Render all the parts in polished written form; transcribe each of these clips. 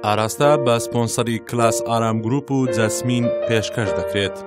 ئاراستە بە سپۆنسەری کلاس ئارام گروپ و جەسمین پێشکەش دەکرێت.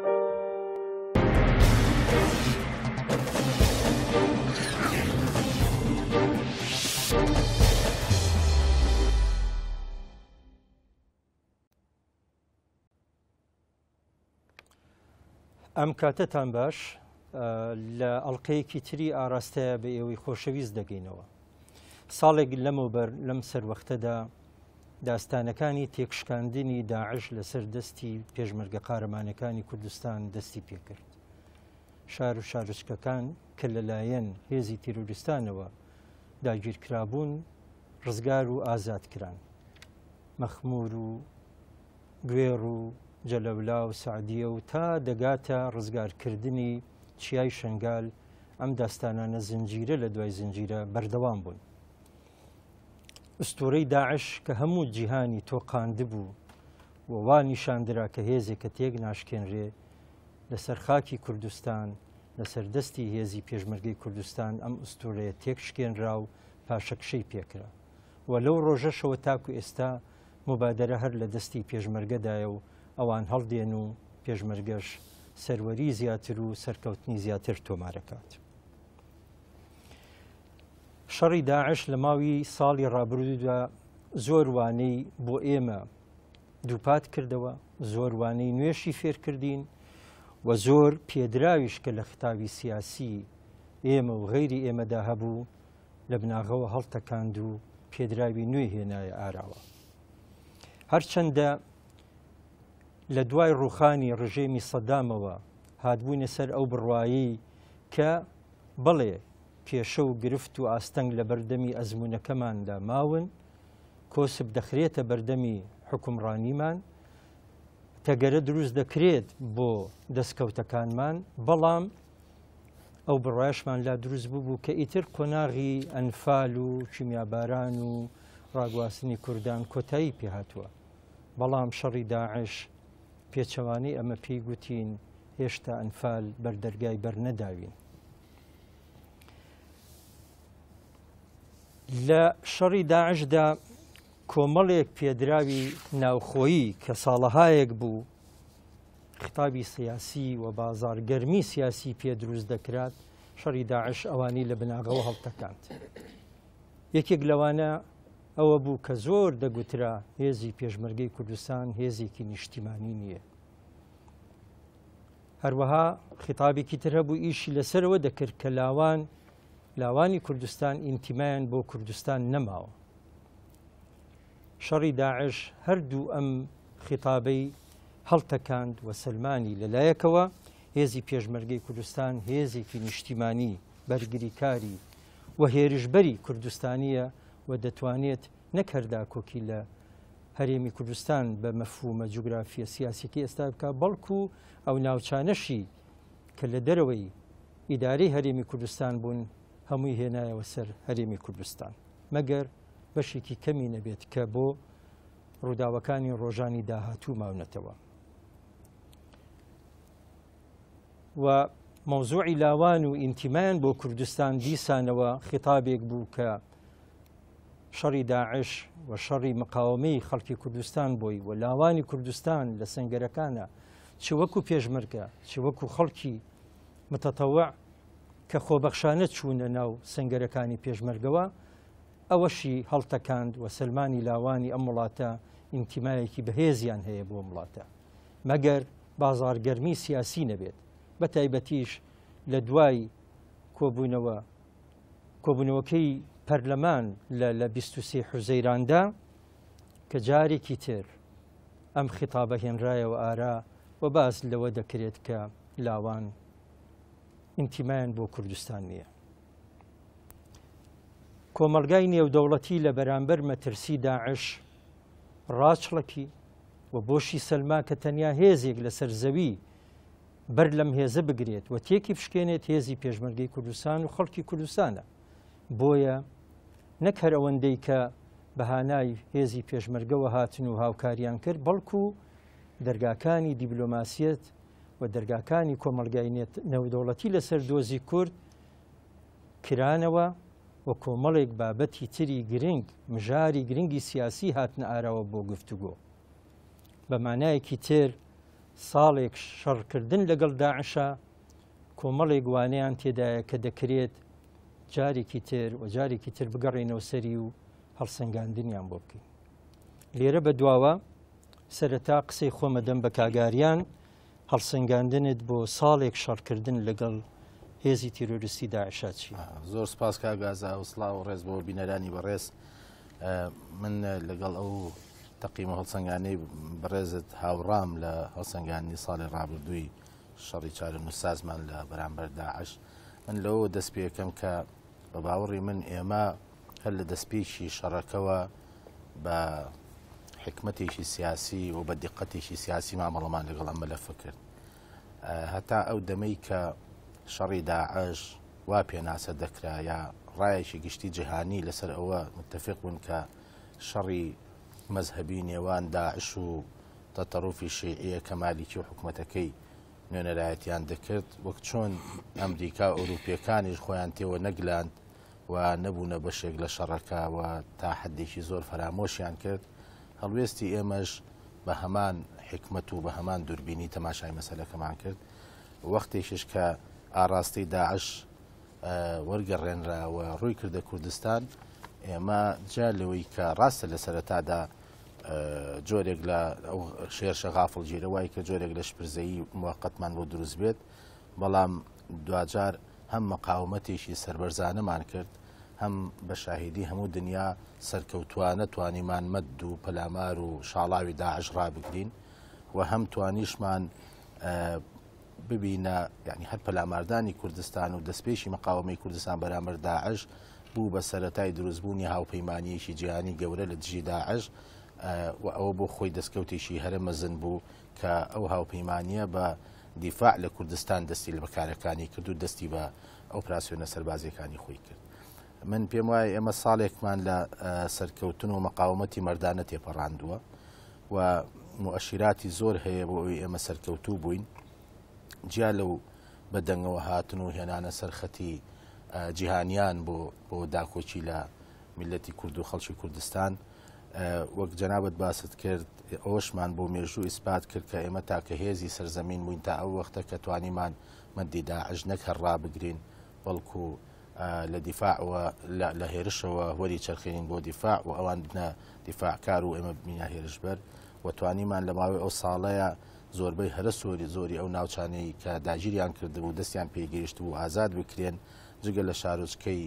ئەم کاتتان باش لە ئەڵلقەیەکی تری ئاراستەیە بە ئێوەی خۆشەویست دەگەینەوە. ساڵێک لەمەوبەر لەم سەروەختەدا داستانەکانی تێکشکاندنی داعش لەسەر دەستی پێشمەرگە قارەمانەکانی کوردستان دەستی پێکرد. شار و شارچکەکان کە لەلایەن هێزی تیرۆریستانەوە داگیرکرابوون ڕزگار و ئازادکران. مەخمور و گوێڕ و جەلەولا و سعدیە و تا دەگاتە ڕزگارکردنی چیای شنگال ئەم داستانانە زنجیرە لە دوای زنجیرە بەردەوام بوون. ئوستورەی داعش کە هەموو جیهانی تۆقاندبوو و وا نیشاندرا کە هێزێکە تێک ناشکێنرێ لەسەر خاکی کوردستان لەسەر دەستی هێزی پێشمەرگەی کوردستان ئەم ئوستورەیە تێک شکێنرا و پاشەکشەی پێکرا و لەو ڕۆژەشەوە تاکو ئێستا مبادرە هەر لە دەستی پێشمەرگەدایە و ئەوان هەڵدێن و پێشمەرگەش سەروەری زیاتر و سەرکەوتنی زیاتر تۆمارەکات. شەڕی داعش لە ماوی ساڵی ڕابردوودا زۆر وانەی بۆ ئێمە دووپات کردەوە، زۆر وانەی نوێشی فێرکردین و زۆر پێدراویش کە لە خطابی سیاسی ئێمە و غەیری ئێمەدا هەبوو لە بناغەوە هەڵتەکاند و پێدراوی نوێ هێنایە ئاراوە. هەرچەندە لە دوای ڕوخانی ڕژێمی سەدامەوە هاتبوونە سەر ئەو بڕوایی کە بەڵێ کێشە و گرفت و ئاستەنگ لە بەردەمی ئەزمونونەکەماندا ماون، کۆسب دەخرێتە بەردەمی حکومڕانیمان، تەگەرە دروست دەکرێت بۆ دەستکەوتەکانمان، بەڵام ئەو بڕایشمان لا دروست بوو کە ئیتر قۆناغی ئەنفال و کیمیاباران و ڕاگواستنی کوردان کۆتایی پێهاتووە. بەڵام شەڕی داعش پێچەوانەی ئەمە پێی گوتین هێشتا ئەنفال بەردەرگای بەرنەداوین. لە شەڕی داعشدا کۆمەڵێک پێدراوی ناوخۆیی کە ساڵەهایەک بوو خطابی سیاسی و بازارگەرمی سیاسی پێ دروست دەکرات، شەڕی داعش ئەوانی لە بناغەوە هەڵتەکاند. یەکێک لەوانە ئەوە بوو کە زۆر دەگوترا هێزی پێشمەرگەی کوردستان هێزێکی نیشتیمانی نییە. هەروەها خطابێکی تر هەبوو ئیشی لەسەرەوە دەکرد کە لاوانی کوردستان ئینتیمایان بۆ کوردستان نەماوە. شەڕی داعش هەردوو ئەم خطابەی هەڵتەکاند و سلمانی لەلایەکەوە هێزی پێشمەرگەی کوردستان هێزێکی نیشتیمانی بەرگریکاری و هێرشبەری کوردستانیە و دەتوانێت نەک هەردا کۆکی لە هەرێمی کوردستان بە مەفهومە جوگرافیە سیاسیەکەی ئێستا بکە، بەڵکو ئەو ناوچانەشی کە لە دەرەوەی ئیدارەی هەرێمی کوردستان بوون هەمووی هێنایەوە سەر هەرێمی کوردستان، مەگەر بەشێکی کەمی نەبێت کە بۆ ڕووداوەکانی ڕۆژانی داهاتوو ماونەتەوە. و مەوزوعی لاوان و ئینتیمایان بۆ کوردستان دیسانەوە خطابێک بوو کە شەڕی داعش و شەڕی مقاومەی خەڵکی کوردستان بۆی و لاوانی کوردستان لە سنگەرەکانە چ وەکو پێشمەرگە چ وەکو خەڵکی متەتەوع کە خۆبەخشانە چوونە ناو سنگەرەکانی پێشمەرگەوە، ئەوەشی هەڵتەکاند و سلمانی لاوانی ئەم وڵاتە ئینتیمایەکی بەهێزیان هەیە بۆ وڵاتە، مەگەر بازارگەرمی سیاسی نەبێت. بە تایبەتیش لە دوای کۆبوونەوەکەی پەرلەمان لە 23 حوزەیراندا کە جارێکی تر ئەم خطابە هێنرایەوە ئارا و باس لەوە دەکرێت کە لاوان ئینتیمایان بۆ کوردستان نییە. کۆمەلگای نێودەوڵەتی لە بەرامبەر مەترسی داعش ڕاچڵەکی و بۆشی سەلما کە تەنیا هێزێک لەسەر زەوی بەر لەم هێزە بگرێت و تێکی بشکێنێت هێزی پێشمەرگەی کوردستان و خەڵکی کوردستانە. بۆیە نەک هەر ئەوەندەی کە بەهانای هێزی پێشمەرگەوە هاتن و هاوکاریان کرد، بەڵکو دەرگاکانی دیبلۆماسیەت و دەرگاکانی کۆمەلگای نێودەوڵەتی لەسەر دۆزی کورد کرانەوە و و کۆمەڵێک بابەتی تری گرنگ مژاری گرنگی سیاسی هاتنە ئاراوە بۆ گفتوگۆ. بە مانایەکی تر ساڵێک شەڕکردن لەگەڵ داعشە کۆمەڵێک وانەیان تێدایە کە دەکرێت جارێکی تر و جارێکی تر بگەڕێنەوە سەری و هەڵسەنگاندنیان بۆ بکەین. لێرە بە دواوە سەرەتا قسەی خۆمەدەم بە کاگاریان هەڵسەنگاندنت بۆ ساڵێک شەڕکردن لەگەڵ هێزی تیرۆریستی داعشا چی؟ زۆر سپاس کاگازا و سڵاو و ڕێز بۆ بینەرانی بەڕێز. من لەگەڵ ئەو تەقیمە هەڵسەنگانەی بەڕێزت هاوڕام لە هەڵسەنگانی ساڵی ڕابردووی شەڕی چارە نووسازمان لە بەرامبەر داعش. من لەوە دەست پێکەم کە بە باوەڕی من ئێمە هەر لە دەستپێکی شەڕەکەوە بە حکمەتێکی سیاسی و بە دیقەتێکی سیاسی مامەڵەمان لەگەڵ ئەم مەلەفە کرد. هەتا ئەو دەمەی کە شەڕی داعش وا پێناسە دەکرا یا ڕایەکی گشتی جیهانی لەسەر ئەوە متفق بوون کە شەڕی مەزهبی نێوان داعش و تەتەڕوفی شیعیە کە مالیکی و حکومەتەکەی نوێنەرایەتیان دەکرد، وەک چۆن ئەمریکا و ئەوروپیەکانیش خۆیان تێوە نەگلاند و نەبوونە بەشێک لە شەڕەکە و تا حەدێکی زۆر فەرامۆشیان کرد. هەڵوێستی ئێمەش بە هەمان حکمت و بە هەمان دووربینی تەماشای مەسەلەکەمان کرد. وەختێکیش کە ئاڕاستی داعش وەرگەڕێنراوە ڕووی کردە کوردستان، ئێمە جا لەوەی کە ڕاستە لە سەرەتادا جۆرێک لە ئەو شێرشە غافڵ گیرە وای کە جۆرێک لە شپرزەیی موقەتمان بۆ دروست بێت، بەڵام دوجار هەم مەقاومەتێکی سەربەرزانەمان کرد، هەم بە شاهیدی هەموو دنیا سەرکەوتوانە توانیمان مەد و پەلامار و شاڵاوی داعش ڕابگرین و هەم توانیشمان ببینە یعنی هەر پەلاماردانی کوردستان و دەستپێشی مەقاومەی کوردستان بەرامبەر داعش بوو بە سەرەتای دروستبوونی هاوپەیمانیەکی جیهانی گەورە لە دژی داعش و ئەوە بۆ خۆی دەستکەوتێکی هەرە مەزن بوو کە ئەو هاوپەیمانیە بە دیفاع لە کوردستان دەستی لە بەکارەکانی کرد و دەستی بە ئۆپراسیۆنە سەربازیەکانی خۆی کرد. من پێم وایە ئێمە ساڵێکمان لە سەرکەوتن و مەقاومەتی مەردانە تێپەڕاندووە و مؤشیراتی زۆر هەیە بۆ ئەوی ئێمە سەرکەوتوو بووین، جیا لەو بەدەنگەوە هاتن و هێنانە سەرخەتی جیهانیان بۆ داکۆچی لە میلەتی کورد و خەڵکی کوردستان. وەک جەنابەت باست کرد ئەوەشمان بۆ مێژوو ئیسپات کرد کە ئێمە تاکە هێزی سەرزەمین بووین تا ئەو وەختە کە توانیمان مەدی داعش نەک هەر ڕابگرین بەڵکو لە دیفاعەوە لە هێرشەوە وەری چرخێنین بۆ دیفاع و ئەوان بنە دیفاعکار و ئێمە ببینە هێرشبەر و توانیمان لە ماوەی ئەو ساڵەیە زۆربەی هەرە زۆری ئەو ناوچانەی کە داگیریان کردبوو دەستیان پێگەیشت بوو ئازاد بکرێن جگە لە شارۆچکەی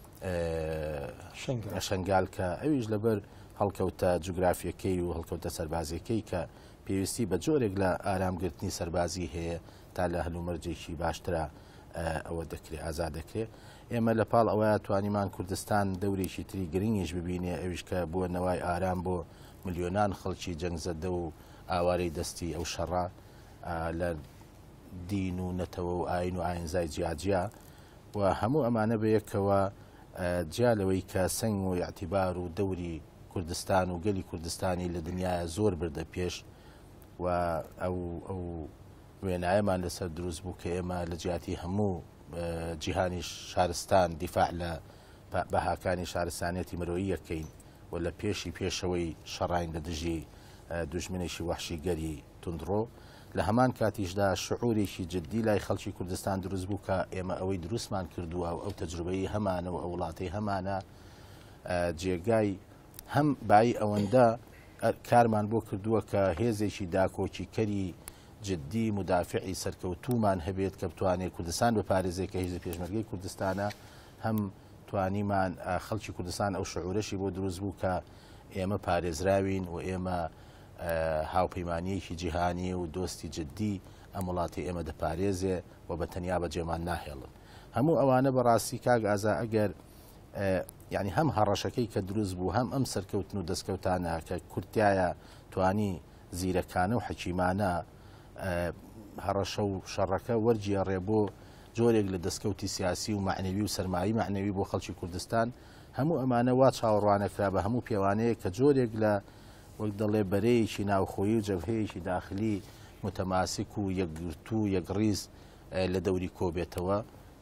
شەنگال کە ئەویش لەبەر هەڵکەوتە جوگرافیەکەی و هەڵکەوتە سەربازیەکەی کە پێویستی بە جۆرێک لە ئارامگرتنی سەربازی هەیە تا لە هەلومەرجێکی باشترە ئەوە دەکرێت ئازاد دەکرێت. ئێمە لە پاڵ ئەوەیە توانیمان کوردستان دەورێکی تری گرنگیش ببینێ، ئەویش کە بۆ نەوای ئارام بۆ ملیۆنان خەڵکی جەنگزەدە و ئاوارەی دەستی ئەو شەڕە لە دین و نەتەوە و ئاین و ئاینزای جیاجیا و هەموو ئەمانە بەیەکەوە جیالەوەی کە سنگ و یاعتیبار و دەوری کوردستان و گەلی کوردستانی لە دنیاە زۆر بردە پێش و ئەو وێنایەمان لەسەر دروست بوو کە ئێمە لە جیاتی هەموو جیهانی شارستان دیفاع لە بەهاکانی شارستانێتی مرۆیی یەکەین و لە پێشەوەی شەڕین لە دژی دوژمنێکی وحشی گەری توندڕۆ. لە هەمان کاتیشدا شعورێکی جددی لای خەڵکی کوردستان دروست بوو کە ئێمە ئەوەی دروستمان کردووە و ئەو تەجروبەی هەمانە و ئەو وڵاتی هەمانە جێگای هەم بای ئەوەندە کارمان بۆ کردووە کە هێزێکی داکۆچی کەری جددی مدافعی سەرکەوتومان هەبێت کە بتوانێت کوردستان بپارێزێت کە هێزی پێشمەرگەی کوردستانە، هەم توانیمان خەڵکی کوردستان ئەو شعورەشی بۆ دروست بوو کە ئێمە پارێزراوین و ئێمە هاوپەیمانیەکی جیهانی و دۆستی جددی ئەم وڵاتی ئێمە دەپارێزێ و بە تەنیا بە جێمان ناهێڵن. هەموو ئەوانە بەڕاستی کاک ئازا ئەگەر یعنی هەم هەڕەشەکەی کە دروست بوو هەم ئەم سەرکەوتن و دەستکەوتانە کە کورتایە توانی زیرەکانە و حەکیمانە هەڕەشە و شەڕەکە وەرجیێڕێ بۆ جۆرێک لە دەستکەوتی سیاسی و معنەوی و سەرمایی معنەوی بۆ خەڵکی کوردستان، هەموو ئەمانە وا چاوەڕوانەکرا بە هەموو پێوانەیە کە جۆرێک لە وەک دەڵێ بەرەیەکی ناوخۆیی و جەبهەیەکی داخلی متەماسک و یەکگرتو و یەکڕیز لە دەوری کۆبێتەوە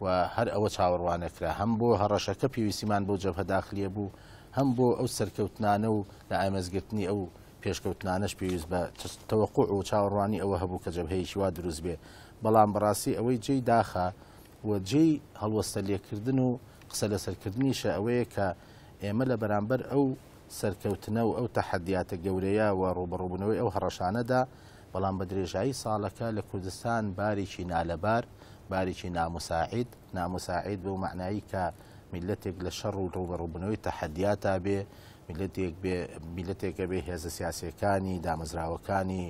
و هەر ئەوە چاوەڕوانەکرا هەم بۆ هەڕەشەکە پێویستیمان بۆ جەبهە داخلیە بوو هەم بۆ ئەو سەرکەوتنانە و لە ئامێزگرتنی ئەو پێشکەوتنانەش پێویست بە تەوەقوع و چاوەڕوانی ئەوە هەبوو کە جەبهەیەکی وا دروست بێ بەڵام بەڕاستی ئەوەی جێی داخە و جێی هەڵوەستە لێکردن و قسە لە سەرکردنیشە ئەوەیە کە ئێمە لە بەرامبەر ئەو سەرکەوتنە و ئەو تەحەدیاتە گەورەیە و ڕوبەڕووبوونەوەی ئەو هەڕەشانەدا بەڵام بە درێژایی ساڵەکە لە کوردستان بارێکی نالەبار بارێکی نامساعید بۆ معنایی کە میلەتێک لە شەڕ و ڕوبەڕووبوونەوەی تەحەدیاتە بێ میلەتێکە بێ هێزە سیاسیەکانی دامەزراوەکانی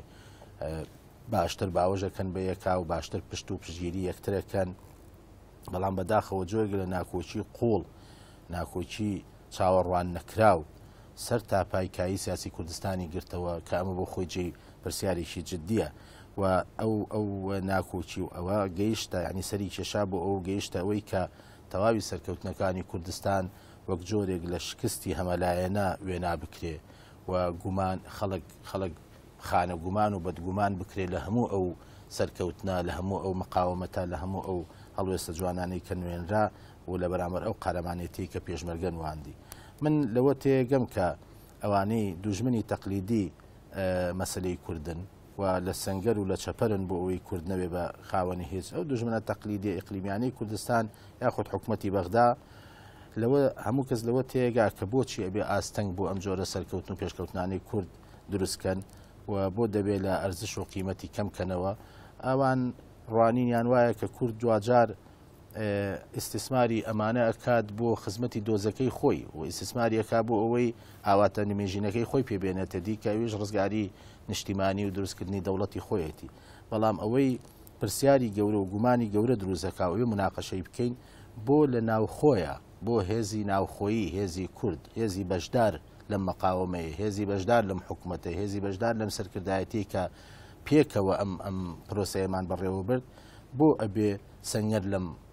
باشتر باوەژەکەن بە یەکا و باشتر پشت و پشگیری یەکترەکەن بەڵام بەداخەوە جۆرگ لە ناکۆچی قوڵ ناکۆچی چاوەڕوان نەکراو سەر تاپایکایی سیاسی کوردستانی گرتەوە کە ئەمە بۆ خۆی جێی پرسیارێکی جددیە و ئەو ناکۆچی و ئەوە گەیشتە ینی سەری کێشا بۆ ئەو گەیشتە ئەوەی کە تەواوی سەرکەوتنەکانی کوردستان وەک جۆرێک لە شکستی هەمەلایەنە وێنا بکرێ و گومان خەڵک خانە گومان و بەدگومان بکرێت لە هەموو ئەو سەرکەوتنە لە هەموو ئەو مقاومەتە لە هەموو ئەو هەڵوێستە جوانانەی کە نوێنرا و لە بەرامبەر ئەو قارەمانێتی کە پێشمەرگە نواندی من لەوە تێگەم کە ئەوانەی دوژمنی تەقلیدی مەسلەی کوردن و لە سەنگەر و لە چەپەرن بۆ ئەوەی کورد نەبێ بە خاوەنی هیچ ئەو دوژمنە تەقلیدی ئیقلیمیانەی کوردستان یاخود حکومەتی بەغدا لەوە هەموو کەس لەوە تێگا کە بۆچی ئەبێ ئاستەنگ بۆ ئەم جۆرە سەرکەوتن و پێشکەوتنانەی کورد دروستکەن و بۆ دەبێت لە ئەرزش و قیمەتی کەمکەنەوە ئەوان ڕوانینیان وایە کە کورد دوجار ئیسtismاری ئەمانە ئەکات بۆ خزمەتی دۆزەکەی خۆی و ئیسtismاریەکە بۆ ئەوەی ئاواتە نمێژینەکەی خۆی پێبێنێتە دیکەویش ڕزگاری نیشتیمانی و دروستکردنی دەوڵەتی خۆیەتی بەڵام ئەوەی پرسیاری گەورە و گومانی گەورە دروستەکەوێ مناقەشەی بکەین بۆ لە ناوخۆیە بۆ هێزی ناوخۆیی هێزی کورد هێزی بەشدار لەم مەقاومەیە هێزی بەشدار لەم حکوومەتە هێزی بەشدار لەم سەرکردایەتی کە پێکەوە ئەم پرۆسەیەمان بەڕێوە برد بۆ ئەبێ سەنگەر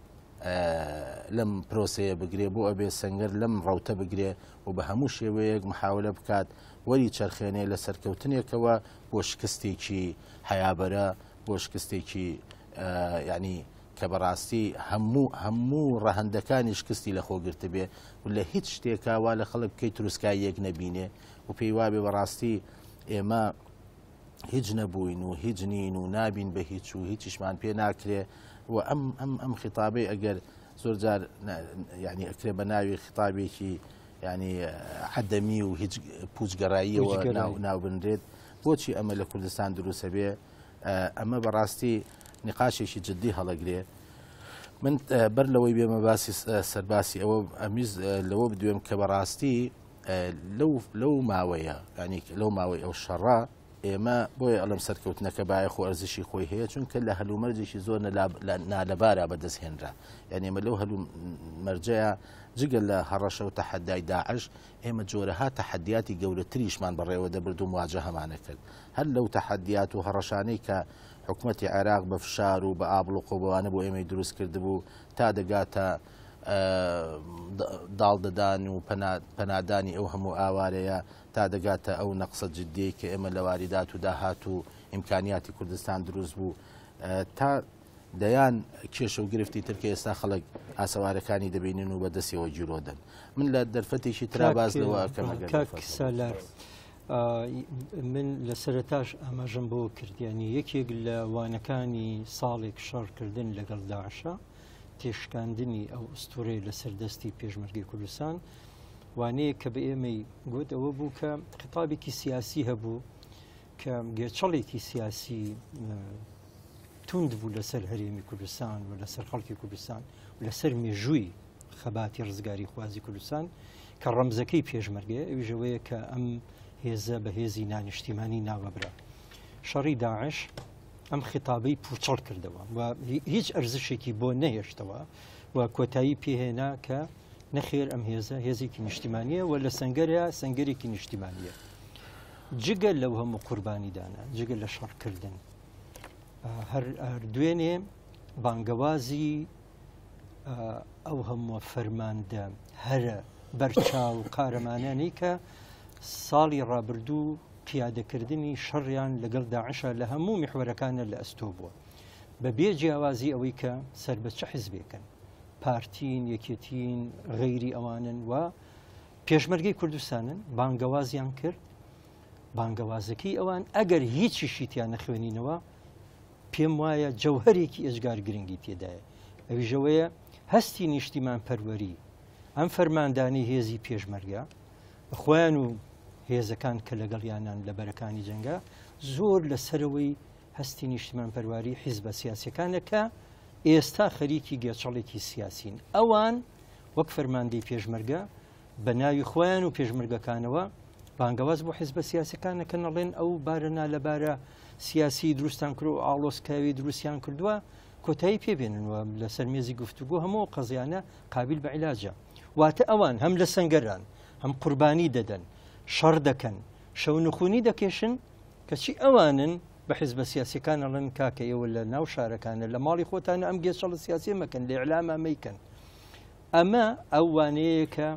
لەم پرۆسەیە بگرێ بۆ ئەبێ سەنگەر لەم ڕەوتە بگرێ و بە هەموو شێوەیەک محاولە بکات وەری چرخێنێ لە سەرکەوتنێکەوە بۆ شکستێکی حیابەرە بۆ شکستێکی ینی کە بەڕاستی هەموو ڕەهەندەکانی شکستی لە خۆگرتە بێ و لە هیچ شتێکاوا لە خەڵک بکەیت تروسکاییەک نەبینێ و پێی وابێ بەڕاستی ئێمە هیچ نەبووین و هیچ نین و نابین بە هیچ و هیچیشمان پێ ناکرێ و ئەم خیتابەی ئەگەر زۆر جار ینی ئەکرێ بە ناوی خیتابێکی ینی حەدەمی و هیچ پوچگەڕاییەوە ناوبنرێت بۆچی ئەمە لە کوردستان دروستە بێ ئەمە بەڕاستی نقاشێکی جددی هەڵەگرێ من بەر لەوەی بێمە باسی سەرباسی ئەوە ئەمیز لەوە بدوێم کە بەڕاستی لەو ماوەیە ینی لەو ماوەی ئەو شەڕا ئێمە بۆیە ئەڵم سەرکەوتنەکە باەخ و ئەرزشی خۆی هەیە چونکە لە هەلومەرجێکی زۆر نالەبارە بەدەستهێنرا یعنی ئێمە لەو هەلومەرجەیە جگە لە هەڕەشە و تەحەدای داعش ئێمە جۆرەها تەحەدیاتی گەورەتریشمان بەڕێوە دەبرد و مواجهە هەمانە کرد هەر لەو تەحەدیات و هەڕەشانەی کە حکوومەتی عێراق بە فشار و بە ئابڵ و قۆبوانە بۆ ئێمەی دروست کردبوو تا دەگاتە داڵدەدان و پەنادانی ئەو هەموو ئاوارەیە تا دەگاتە ئەو نەقسە جددی کە ئێمە لە واریدات و داهات و ئیمکانیاتی کوردستان دروست بوو تا دەیان کێشە و گرفتی ترکە ئێستا خەڵک ئاسەوارەکانی دەبینن و بەدەستیەوە گیرۆدەن من لە دەرفەتێکی تراباز لەوە سالار من لە سەرەتاش ئاماژەم بۆ کردیانی یەکێک لە وانەکانی ساڵێک شەڕکردن لەگەڵ داعشە تێشکاندنی ئەو ئوستورەی لە سەردەستی پێشمەرگەی کوردستان وانەیە کە بە ئێمەی گوت ئەوە بوو کە خطابێکی سیاسی هەبوو کە گێچەڵێکی سیاسی توند بوو لەسەر هەرێمی کوردستان و لەسەر خەڵکی کوردستان و لەسەر مێژووی خەباتی ڕزگاری خوازی کوردستان کە ڕەمزەکەی پێشمەرگەیە ئەویژەوەیە کە ئەم هێزە بە هێزی نانیشتیمانی ناوەبرا شەڕی داعش ئەم خطابەی پوچەڵ کردەوە و هیچ ئەرزشێکی بۆ نەهێشتەوە و کۆتایی پێهێنا کە نەخێر ئەم هێزە هێزێکی نیشتیمانیە و لە سەنگەرە سەنگەرێکی نیشتیمانیە جگە لەو هەموو قوربانیدانە جگە لە شەڕکردن هەر دوێنێ بانگەوازی ئەو هەموو فەرماندە هەرە بەرچاو قارەمانانی کە ساڵی ڕابردوو پیادەکردنی شەڕیان لەگەڵ داعشە لە هەموو میحوەرەکانە لە ئەستۆ بووە بە بێ جیاوازی ئەوەی کە سەر بە چه حیزبێکن پارتین یەکێتین غەیری ئەوانن و پێشمەرگەی کوردستانن بانگەوازیان کرد بانگەوازەکەی ئەوان ئەگەر هیچی شیتیان نەخوێنینەوە پێم وایە جەوهەرێکی ئێجگار گرنگی تێدایە ئەویژەوەیە هەستی نیشتیمان پەروەری ئەم فەرماندانی هێزی پێشمەرگە بەخۆیان و هێزەکان کە لەگەڵیانان لە بەرەکانی جەنگە زۆر لەسەرەوەی هەستی نیشتیمان پەرواری حیزبە سیاسیەکانەکە ئێستا خەریکی گێچەڵێکی سیاسین ئەوان وەک فەرماندەی پێشمەرگە بە ناوی خۆیان و پێشمەرگەکانەوە بانگەواز بۆ حیزبە سیاسەکانەکە نەڵێن ئەو بارەنا لەبارە سیاسی دروستان کرد و ئاڵۆسکاوی دروستیان کردووە کۆتایی پێبێننەوە لەسەر مێزی گفتوگۆ هەموو قەزیانە قابل بە عیلاجە واتە ئەوان هەم لە سەنگەران هەم قوربانی دەدەن شەڕ دەکەن شەو نخوونی دەکێشن کەچی ئەوانن بە حیزبە سیاسیەکان ئەڵێن کاکە ئێوە لە ناو شارەکانە لە ماڵی خۆتانە ئەم گێچەڵە سیاسی مەکەن لە ئیعلامە مەیکەن ئەمە ئەو وانەیە کە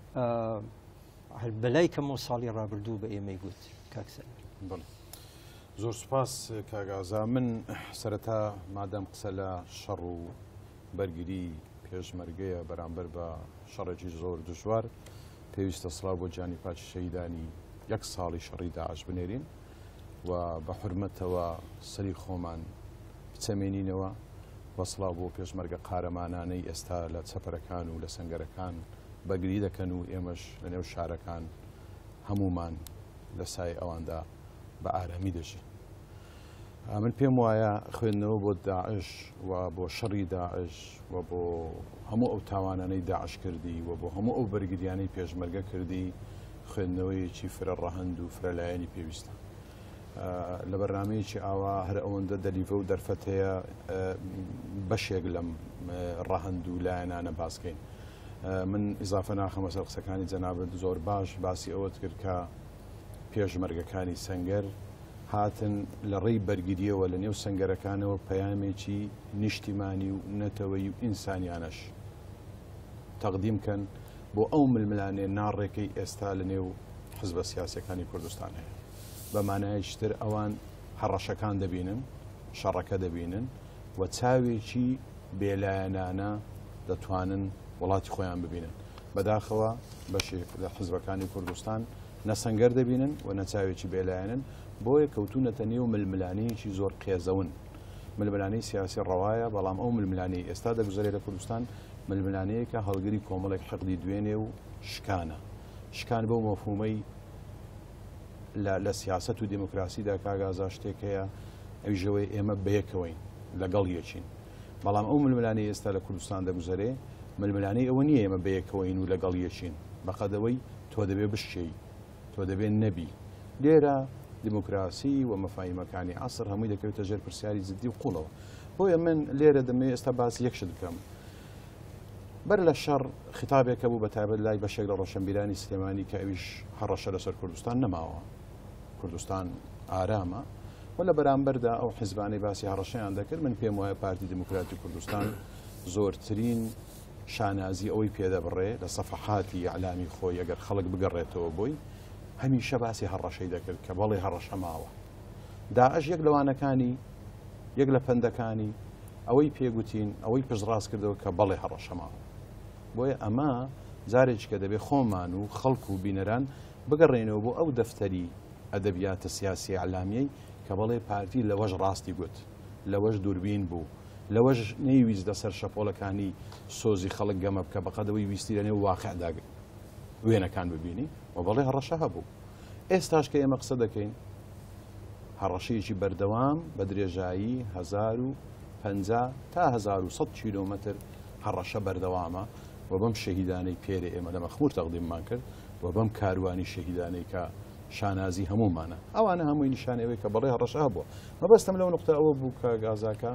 بەلای کەمەوە ساڵی ڕابردوو بە ئێمەی گوت کاکسەر زۆر سوپاس کاگازا من سەرەتا مادەم قسە لە شەڕ و بەرگری پێشمەرگەیە بەرامبەر بە شەڕێکی زۆر دژوار پێویستە سڵاو بۆ جانی پاچی شەیدانی یەک ساڵی شەڕی داعش بنێرین و بە حورمەتەوە سەری خۆمان بچەمێنینەوە وەسڵاو بۆ پێشمەرگە قارەمانانەی ئێستا لە چەپەرەکان و لە سەنگەرەکان بەگری دەکەن و ئێمەش لە نێو شارەکان هەمومان لە سای ئەواندا بە ئارامی دەژین. من پێم وایە خوێندنەوە بۆ داعش و بۆ شەڕی داعش و بۆ هەموو ئەو تاوانانەی داعش کردی و بۆ هەموو ئەو بەرگریانەی پێشمەرگە کردی خوێندنەوەیەکی فرە ڕەهەند و فرەلایەنی پێویستە. لە بەرنامەیەکی ئاوا هەر ئەوەندە دەلیڤە و دەرفەت هەیە بەشێک لەم ڕەهەند و لایەنانە باسکەین. من ئیزافە ناخەمە سەر قسەکانی جەنابەت زۆر باش باسی ئەوەت کرد کە پێشمەرگەکانی سەنگەر هاتن لە ڕێی بەرگریەوە لە نێو سەنگەرەکانەوە پەیامێکی نیشتیمانی و نەتەوەی و ئینسانیانەش تەقدیمکەن بۆ ئەو ململانێ ناڕێکەی ئێستا لە نێو حزبە سیاسیەکانی کوردستان هەیە بەمانایشتر ئەوان هەڕەشەکان دەبینن شەڕەکە دەبینن و چاوێکی بێلایەنانە دەتوانن وڵاتی خۆیان ببینن بەداخەوە بەشێک لە حزبەکانی کوردستان نەسەنگەر دەبینن و نەچاوێکی بێلایەنن بۆیە کەوتونەتە نێو ململانەیەکی زۆر قێزەون ململانەی سیاسی ڕەوایە بەڵام ئەو ململانەی ئێستا دەگوزارێت لە کوردستان ململانەیە کە هەڵگری کۆمەڵێک حەقدی دوێنێ و شکان بەو مەفهومەی لە سیاست و دیموکراسیدا کاگازا شتێک هەیە ئەویژەوەی ئێمە بەیەکەوەین لەگەڵ یەکین بەڵام ئەو ململانەی ئێستا لە کوردستان دەگوزارێ ململانەی ئەوە نییە ئێمە بەیەکەوەین و لەگەڵ یەکین بەقەدەوەی تۆ دەبێ بشکێی تۆ دەبێت نەبی لێرە دیموکراسی و مەفاهیمەکانی عەسر هەمووی دەکەوێتە ژێر پرسیاری جددی و قوڵەوە بۆیە من لێرە دەمەوێت ئێستا باسی یەکشت بکەم بەر لە شەڕ خیتابێکە بوو بەتایبەت لای بەشێک لە ڕۆشنبیرانی سلێمانی کە ئەویش هەڕەشە لەسەر کوردستان نەماوە کوردستان ئارامە و لە بەرامبەردا ئەو حیزبانەی باسی هەڕەشەیان دەکرد من پێم وایە پارتی دموکراتی کوردستان زۆرترین شانازی ئەوەی پێدەبڕێ لە سەفەحاتی ئەعلامی خۆی ئەگەر خەڵک بگەڕێتەوە بۆی هەمیشە باسی هەڕەشەی دەکرد کە بەڵێ هەڕەشە ماوە داعش یەک لەوانەکانی یەک لە پەندەکانی ئەوەی پێگوتین ئەوەی پشتڕاست کردەوە کە بەڵێ هەڕەشە ماوە بۆیە ئەمە جارێک کە دەبێ خۆمان و خەڵک و بینەران بگەڕێنەوە بۆ ئەو دەفتەری ئەدەبیاتە سیاسی ئەعلامیەی کە بەڵێ پارتی لەوەش ڕاستی گوت لەوەش دووربین بوو لەوەش نەیویست لەسەر شەپۆڵەکانی سۆزی خەڵک گەمە بکە بەقەدەوەی ویستی لە نێو واقعدا وێنەکان ببینی و بەڵێ هەڕەشە هەبوو ئێستاش کە ئێمە قسە دەکەین هەڕەشەیەکی بەردەوام بە درێژایی 1050 تا 1100 کیلۆمەتر هەڕەشە بەردەوامە و بەم شەهیدانەی پێرە ئێمە لە مەخموور تەقدیممان کرد و بەم کاروانی شەهیدانەی کە شانازی هەمومانە ئەوانە هەمووی نیشانەوەی کە بەڵێ هەڕەشە هەبووە مەبەستم لەو نقطە ئەوە بوو کە گازاکە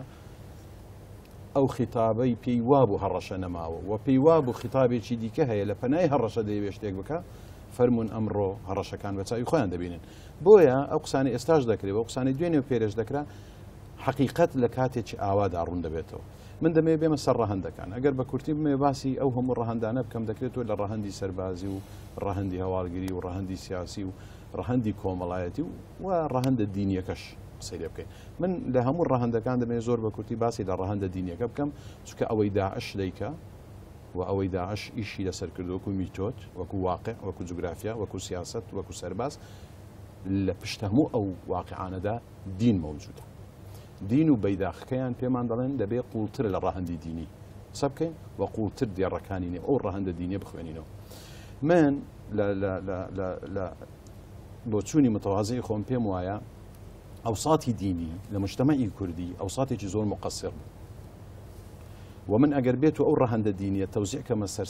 ئەو خیتابەی پێی وابوو هەڕەشە نەماوە و پێی وابوو خیتابێکی دیکە هەیە لە پەنای هەڕەشە دەیەوێت شتێک بکە فەرمونون ئەمڕۆ هەڕەشەکان بە چاوی خۆیان دەبینن بۆیە ئەو قسانی ئێستاش دەکرێت و قسانی دوێنێ و پێرێش دەکرا حقیقەت لە کاتێکی ئاوادا ڕوون دەبێتەوە من دەمێ بێمە سەر ڕەهەندەکان ئەگەر بە کورتی بمێ باسی ئەو هەموو ڕەهەندانە بکەم دەکرێتەوە لە ڕەهەندی سەربازی و ڕەهەندی هەواڵگیری و ڕەهەندی سیاسی و ڕەهەندی کۆمەڵایەتی و ڕەهەندە دینیەکەش قسەی لێ بکەین من لە هەموو ڕەهەندەکان دەمێ زۆر بە کورتی باسی لە ڕەهەندە دینیەکە بکەم چونکە ئەوەی داعش دەیکە و ئەوەی داعش ئیشی لەسەر کردو وەکو میتۆت وەکو واقع وەکو جوگرافیا وەکو سیاست وەکو سەرباز لە پشت هەموو ئەو واقعانەدا دین مەوجودە دین و بەیداخەکەیان پێمان دەڵێن دەبێ قوڵتر لە ڕاهەندی دینی قسە بکەین و قوڵتر دیێڕەکانی ئەو ڕاهەندە دینیە بخوێنینەوە من لە بۆچوونی متەوازی خۆم پێم وایە ئەوساتی دینی لە مجتەمەعی کوردی ئەوساتێکی زۆر مقەسر بوو ومن ئەگەر بێت و ئەو ڕەهەندە دینیە تەوزیع کەمە سەر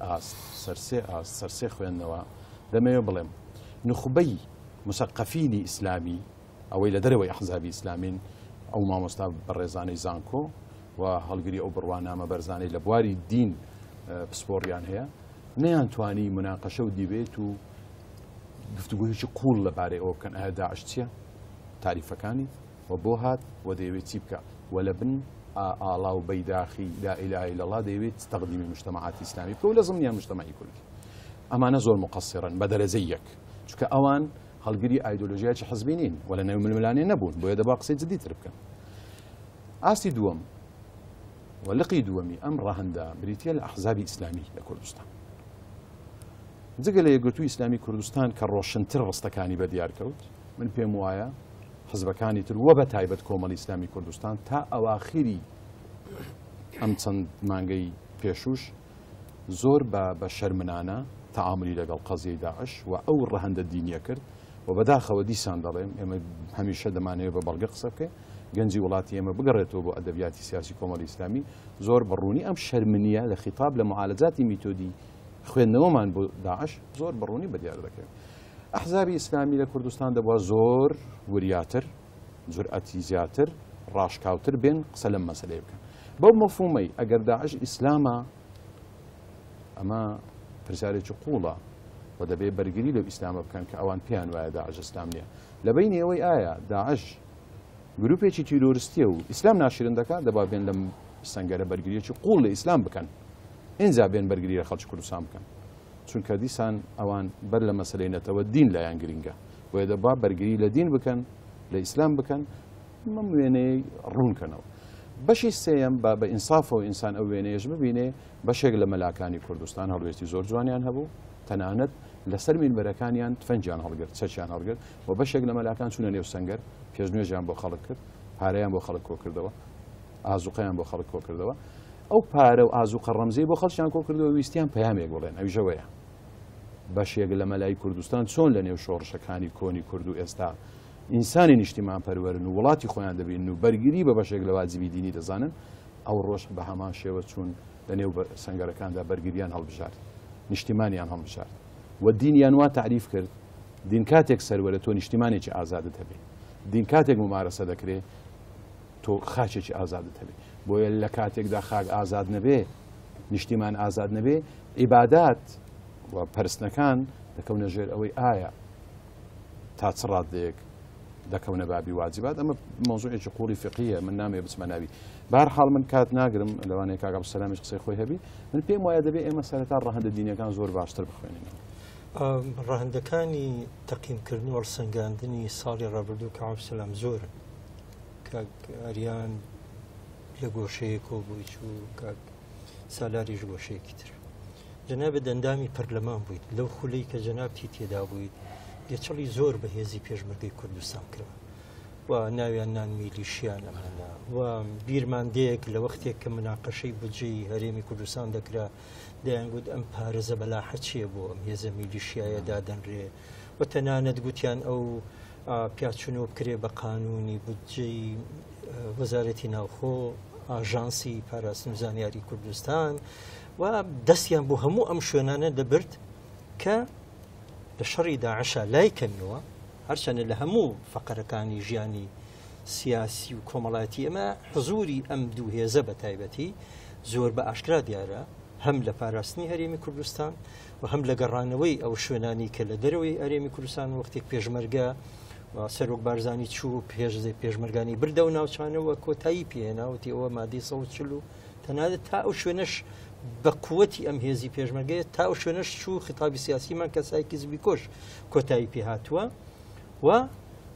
سێ خوێندنەوە دەمەوێت بڵێم نخبەی مسەقەفینی ئیسلامی ئەوەی لە دەرەوەی ئەحزابی ئیسلامین ئەو مامۆستا بەڕێزانەی زانکۆ و هەڵگری ئەو بڕوانامە بەرزانەی لە بواری دین پسپۆڕیان هەیە نەیانتوانی مناقەشە و دیبێت و گفتوگویەکی قوڵ لەبارەی ئەوە بکەن ئایا داعش چییە تاریفەکانی و بۆ هات و دەیەوێت چی بکە و لە بن ئاڵا و بەیداخی لا ئیلاهە ئیلەڵڵا دەیەوێت تەقدیمی مجتەمەعاتی ئیسلامی بکە و لە زمنیان مجتەمەعی کوردی ئەمانە زۆر مقەسیرن بە دەرەجەی یەک چونکە ئەوان هەڵگری ئایدۆلۆژیاکی حزبی نین و لە نێو ململانێ نەبوون بۆیە دەبا قسەی جدیتر بکەن ئاستی دووەم و لقی دووەمی ئەم ڕەهەندە بریتیە لە ئەحزابی ئیسلامی لە کوردستان جگە لە یەکگرتووی ئیسلامی کوردستان کە ڕۆشنتر ڕستەکانی بەدیارکەوت من پێم وایە حزبەکانی تر وە بە تایبەت کۆمەڵی ئیسلامی کوردستان تا ئەواخری ئەم چەند مانگەی پێشوش زۆر بە شەرمنانە تەعاملی لەگەڵ قەزیەی داعش و ئەو ڕەهەندە دینیە کرد و بەداخەوە دیسان دەڵێم ئێمە هەمیشە دەمانەوێت بە بەڵگە قسە بکەین گەنجی وڵاتی ئێمە بگەڕێتەوە بۆ ئەدەبیاتی سیاسی کۆمەڵی ئیسلامی زۆر بەڕوونی ئەم شەرمنیە لە خیتاب لە معالەجاتی میتۆدی خوێندنەوەمان بۆ داعش زۆر بەڕوونی بەدیار دەکەوێت ئەحزابی ئیسلامی لە کوردستان دەبووە زۆر وریاتر جورئەتی زیاتر ڕاشکاوتر بێن قسە لەم مەسەلەی بکەن بەو مەفهومەی ئەگەر داعش ئیسلامە ئەمە پرسیارێکی قوڵە و دەبێت بەرگری لەو ئیسلامە بکەن کە ئەوان پێیان وایە داعش ئیسلام نییە لە بینی ئەوەی ئایا داعش گروپێکی تیرۆریستیە و ئیسلام ناشرین دەکات دەبا بێن لەم سەنگەرە بەرگریەکی قوڵ لە ئیسلام بکەن ئینجا بێن بەرگری لە خەڵکی کوردستان بکەن چونکە دیسان ئەوان بەر لە مەسلەی نەتەوە دین لایەن گرینگە بۆیە دەبا بەرگری لە دین بکەن لە ئیسلام بکەن مەم وێنەی ڕوونکەنەوە بەشی سێیەم بە ئینسافەوە ئینسان ئەو وێنەیەش ببینێ بەشێک لە مەلاکانی کوردستان هەڵوێستی زۆر جوانیان هەبوو تەنانەت لەسەر مینبەرەکانیان تفەنجیان هەڵگرت چەچیان هەڵگرت و بەشێک لە مەلاکان چوونە نێو سەنگەر پێشنوێژیان بۆ خەڵک کرد پارەیان بۆ خەڵک کۆ کردەوە ئازوقەیان بۆ خەڵک کۆ کردەوە ئەو پارە و ئازوقە ڕەمزەی بۆ خەڵکیان کۆ کردەوە ویستیان پەیامێک بڵێن ئەویژەوەیە بەشێک لە مەلای کوردستان چۆن لە نێو شۆڕشەکانی کۆنی کورد و ئێستا ئینسانی نیشتیمان پەروەرن و وڵاتی خۆیان دەبین و بەرگری بە بەشێک لە واجبی دینی دەزانن ئەو ڕۆژ بە هەمان شێوە چوون لە نێو سەنگەرەکاندا بەرگریان هەڵبژارد نیشتیمانیان هەڵبژارد و دینیان وا تعریف کرد دین کاتێک سەروەرە تۆ نیشتیمانێکی ئازادت هەبێ دین کاتێک ممارەسە دەکرێت تۆ خاچێکی ئازادت هەبێ بۆیە لە کاتێکدا خاک ئازاد نەبێ نیشتیمان ئازاد نەبێ عیبادات و پەرستنەکان دەکەونە ژێر ئەوەی ئایا تا چ ڕادەیەک دەکەونە بابی واجبات ئەمە مۆزوعێکی قوڵی فقیە من نامێ بچمە ناوی بەهەرحاڵ من کات ناگرم لەوانەیە کاک عەبدولسەلامیش قسەی خۆی هەبی من پێم وایە دەبێت ئێمە سەرەتا ڕەهەندە دینیەکان زۆر باشتر بخوێنینەوە ڕەهەندەکانی تەقیمکردنی وەڵسەنگاندنی ساڵی ڕابردوو کە عەبدولسەلام زۆرن کاک ئەریان لە گۆشەیەکۆ بووی و کاک سالاریش گۆشەیەکی تر جەنابە دەندامی پەرلەمان بوویت لەو خولەی کە جەنابتی تێدا بوویت لێچەڵی زۆر بەهێزی پێشمەرگەی کوردستان کردەوە و ناویان نان میلیشیان ئەمانە و بیرماندەیەک لە وەختێک کە مناقەشەی بودجەی هەرێمی کوردستان دەکرا دەیانگوت ئەم پارێزە بەلاحە چییە بۆ ئەم هێزە میلیشیایە دادەنرێ و تەنانەت گوتیان ئەو پیاچونەوە بکرێ بە قانونی بودجەی وەزارەتی ناوخۆ ئاژانسی پاراستن و زانیاری کوردستان و دەستیان بۆ هەموو ئەم شوێنانە دەبرد کە لە شەڕی داعشە لای کەمیەوە هەرچەنە لە هەموو فەقەرەکانی ژیانی سیاسی و کۆمەڵاتی ئەمە حزوری ئەم دوو هێزە بە تایبەتی زۆر بە ئاشکرا دیارە هەم لە پاراستنی هەرێمی کوردستان و هەم لە گەڕانەوەی ئەو شوێنانی کە لە دەرەوەی هەرێمی کوردستان وەختێک پێشمەرگە سەرۆک بارزانی چوو پێشمەرگانی بردە و ناوچانەوە کۆتایی پێهێناوەتی ئەوە مادەی 140 و تەنانەت تا ئەو شوێنەش بە قووەتی ئەم هێزی پێشمەرگەیە تا ئەو شوێنەش چوو خیتابی سیاسیمان کەسایکی زبی کۆش کۆتایی پێهاتووە و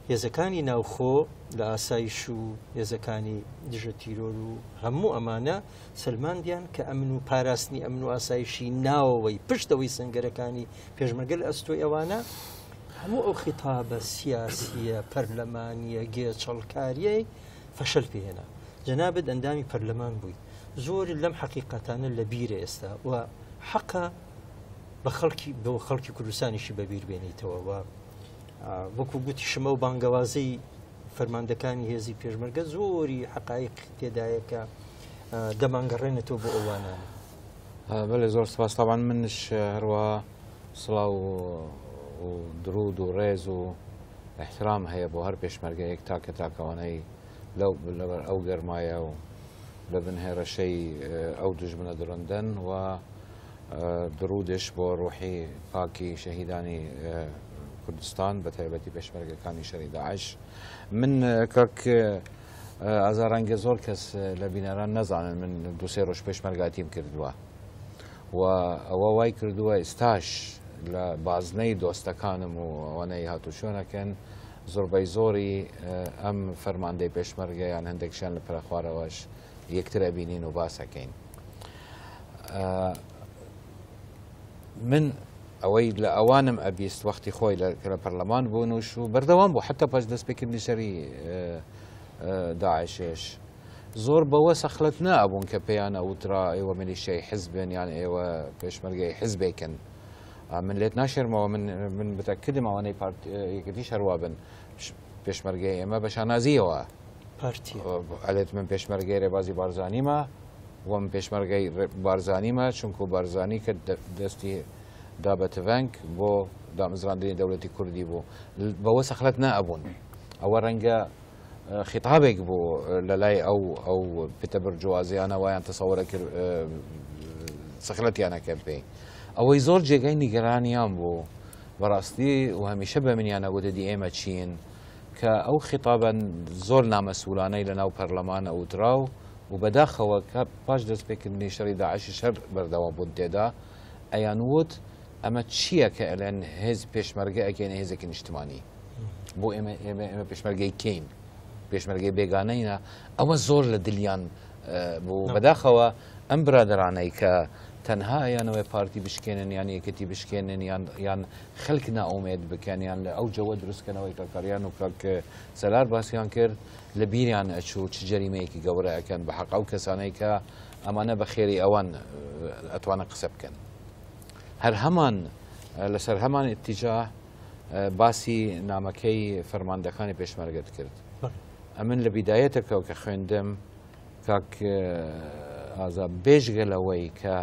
هێزەکانی ناوخۆ لە ئاسایش و هێزەکانی دژە تیرۆر و هەموو ئەمانە سلماندیان کە ئەمن و پاراستنی ئەمن و ئاسایشی ناوەوەی پشتەوەی سنگەرەکانی پێشمەرگە لە ئەستۆی ئەوانە هەموو ئەو خیتابە سیاسیە پەرلەمانیە گێچەڵکاریەی فەشەل پێهێنا جەنابەت ئەندامی پەرلەمان بووی زۆر لەم حەقیقەتانە لە بیرە ئێستا و حەقە بە خەڵکی کوردستانیشی بەبیر بێنیتەوە و وەکو گوتی شمە و بانگەوازەی فەرماندەکانی هێزی پێشمەرگە زۆری حەقایق تێدایەکە دەمانگەڕێنێتەوە بۆ ئەوانان بەڵێ زۆر سپاس تاوان منش هەروە سڵاو و درود و ڕێز و احترام هەیە بۆ هەر پێشمەرگەیەک تاکە تاکەوانەی لەبەر ئەو گەرمایە و لە بنهێڕەشەی ئەو دژمنە درۆندن و درودش بۆ ڕوحی پاکی شەهیدانی کوردستان بە تایبەتی پێشمەرگەکانی شەری داعش من کەک ئازارانگە زۆر کەس لە بینەران نەزانن من دوسێ ڕۆژ پێشمەرگاتیم کردووە و ئەوە وای کردووە ئێستاش لە بازنەی دۆستەکانم و ئەوانەی هاتوچۆنەکەن زۆربەی زۆری ئەم فەرماندەی پێشمەرگەیان هەندێکشیان لە پرەخوارەوەش یەکترە بینین و باسەکەین من ئەوەی لە ئەوانم ئەبیست وەختی خۆی لە پەرلەمان بوون و بەردەوام بوو حتا پاش دەستپێکردنی شەری داعشێش زۆر بەوە سەخلت نابوون کە پێیانە وترا ئێوە میلیشیای حزبن یان ئێوە پێشمەرگەی حزبێکن من لێت ناشێرمەوە من بتەکدم ئەوانەی یەکەتی شەروا بن پێشمەرگەی ئێمە بە شانازیەوە ئەلێت من پێشمەرگەی ڕێبازی بارزانیمە وم پێشمەرگەی بارزانیمە چونکو بارزانی کە دەستی دابەتڤنگ بۆ دامزراندنی دەوڵەتی کوردی بوو بەوە سەخلت نەبوون ئەوە ڕەنگە خیتابێک بوو لە لای ئەو پێتە بەرجوازیانە وایان تەسەوەرە کرد سەخلەتیانەکە پێی ئەوەی زۆر جێگەی نیگەرانیان بوو بەڕاستی و هەمیشە بە منیانە گوتەدی ئێمە چین کە ئەو خیتابە زۆر نامەسوولانەی لە ناو پەرلەمانە ئوتراو و بەداخەوە کە پاش دەستپێکردنی شەری داعشی شەر بەردەوام بوون تێدا ئەیان وت ئەمە چییە کە ئەلێن هێز پێشمەرگە ئەکەینە هێزێکی نیشتمانی بۆ ئێمە پێشمەرگەی کەین پێشمەرگەی بێگانەینە ئەوە زۆر لە دلیان بوو بەداخەوە ئەم برادرانەی کە تەنها یانەوەی پارتی بشکێنن یان یەکەتی بشکێنن یان خەڵک ناومێت بکەن یان لە ئەو جەوە دروستکەنەوەی کاکاریان و کاک سەلار باسییان کرد لە بیریان ئەچوو چ جەریمەیەکی گەورە ئەەکەن بە حەق ئەو کەسانەی کە ئەمانە بە خێری ئەوان ئەتوانە قسە بکەن هەر هەمان لەسەر هەمان ئتیجا باسی نامەکەی فەرماندەکانی پێشمەرگەت کرد ئەمن لە بیدایەتەکەەوە کە خوێندم کاک ئازا بێژگەلەوەی کە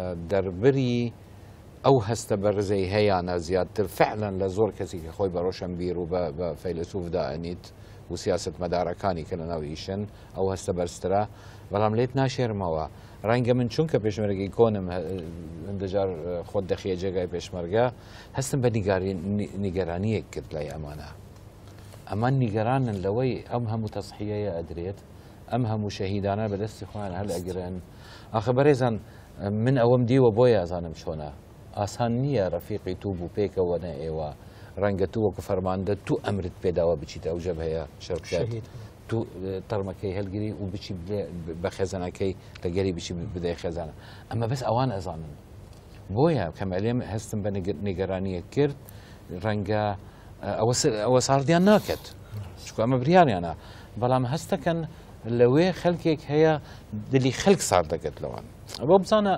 دەربری ئەو هەستە بەرزەی هەیەیانە زیاتر فعلەن لە زۆر کەسی کە خۆی بە ڕۆشنبیر و بە فەیلسوفدا ئەنیت و سیاست مەدارەکانی کە لە ناو ئیشن ئەو هەستە بەرزترە بەڵام لێت ناشێرمەوە ڕەنگە من چونکە پێشمەرگەی کۆنم هەندەجار خۆت دەخیە جێگای پێشمەرگە هەستم بە نیگەرانیەک کرد لای ئەمانە ئەمان نیگەرانن لەوەی ئەم هەموو تەسحیەیە ئەدرێت ئەم هەموو شەهیدانە بەدەستی خۆیان هەل ئەگرن ئاخە بەڕێزان من ئەوەم دیوە بۆ یازانم چۆنە ئاسان نییە ڕەفیقی تو بوو پێکەوە نە ئێوە ڕەنگە تو وەکو فەرماندە تو ئەمرت پێداوە بچیت ئەو جەبهەیە شەرکات تو تەرمەکەی هەلگیری و بچی بە خێزانەکەی لەگەری بچی بدەی خێزانە ئەمە بەس ئەوان ئەزانن بۆیە کەمەلێم هەستم بە نیگەرانیە کرد ڕەنگە ئەوە ساردیان ناکەت چکو ئەمە بریانیانە بەڵام هەستەکەن لەوێ خەلکێک هەیە دلی خەلک سار دەکەت لەوان بۆ بزانە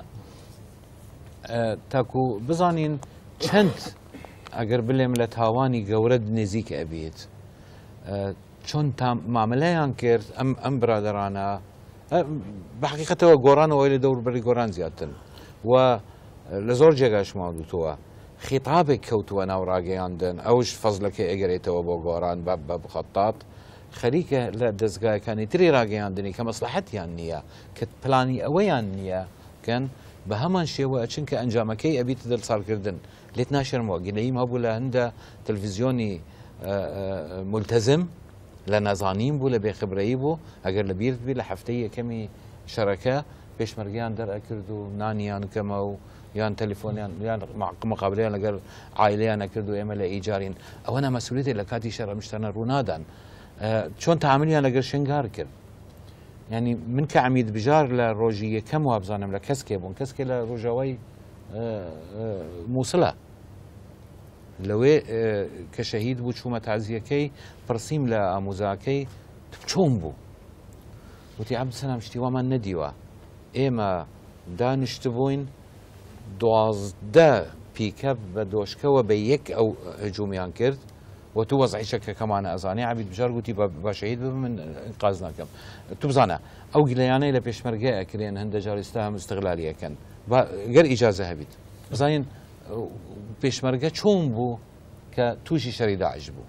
تاکو بزانین چەند ئەگەر بلێم لە تاوانی گەورە نێزیک ئەبێت چۆن مامەلەیان کرد ئەم برادرانە بە حقیقەتەوە گۆڕانەوەی لە دەوروبەری گۆران زیاتر و لە زۆر جێگاشمان دوتووە خیتابێک کەوتووە ناو ڕاگەیاندن ئەوش فەزلەکە ئەگەرێتەوە بۆ گۆڕان بە بخەتات خەریکە لە دەستگایەکانی تری ڕاگەیاندنی کە مەسلحەتیان نییە کە پلانی ئەوەیان نییە کەن بە هەمان شێوە چونکە ئەنجامەکەی ئەبیتە دڵساڵکردن لێت ناشێرمەوە گلەیم هەبوو لە هەندە تەلڤیزیۆنی مولتەزم لە نەزانیم بوو لە بێخبرەیی بوو ئەگەر لە بیرت بی لە هەفتەی یەکەمی شەڕەکە پێشمەرگیان دەرئەکرد و نانیان کەمە و یان تەلیفۆنیان یان مقابلەیان لەگەڵ عایلەیانە کرد و ئێمە لە ئیجارین ئەوەنە مەسئولیەتی لە کاتی شەڕە شتانە ڕوونادان چۆن تەعاملیان لەگەڵ شنگار کرد ینی من کە عەمید بژار لە ڕۆژی یەکەم وابزانم لە کەسکێ بوون کەسکێ لە ڕۆژەوەی مووسڵە لەوێ کە شەهید بوو چوومە تازیەکەی پرسییم لە ئاموزاکەی چۆن بوو وتی عەبدسەلام شتی وامان نەدیوە ئێمە دانیشت بووین 12 پیکەپ بە دۆشکەوە بە یەک ئەو هجوومیان کرد و تو وەزعی شەکەکەمانە ئەزانێ عەبید بژار گوتی بە شەهید ببم من ئینقاز ناکەم تو بزانە ئەو گلەیانەی لە پێشمەرگە ئەکرێن هەندە جاریستا هەم استغلالیەکەن گەر ئیجازە هەبیت بزانین پێشمەرگە چۆن بوو کە تووشی شەری داعش بوو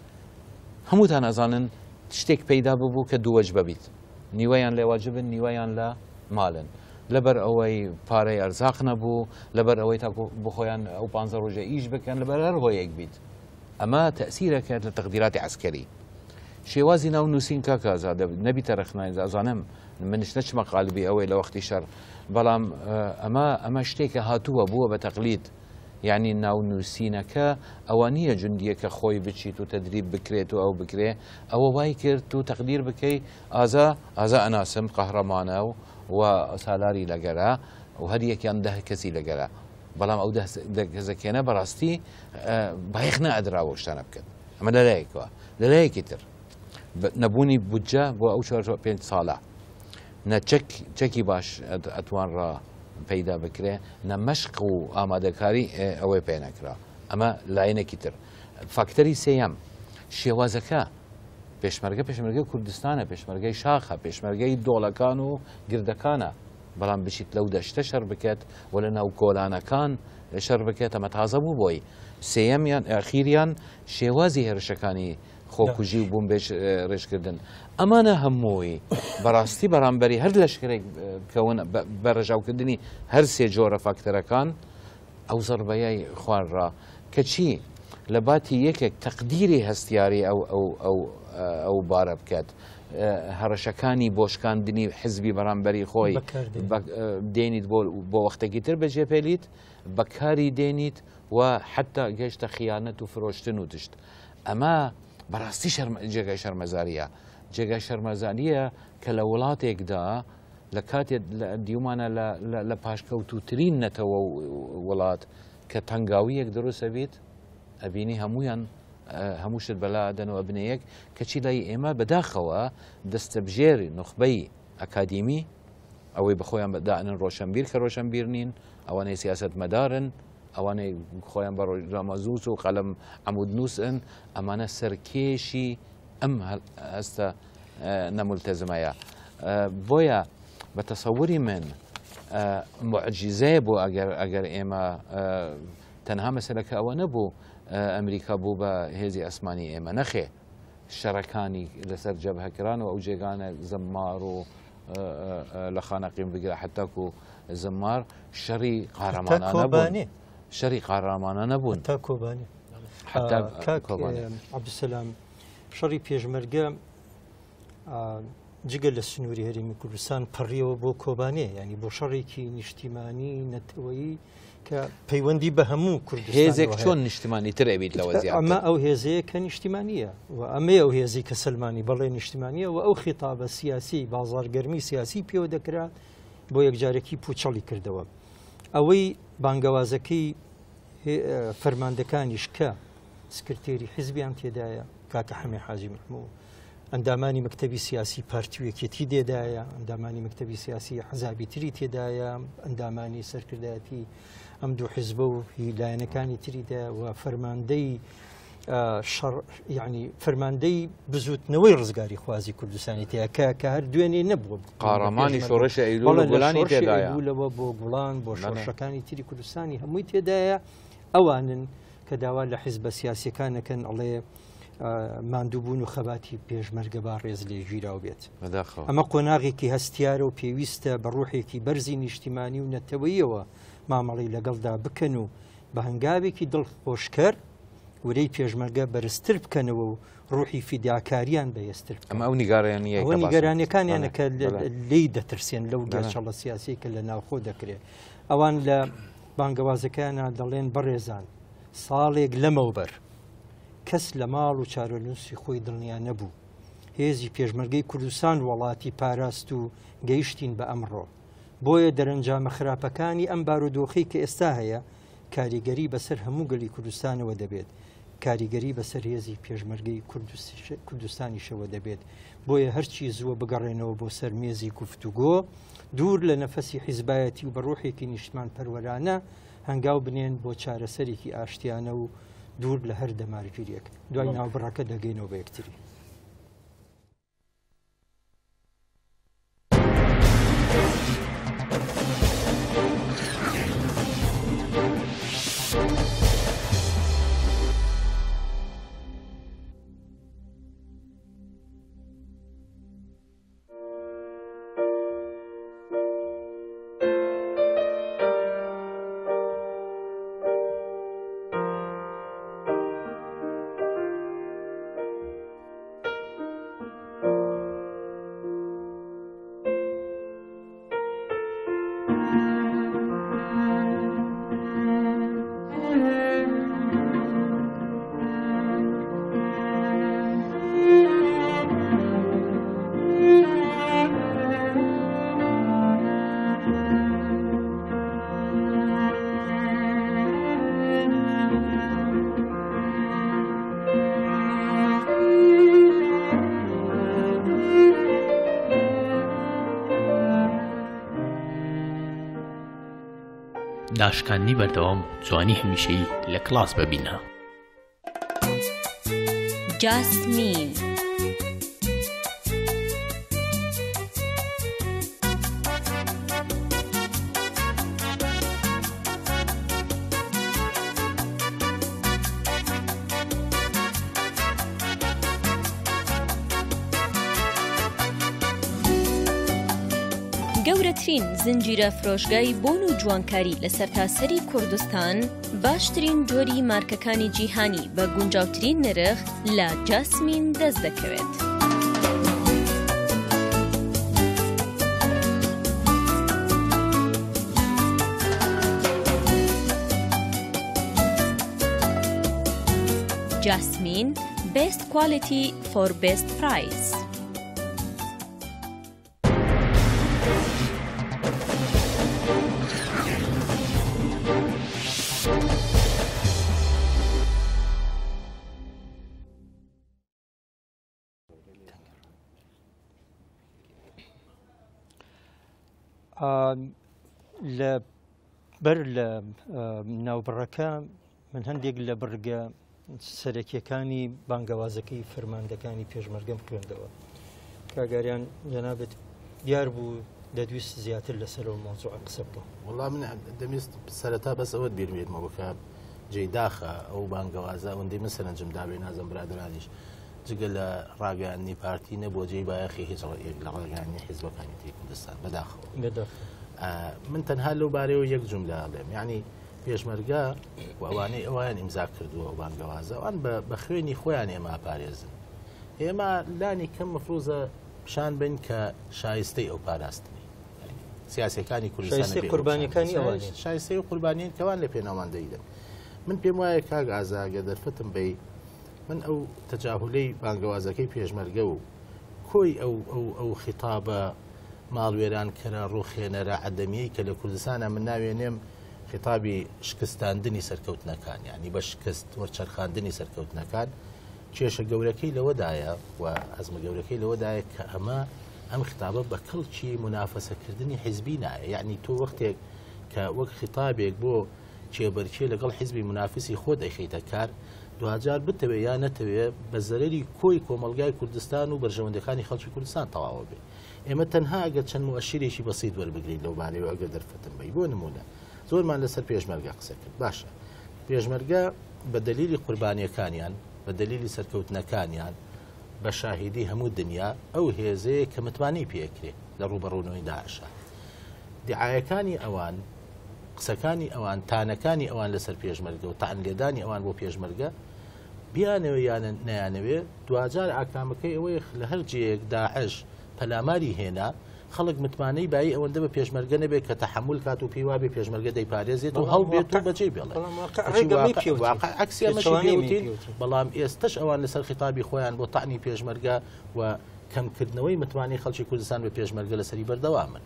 هەمووتان ئەزانن شتێک پەیدا ببوو کە دووەج ببیت نیوەیان لێ واجبن نیوەیان لە ماڵن لەبەر ئەوەی پارەی ئەرزاق نەبوو لەبەر ئەوەی تا بخۆیان ئەو 15 ڕۆژە ئیش بکەن لەبەر هەر هۆیەک بیت ئەمە تەسیرەکە لە تەقدیراتی عسکەری شێوازی ناو نووسین کاکازادە نەبیتە رەخناین ئەزانم منش نەچمە قالبی ئەوەی لە وەختی شەڕ بەڵام ئەمە شتێکە هاتووە بووە بە تەقلید یعنی ناو نووسینەکە ئەوە نییە جوندیە کە خۆی بچیت و تەدریب بکرێت و ئەو بکرێ ئەوە وای کرد و تەقدیر بکەی ئازا ئەناسم قەهرەمانە و سالاری لەگەرە و هەر یەکیان 10 کەسی لەگەرە بەڵام ئەو گەزەکێنە بەڕاستی بایەخ نەئەدراوە شتانە بکەن ئەمە لەلایەکەوە لەلایەکی تر نەبوونی بودجە بۆ ئەو 4-5 ساڵە نە چەکی باش ئەتوانڕە پەیدا بکرێ نە مەشق و ئامادەکاری ئەوەی پێ نەکرا ئەمە لایەنێکی تر فاکتەری سێیەم شێوازەکە پێشمەرگە کوردستانە پێشمەرگەی شاخە پێشمەرگەی دۆڵەکان و گردەکانە بەڵام بچیت لەو دەشتە شەر بکێت و لە ناو کۆلانەکان شەر بکێت ئەمە تازە بوو بۆی سێیەمیان ئەخیریان شێوازی هێرشەکانی خۆکوژی و بووم بێش ڕێژکردن ئەمانە هەمووی بەڕاستی بەرامبەری هەر لەشکرێک کەون بەڕێژاوکردنی هەر سێ جۆرە فاکتەرەکان ئەو زەربەیەی خوارڕا کەچی لە باتی یەکێک تەقدیری هەستیاری ئەو بارە بکات هەڕەشەکانی بۆشکاندنی حزبی بەرامبەری خۆی دێنیت بۆ وەختێکی تر بەجێپێلیت بەکاری دێنیت و حتا گەشتە خیانەت و فرۆشتن و تشت ئەمە بەڕاستی جێگای شەرمەزاریە جێگای شەرمەزاریە کە لە وڵاتێکدا لە کاتێک دیومانە لە پاشکەوتوترین نەتەوە وڵات کە تەنگاویەک دروستە بیت ئەبینی هەمویان هەموو شت بەلادەنەوە بنەیەک کەچی لای ئێمە بەداخەوە دەستە بژێری نخبەی ئەکادیمی ئەوەی بەخۆیان بەدانن ڕۆشنبیر کە ڕۆشنبیر نین ئەوانەی سیاست مەدارن ئەوانەی خۆیان بە ڕۆژنامەزووس و قەلەم عەمودنووسن ئەمانە سەرکێشی ئەم هەستە نەمولتەزمەیە بۆیە بە تەسەووری من معجیزەیە بۆ ئەگەر ئێمە تەنها مەسەلەکە ئەوە نەبوو ئەمریکا بوو بە هێزی ئەسمانی ئێمە نەخێ شەڕەکانی لەسەر جەبهەکران و ئەو جێگانە زەممار و لە خانەقیم بگرە حتاک و زەممار شەڕی قارەمانانە بوون شەڕی قارەمانە نەبوون تا کۆبانی عەبدولسەلام شەڕی پێشمەرگە جگە لە سنووری هەرێمی کوردستان پەڕیەوە بۆ کۆبانێ ینی بۆ شەڕێکی نیشتیمانی نەتەوەیی کە پەیوەندی بە هەموو کوردستان هێزێک چۆن نیشتیمانی تر ئەبیت لەوە زیاتر ئەمە ئەو هێزەیە کە نیشتیمانیە و ئەمە ئەو هێزی کە سلمانی بەڵێ نیشتیمانیە و ئەو خیتابە سیاسی بازارگەرمی سیاسی پێوە دەکرات بۆ یەکجارێکی پوچەڵی کردەوە ئەوەی بانگەوازەکەی فەرماندەکانیش کە سکرتێری حیزبیان تێدایە کاکە حەمێ حاجی محموود ئەندامانی مەکتەبی سیاسی پارتیوەکێتی تێدایە ئەندامانی مەکتەبی سیاسی حەزابی تری تێدایە ئەندامانی سەرکردایەتی ئەم دوو حیزبە و لایەنەکانی تریدا و فەرماندەی یعنی فەرماندەی بزوتنەوەی ڕزگاری خوازی کوردستانی تەیە کە هەر دوێنێ نەبووە قارەمانی شۆڕشە ئەیلوڵ و گوڵانی تێدایە لەوە بۆ گوڵان بۆ شۆڕشەکانی تری کوردستانی هەمووی تێدایە ئەوانن کە داوا لە حیزبە سیاسیەکانەکەن ئەڵێ ماندووبوون و خەباتی پێشمەرگە با ڕێز لێ ژیراو بێت ئەمە قۆناغێکی هەستیارە و پێویستە بە ڕوحێکی بەرزی نیشتیمانی و نەتەوەیەوە مامەڵی لەگەڵدا بکەن و بە هەنگاوێکی دڵخۆشکەر ورەی پێشمەرگە بەرزتر بکەنەوە و ڕوحی فیداکاریان بەهێزتر ئەمە ئەو نیگارانیە ئەوە نیگەرانیەکانیانە کە لی دەترسێن لەو گەرچەڵە سیاسی کە لە ناوخۆ دەکرێت ئەوان لە بانگەوازەکانە دەڵێن بەڕێزان ساڵێک لەمەوبەر کەس لە ماڵ و چارەنووسی خۆی دڵنیا نەبوو هێزی پێشمەرگەی کوردستان وڵاتی پاراست و گەیشتین بە ئەمڕۆ بۆیە دەرەنجامە خراپەکانی ئەم بارودۆخی کە ئێستا هەیە کاریگەری بەسەر هەموو گەلی کوردستانەوە دەبێت کاریگەری بەسەر هێزی پێشمەرگەی کوردستانیشەوە دەبێت بۆیە هەرچی زووە بگەڕێنەوە بۆ سەر مێزی گفتوگۆ دوور لە نەفەسی حیزبایەتی و بە ڕوحێکی نیشتمان پەروەرانە هەنگاو بنێن بۆ چارەسەرێکی ئاشتیانە و دوور لە هەر دەمارگیریەک دوای ناوبڕەکە دەگەینەوە بە یەکتری. داشکاندنی بەردەوام جوانی هەمیشەیی لە کلاس ببینە. جاسمین گەورەترین زنجیرە فرۆشگای بۆن و جوانکاری لە سەرتاسەری کوردستان باشترین جۆری مارکەکانی جیهانی بە گونجاوترین نرخ لە جاسمین دەست دەکەوێت. جاسمین best quality for best price. لە بەر لە ناوبڕەکە من هەندێک لە بڕگە سەرەکیەکانی بانگەوازەکەی فەرماندەکانی پێشمەرگەم خوێندەوە کاگاریان جەنابێت دیار بوو دەدویست زیاتر لەسەرەوە مۆزوع قسە بکەم. وەڵام من دەمویست سەرەتا بەس ئەوەت بیرمێتمەوە کە جێداخە ئەو بانگەوازە ئەوەندەی من سەرنجم دابێ نازم برادرانیش جگە لە ڕاگەیاندنی پارتی نەبووە جێی بایەخی هیچ لە ڕاگەیاندنی حیزبەکانی کوردستان بەداخەوە. من تەنها لەو بارەیەوە یەک جملە ئەڵێم یعنی پێشمەرگە و ئەوانەی ئەویان ئیمزا کردووە بانگەوازە ئەوان بە خوێنی خۆیان ئێمە پارێزن ئێمە لانی کەم مفروزە پیشان بین کە شایستەی ئەو پاراستنی سیاسەکانی کوردستان قوربانیەکانی ئەوان شایستەی و قوربانیان کەوان لە پێناوان دەیدەن. من پێم وایە کاک ئازاگە دەرفەتم بێ من ئەو تەجاهولەی بانگەوازەکەی پێشمەرگە و کۆی ئەو خیتابە ماڵوێران کەرە ڕوخێنەرە عەدەمیەی کە لە کوردستانە من ناوێنێم خیتابی شکستاندنی سەرکەوتنەکان یعنی بە شکست وەرچەرخاندنی سەرکەوتنەکان کێشە گەورەکەی لەوەدایە و ئەزمە گەورەکەی لەوەدایە کە ئەم خیتابە بە کەڵکی منافەسەکردنی حیزبی نایە یعنی تۆ وەختێک کە وەک خیتابێک بۆ چێبەرچێ لەگەڵ حیزبی منافسی خۆ دەیخیتە کار دوجار بتەوێت یا نەتەوێت بە زەرری کۆی کۆمەلگای کوردستان و بەرژەوەندەکانی خەڵکی کوردستان تەواوە بێ. ئێمە تەنها ئەگەر چەند مؤشیرێکی بەسیط وەربگرین لەو بارەیەوە ئەگەر دەرفەتم بی بۆ نمونە زۆرمان لەسەر پێشمەرگە قسە کرد باشە پێشمەرگە بە دلیلی قوربانیەکانیان بە دلیلی سەرکەوتنەکانیان بە شاهیدی هەموو دنیا ئەو هێزەیە کە متمانی پێکرێ لە ڕوبەڕوونەوەی داعشە دیعایەکانی ئەوان قسەکانی ئەوان تانەکانی ئەوان لەسەر پێشمەرگە و تەعنلێدانی ئەوان بۆ پێشمەرگە بیانەوە یان نەیانەوێ دوجار ئاکامەکەی ئەوەی لە هەر جەیەک داعش پەلاماری هێنا خەڵک متمانەی بایی ئەوەندە بە پێشمەرگە نەبێت کە تەحمل کات و پێیوا بێ پێشمەرگە دەیپارێزێت و هەڵبێت و بەجێ بێڵێ عکسیەمەشی بەڵام ئێستش ئەوان لەسەر خیتابی خۆیان بۆ تاعنی پێشمەرگە و کەمکردنەوەی متمانی خەڵکی کوردستان بە پێشمەرگە لەسەری بەردەوامن.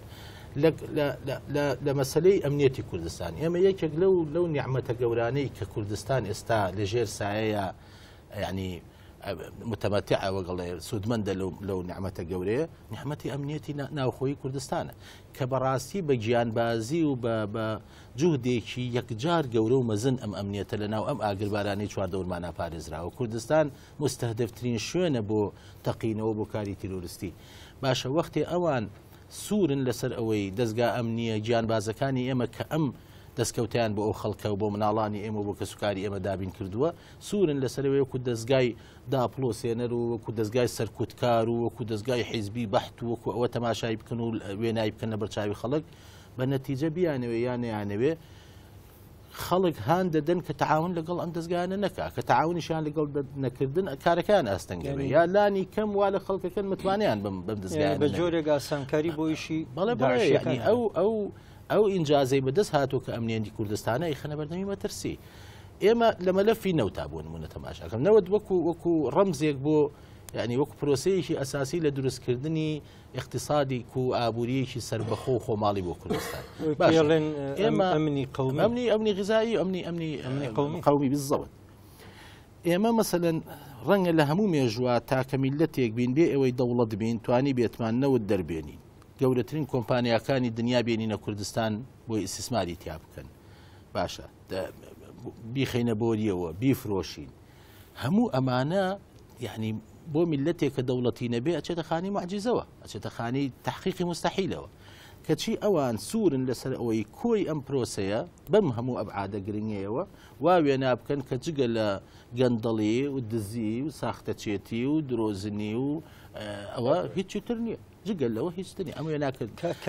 لە مەسلەی ئەمنیەتی کوردستان ئێمە یەکێک لەو نیعمەتە گەورانەی کە کوردستان ئێستا لەژێر سایەیە ینی متمەتیع وەگەڵێ سوودمەندە لەو نیعمەتە گەورەیە نیحمەتی ئەمنیەتی ناوخۆی کوردستانە کە بەڕاستی بە گیانبازی و بە جوهدێکی یەکجار گەورە و مەزن ئەم ئەمنیەتە لەناو ئەم ئاگربارانەی چواردەورمانە پارێزراوە کوردستان مستەهدەفترین شوێنە بۆ تەقینەوە بۆ کاری تیرۆریستی باشە وەختی ئەوان سوورن لەسەر ئەوەی دەستگا ئەمنیە گیانبازەکانی ئێمە کە ئەم دەستکەوتیان بۆ ئەو خەڵکە و بۆ مناڵانی ئێمە بۆ کە سوکاری ئێمە دابین کردووە سوورن لەسەرەوەی وەکو دەستگای داپلۆسێنەر و وەکو دەستگای سەرکوتکار و وەکو دەستگای حیزبی بەحت و وەکو ئەوە تەماشای بکەن و وێنایی بکەن لە بەرچاوی خەڵک بە نەتیجە بیانەوێ یانەیانەوێ خەڵک هان دەدەن کە تەعاون لەگەڵ ئەم دەستگایانە نەکا کە تەعاونیشیان لەگەڵ نەکردن کارەکان ئەستەنگەوێ یا لانی کەم وا لە خەڵکەکەن متوانیان بەم دەستگایان بە جۆرێک ئاسانکاری بۆ ئیشی بەڵێ ئەو ئینجازەی بەدەست هاتوو کە ئەمنیێنی کوردستانە ئیخەنە بەردەمی مەترسی ئێمە لە مەلەفی نەوتا بوون نمونە تەماشاکەم نەوەت وەکو ڕەمزێک بۆ یعنی وەکو پرۆسەیەکی ئەساسی لە دروستکردنی اقتصادی و ئابوووریەکی سربەخۆ و خۆماڵی بۆ کوردستان ئێمە ئەمنی قەومی ئەمنی غذایی ئەمنی قەومی بالضبط ئێمە مەسەلەن ڕەنگە لە هەموو مێژووە تاکە میلەتێک بین بێ ئەوەی دەوڵەت بین توانی بێتمان نەوت دەربێنین گەورەترین کۆمپانیاکانی دنیا بێنینە کوردستان بۆی ئیسیسماری تیا بکەن باشە بیخینە بۆریەوە بیفرۆشین هەموو ئەمانە یعنی بۆ میلەتێک کە دەوڵەتی نەبێ ئەچێتە خانی معجزەوە ئەچێتە خانی تحقیقی مستحیلەوە کەچی ئەوان سوورن لەسەر ئەوەی کۆی ئەم پرۆسەیە بەم هەموو ئەبعادە گرنگەیەوە وا وێنا بکەن کە جگە لە گەندەڵی و دزی و ساختەچێتی و درۆزنی و ئەوە هیچی تر نییە جگەل لەوە هیچتنی ئەمە ناکرد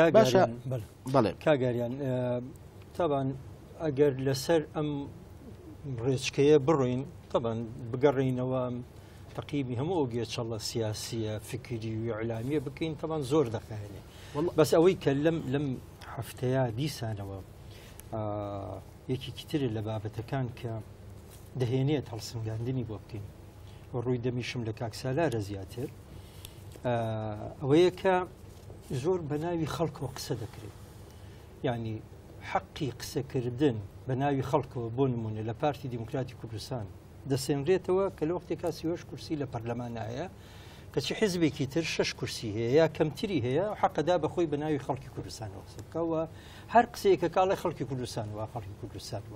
بەڵێ کاگەریان تاوان ئەگەر لەسەر ئەم ڕێچکەیە بڕۆین تاوان بگەڕینەوە تەقیبی هەموو ئەوگێ چەڵە سیاسیە فکری و ئیعلامیە بکەین تاوان زۆر دەخایێنێ بەس ئەوەی کە لەم هەفتەیە دیسانەوە یەکێکی ترە لە بابەتەکان کە دەهێنێت هەڵسنگاندنی بۆ بکەین و ڕووی دەمیشم لە کاکسالارە زیاتر ئەوەیە کە زۆر بە ناوی خەڵکەوە قسە دەکرێت یعنی حەقی قسەکردن بە ناوی خەڵکەوە بۆ نمونە لە پارتی دیموکراتی کوردستان دەسێنرێتەوە کە لە وەختێکا 38 کورسی لە پەرلەمانایە کەچی حیزبێکی تر 6 کورسی هەیە یا کەمتری هەیە حەقەدا بەخۆی بە ناوی خەڵکی کوردستانەوە قسە بکەوە هەر قسەیەکە کاڵی خەڵکی کوردستانەوە خەڵکی کوردستانەوە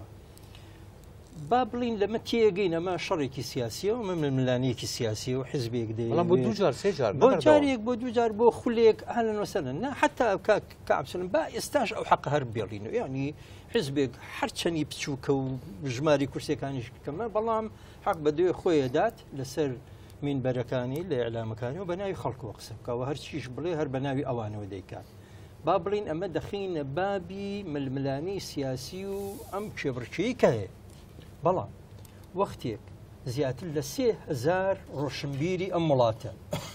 با بڵین لەمە تێگەین ئەمە شەڕێکی سیاسیە و ململانەیەکی سیاسی و حیزبێک دێ بۆ دوجار سێجار بۆ جارێک بۆ دوجار بۆ خولێک ئاهلەن وسەهلەن نه حتا کابسن با ئێستاش ئەو حەق هەر بێڵینەوە یعنی حیزبێک هەرچەندی بچووکە و ژماری کورسەکانیش کەمە بەڵام حەق بە دوێ خۆیە دات لەسەر مینبەرەکانی لە ئێعلامەکانی و بە ناوی خەڵکەوە قسە بکەوە هەرچیش بڵێ هەر بە ناوی ئەوانەوە دەیکات با بڵین ئەمە دەخینە بابی ململانی سیاسی و ئەم کێبڕکێی کە هەیە بەڵام وەختێک زیاتر لە 3000 ڕۆشنبیری ئەم وڵاتە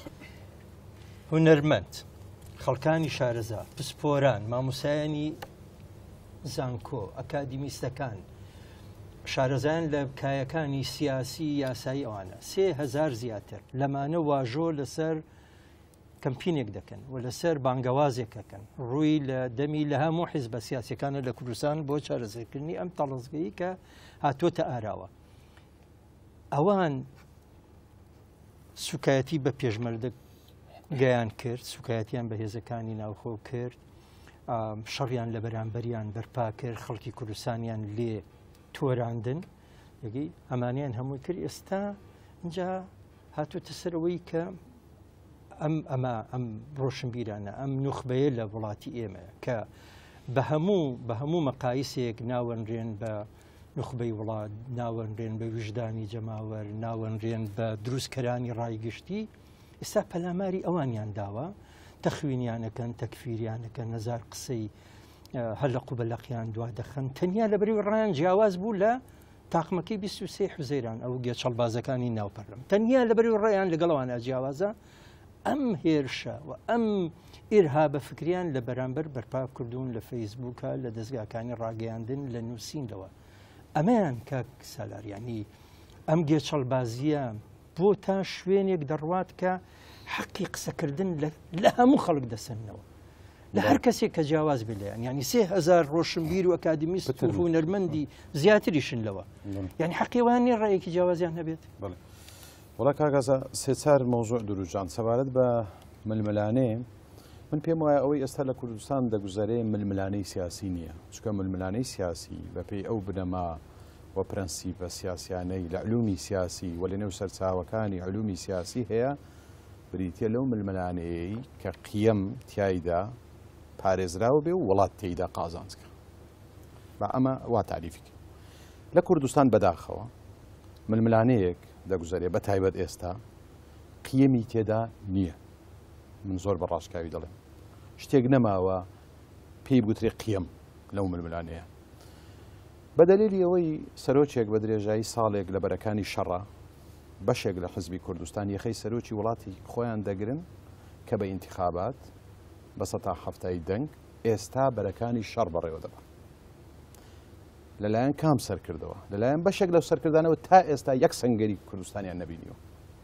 هونەرمەند خەڵکانی شارەزا پسپۆران مامۆسایانی زانکۆ ئەکادیمیستەکان شارەزایان لە کایەکانی سیاسی یاسایی ئەوانە 3000 زیاتر لەمانە واژۆ لەسەر کەمپینێک دەکەن و لەسەر بانگەوازێکەکەن ڕووی لە دەمی لە هەموو حیزبە سیاسەکانە لە کوردستان بۆ چارەسەرکردنی ئەم تەڵەزگەیی کە هاتوۆتە ئاراوە ئەوان سوکایەتی بە پێشمەردە گەیان کرد سوکایەتیان بە هێزەکانی ناوخۆ کرد شەڕیان لە بەرامبەریان بەرپا کرد خەڵکی کوردستانیان لێ تۆراندن یەگەی ئەمانیان هەمووی کرد ئێستا اینجا هاتوۆتە سەرەوەی کە ئەم ڕۆشنبیرانە ئەم نوخبەیە لە وڵاتی ئێمە کە بە هەموو مەقایسێک ناوەنرێن بە نوخبەی وڵات ناوەنرێن بە وجدانی جەماوەر ناوەنرێن بە دروستکەرانی ڕایگشتی ئێستا پەلاماری ئەوانیان داوە تەخوینیانەکەن تەکفیریانەکەن نەزار قسەی هەلق و بەلەقیان دوا دەخەن تەنیا لە بەری ڕایان جیاواز بوو لە تاقمەکەی 23 حوزەیران ئەو گێ چەڵبازەکانی ناوپەرلەم تەنیا لە بەری ڕێیان لەگەڵەوانە جیاوازە ئەم هێرشە و ئەم ئێرهابە فکریان لە بەرامبەر بەرپا کردوون لە فەیسبووکە لە دەستگاکانی ڕاگەیاندن لە نووسینەوە ئەمەیان کاک سالاریانی ئەم گێچەڵبازیە بۆ تا شوێنێک دەڕوات کە حەقی قسەکردن لە هەموو خەڵک دەسەنەوە لە هەر کەسێک کە جیاواز بێلیان ینی 3000 ڕۆشنبیر و ئەکادمیست و هونەرمەندی زیاتریشن لەوە یعنی حەقیوانی ڕێیەکی جیاوازیان هەبێت وڵا کاگازە سێچار مۆزوع دروژان سەبارەت بە ململانێ من پێم وایە ئەوەی ئێستا لە کوردستان دەگوزارێ ململانەی سیاسی نییە چکە ململانەی سیاسی بەپێی ئەو بنەما و پرەنسیپە سیاسیانەی لە علومی سیاسی و لە نێو سەرچاوەکانی علومی سیاسی هەیە بریتە لەو ململانەیەی کە قیەم تایدا پارێزراوە بێ و وڵات تێیدا قازانجکە بە ئەمە وا تعریفیکە لە کوردستان بەداخەوە ململانەیەک دەگوزارێ بە تایبەت ئێستا قیەمی تێدا نییە من زۆر بە ڕاشکاوی دەڵێم شتێک نەماوە پێی بگوترێ قیەم لەو ململانەیە بەدەلیلی ئەوەی سەرۆکێک بە درێژایی ساڵێک لە بەرەکانی شەڕە بەشێک لە حزبی کوردستان یەخەی سەرۆکی وڵاتی خۆیان دەگرن کە بە ئینتیخابات بە سەتا هەفتایی دەنگ ئێستا بەرەکانی شەڕ بەڕێوە دەبن لەلایەن کام سەرکردەوە لەلایەن بەشێک لەو سەرکردانەوە تا ئێستا یەک سەنگەری کوردستانیان نەبینیەوە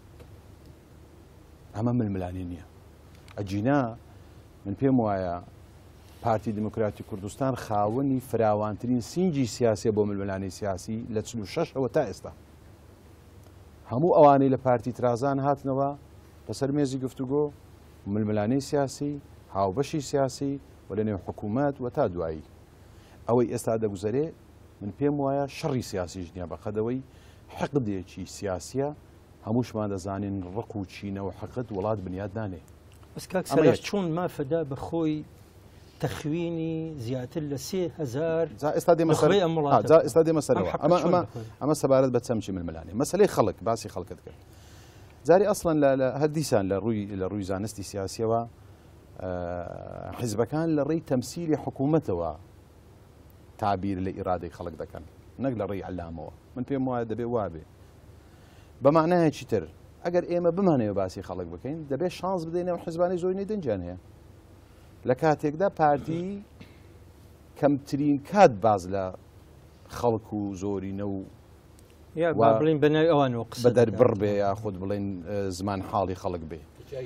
ئەمە ململانی نییە ئەجینا من پێم وایە پارتی دموکراتی کوردستان خاوەنی فراوانترین سینجی سیاسی بۆ ململانی سیاسی لە 46ەوە تا ئێستا هەموو ئەوانەی لە پارتی ترازان هاتنەوە لەسەر مێزی گفتوگۆ ململانەی سیاسی هاوبەشی سیاسی و لە نێو حکوومەت و تا دوایی ئەوەی ئێستا دەگوزارێ من پێم وایە شەڕی سیاسیش نییە بەقەدەوەی حەقدێکی سیاسیە هەمووشمان دەزانین ڕق و چینە و حەقت وڵات بنیاد نانێ بەس کاک سەلاش چۆن مافەدا بە خۆی تەخوینی زیاتر لە 3000 ئێستا دێمە سەرەوە ئەمە سەبارەت بە چەمچی ململانێ مەسەلەی خەڵک باسی خەڵکت کرد جاری ئەسڵەن لە هەردیسان لە ڕووی زانستی سیاسیەوە حیزبەکان لە ڕێی تەمسیلی حکوومەتەوە تعبیر لە ئیرادەی خەڵک دەکەن نەک لە ڕێی عەلامەوە من پێم وایە دەبێ وابێ بە معنایەکی تر ئەگەر ئێمە بمانەوە باسی خەڵک بکەین دەبێت شانس بدەینەوە حیزبانی زۆرینەی دەنجیان هەیە لە کاتێکدا پارتی کەمترین کات باز لە خەڵک و زۆرینە و بڵین بەناوی ئەوانەوە بە دەربڕ بێ یاخود بڵێن زمان حاڵی خەڵک بێ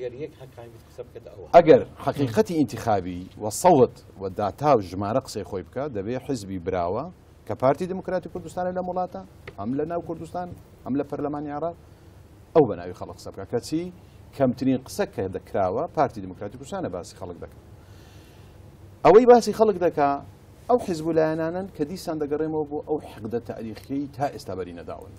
ئەگەر حقیقەتی ئینتیخابی و سەوت و داتا و ژمارە قسەی خۆی بکە دەبێت حیزبی براوە کە پارتی دموکراتی کوردستانە لە وڵاتە ئەم لە ناو کوردستان ئەم لە پەرلەمانی عێراق ئەو بەناوی خەڵک قسە بکە کەچی کەمترین قسە کە دەکراوە پارتی دموکراتی کوردستانە باسی خەڵک دەکە ئەوەی باسی خەڵک دەکا ئەو حیزب و لایەنانن کە دیسان دەگەڕێمەوە بۆ ئەو حقدە تاریخیەی تا ئێستا بەری نەداون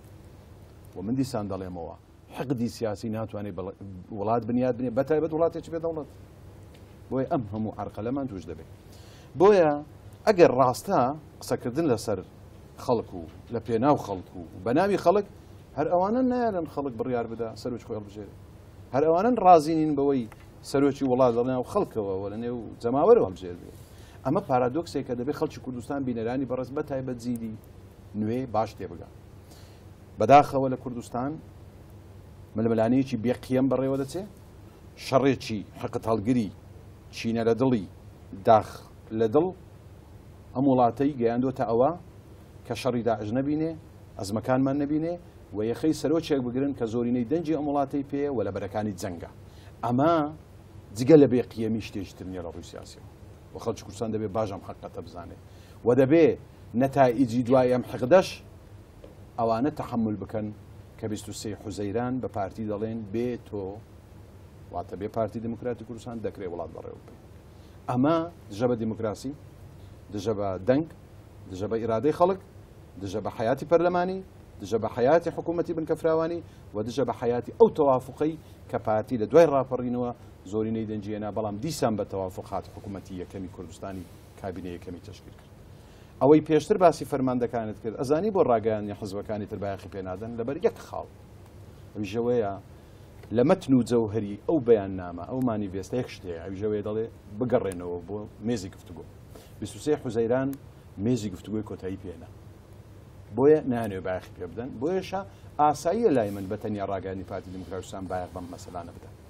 و من دیسان دەڵێمەوە حقدی سیاسی ناتوانێت وڵات بنیاد بنێ بەتایبەت وڵاتێکی بێدەوڵەت بۆیە ئەم هەموو عەرقەلەمان توش دەبێت بۆیە ئەگەر ڕاستە قسەکردن لەسەر خەڵک و لە پێناو خەڵک و بەناوی خەڵک هەر ئەوانە نایەن خەڵک بڕیار بدا سەرۆکی خۆی هەڵبژێرێ هەر ئەوانە ڕازینین بەوەی سەرۆکی وڵات لە ناو خەڵکەوە و لە نێو جەماوەرەوە هەڵبژێرێ ئەمە پارادۆکسێک کە دەبێت خەڵکی کوردستان بینەرانی بەڕێز بەتایبەت زیدی نوێ باش تێبگا بەداخەوە لە کوردستان ململانەیەکی بێقیەم بەڕێوە دەچێت شەڕێکی حقت هەڵگری چینە لە دڵی داخ لە دڵ ئەم وڵاتەی گەیاندۆتە ئەوە کە شەڕی داعش نەبینێ ئەزمەکانمان نەبینێ و یەخەی سەرۆکێک بگرن کە زۆرینەی دەنجی ئەم وڵاتەی پێ و لە بەرەکانی جەنگە ئەمە جگە لە بێقیەمی شتێشتر نیە لە ڕووی سیاسیەوە و خەڵکی کوردستان دەبێت باشەم حەقەتە بزانێت و دەبێت نەتائیجی دوای ئەم حەقدەش ئەوانە تەحمل بکەن کە 23 حوزەیران بە پارتی دەڵێن بێ تۆ واتە بێ پارتی دموکراتی کوردستان دەکرێت وڵات بەڕێوە بێ ئەمە دژە بە دیموکراسی دژە بە دەنگ دژە بە ئیرادەی خەڵک دژە بە حیاتی پەرلەمانی دژە بە حیاتی حکوومەتی بنکەفراوانی و دژە بە حیاتی ئەو تەوافقی کە پارتی لە دوای ڕاپەڕینەوە زۆرینەی دەنجێنا بەڵام دیسان بە تەوافقات حکوومەتی یەکەمی کوردستانی کابینە یەکەمی تەشکیل کرد ئەوەی پێشتر باسی فەرماندەکانت کرد ئەزانی بۆ ڕاگەیانی حزبەکانی تر بایەخی پێنادەن لەبەر یەک خاڵ ئەویژەوەیە لە مەتن و جەوهەری ئەو بەیان نامە ئەو مانیڤێستە یەک شتەیە ئەویژەوەی دەڵێ بگەڕێنەوە بۆ مێزی گفتوگۆ 23 حوزەیران مێزی گفتوگۆی کۆتایی پێێنە بۆیە نانوێ بایەخی پێ بدەن بۆیەشە ئاساییە لای من بە تەنیا ڕاگەیانی پارتی دموکراتی کوردستان بایەخ بەم مەسەلانە بدەن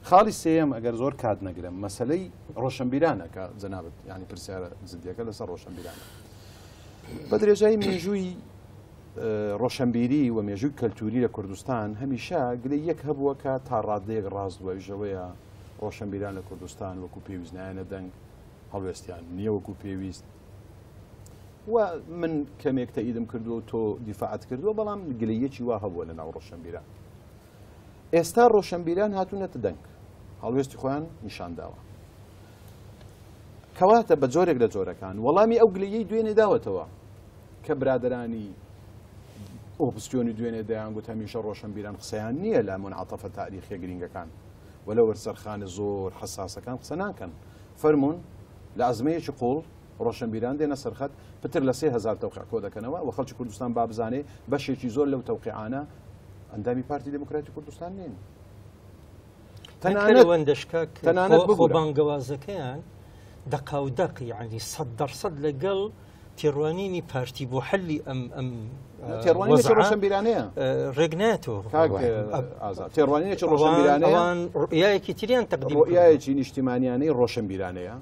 خاڵی سێم ئەگەر زۆر کات نەگرم مەسلەی ڕۆشنبیرانە کە جەنابەت ینی پرسیارە زدیەکە لەسەر ڕۆشنبیرانە بە درێژایی مێژووی ڕۆشنبیری و مێژووی کەلتوری لە کوردستان هەمیشە گلەی یەک هەبووە کە تا ڕادەیەک ڕاست دوایژەوەیە ڕۆشنبیران لە کوردستان وەکو پێویست نایەنە دەنگ هەڵوێستیان نییە وەکو پێویست و من کەمێک تەئیدم کردووە و تۆ دیفاعەت کردووە بەڵام گلەیەکی وا هەبووە لە ناو ڕۆشنبیران ئێستا ڕۆشنبیران هاتوونەتە دەنگ هەڵوێستی خۆیان نیشان داوە کەواتە بە جۆرێک لە جۆرەکان وەڵامی ئەو گلەیەی دوێنێ داوەتەوە کە برادرانی ئۆپسیۆنی دوێنێ دەیانگوت هەمیشە ڕۆشنبیران قسەیان نییە لە منعاتەفە تاریخی گرنگەکان وەلە وەرسەرخانە زۆر حساسەکان قسە ناکەن فەرمونون لە ئەزمەیەکی قوڵ ڕۆشنبیران دێنە سەرخەت پتر لە 3000 تەوقیع کۆ دەکەنەوە و خەڵکی کوردستان بابزانێ بەشێکی زۆر لەو تەوقیعانە ئەندامی پارتی دموکراتی کوردستان نین تەنانەت خۆ بانگەوازەکەیان دەقاودەق یعنی 100% لەگەڵ تێڕوانینی پارتی بۆ حەلی ئەم تێڕوانینی ڕۆشنبیرانەیە ڕێگنێتەوە تێڕوانینێکی ڕۆشنبیرانەیە ڕۆیایەکی تریان تەقدیم ڕۆیایەکی نیشتیمانیانەی ڕۆشنبیرانەیە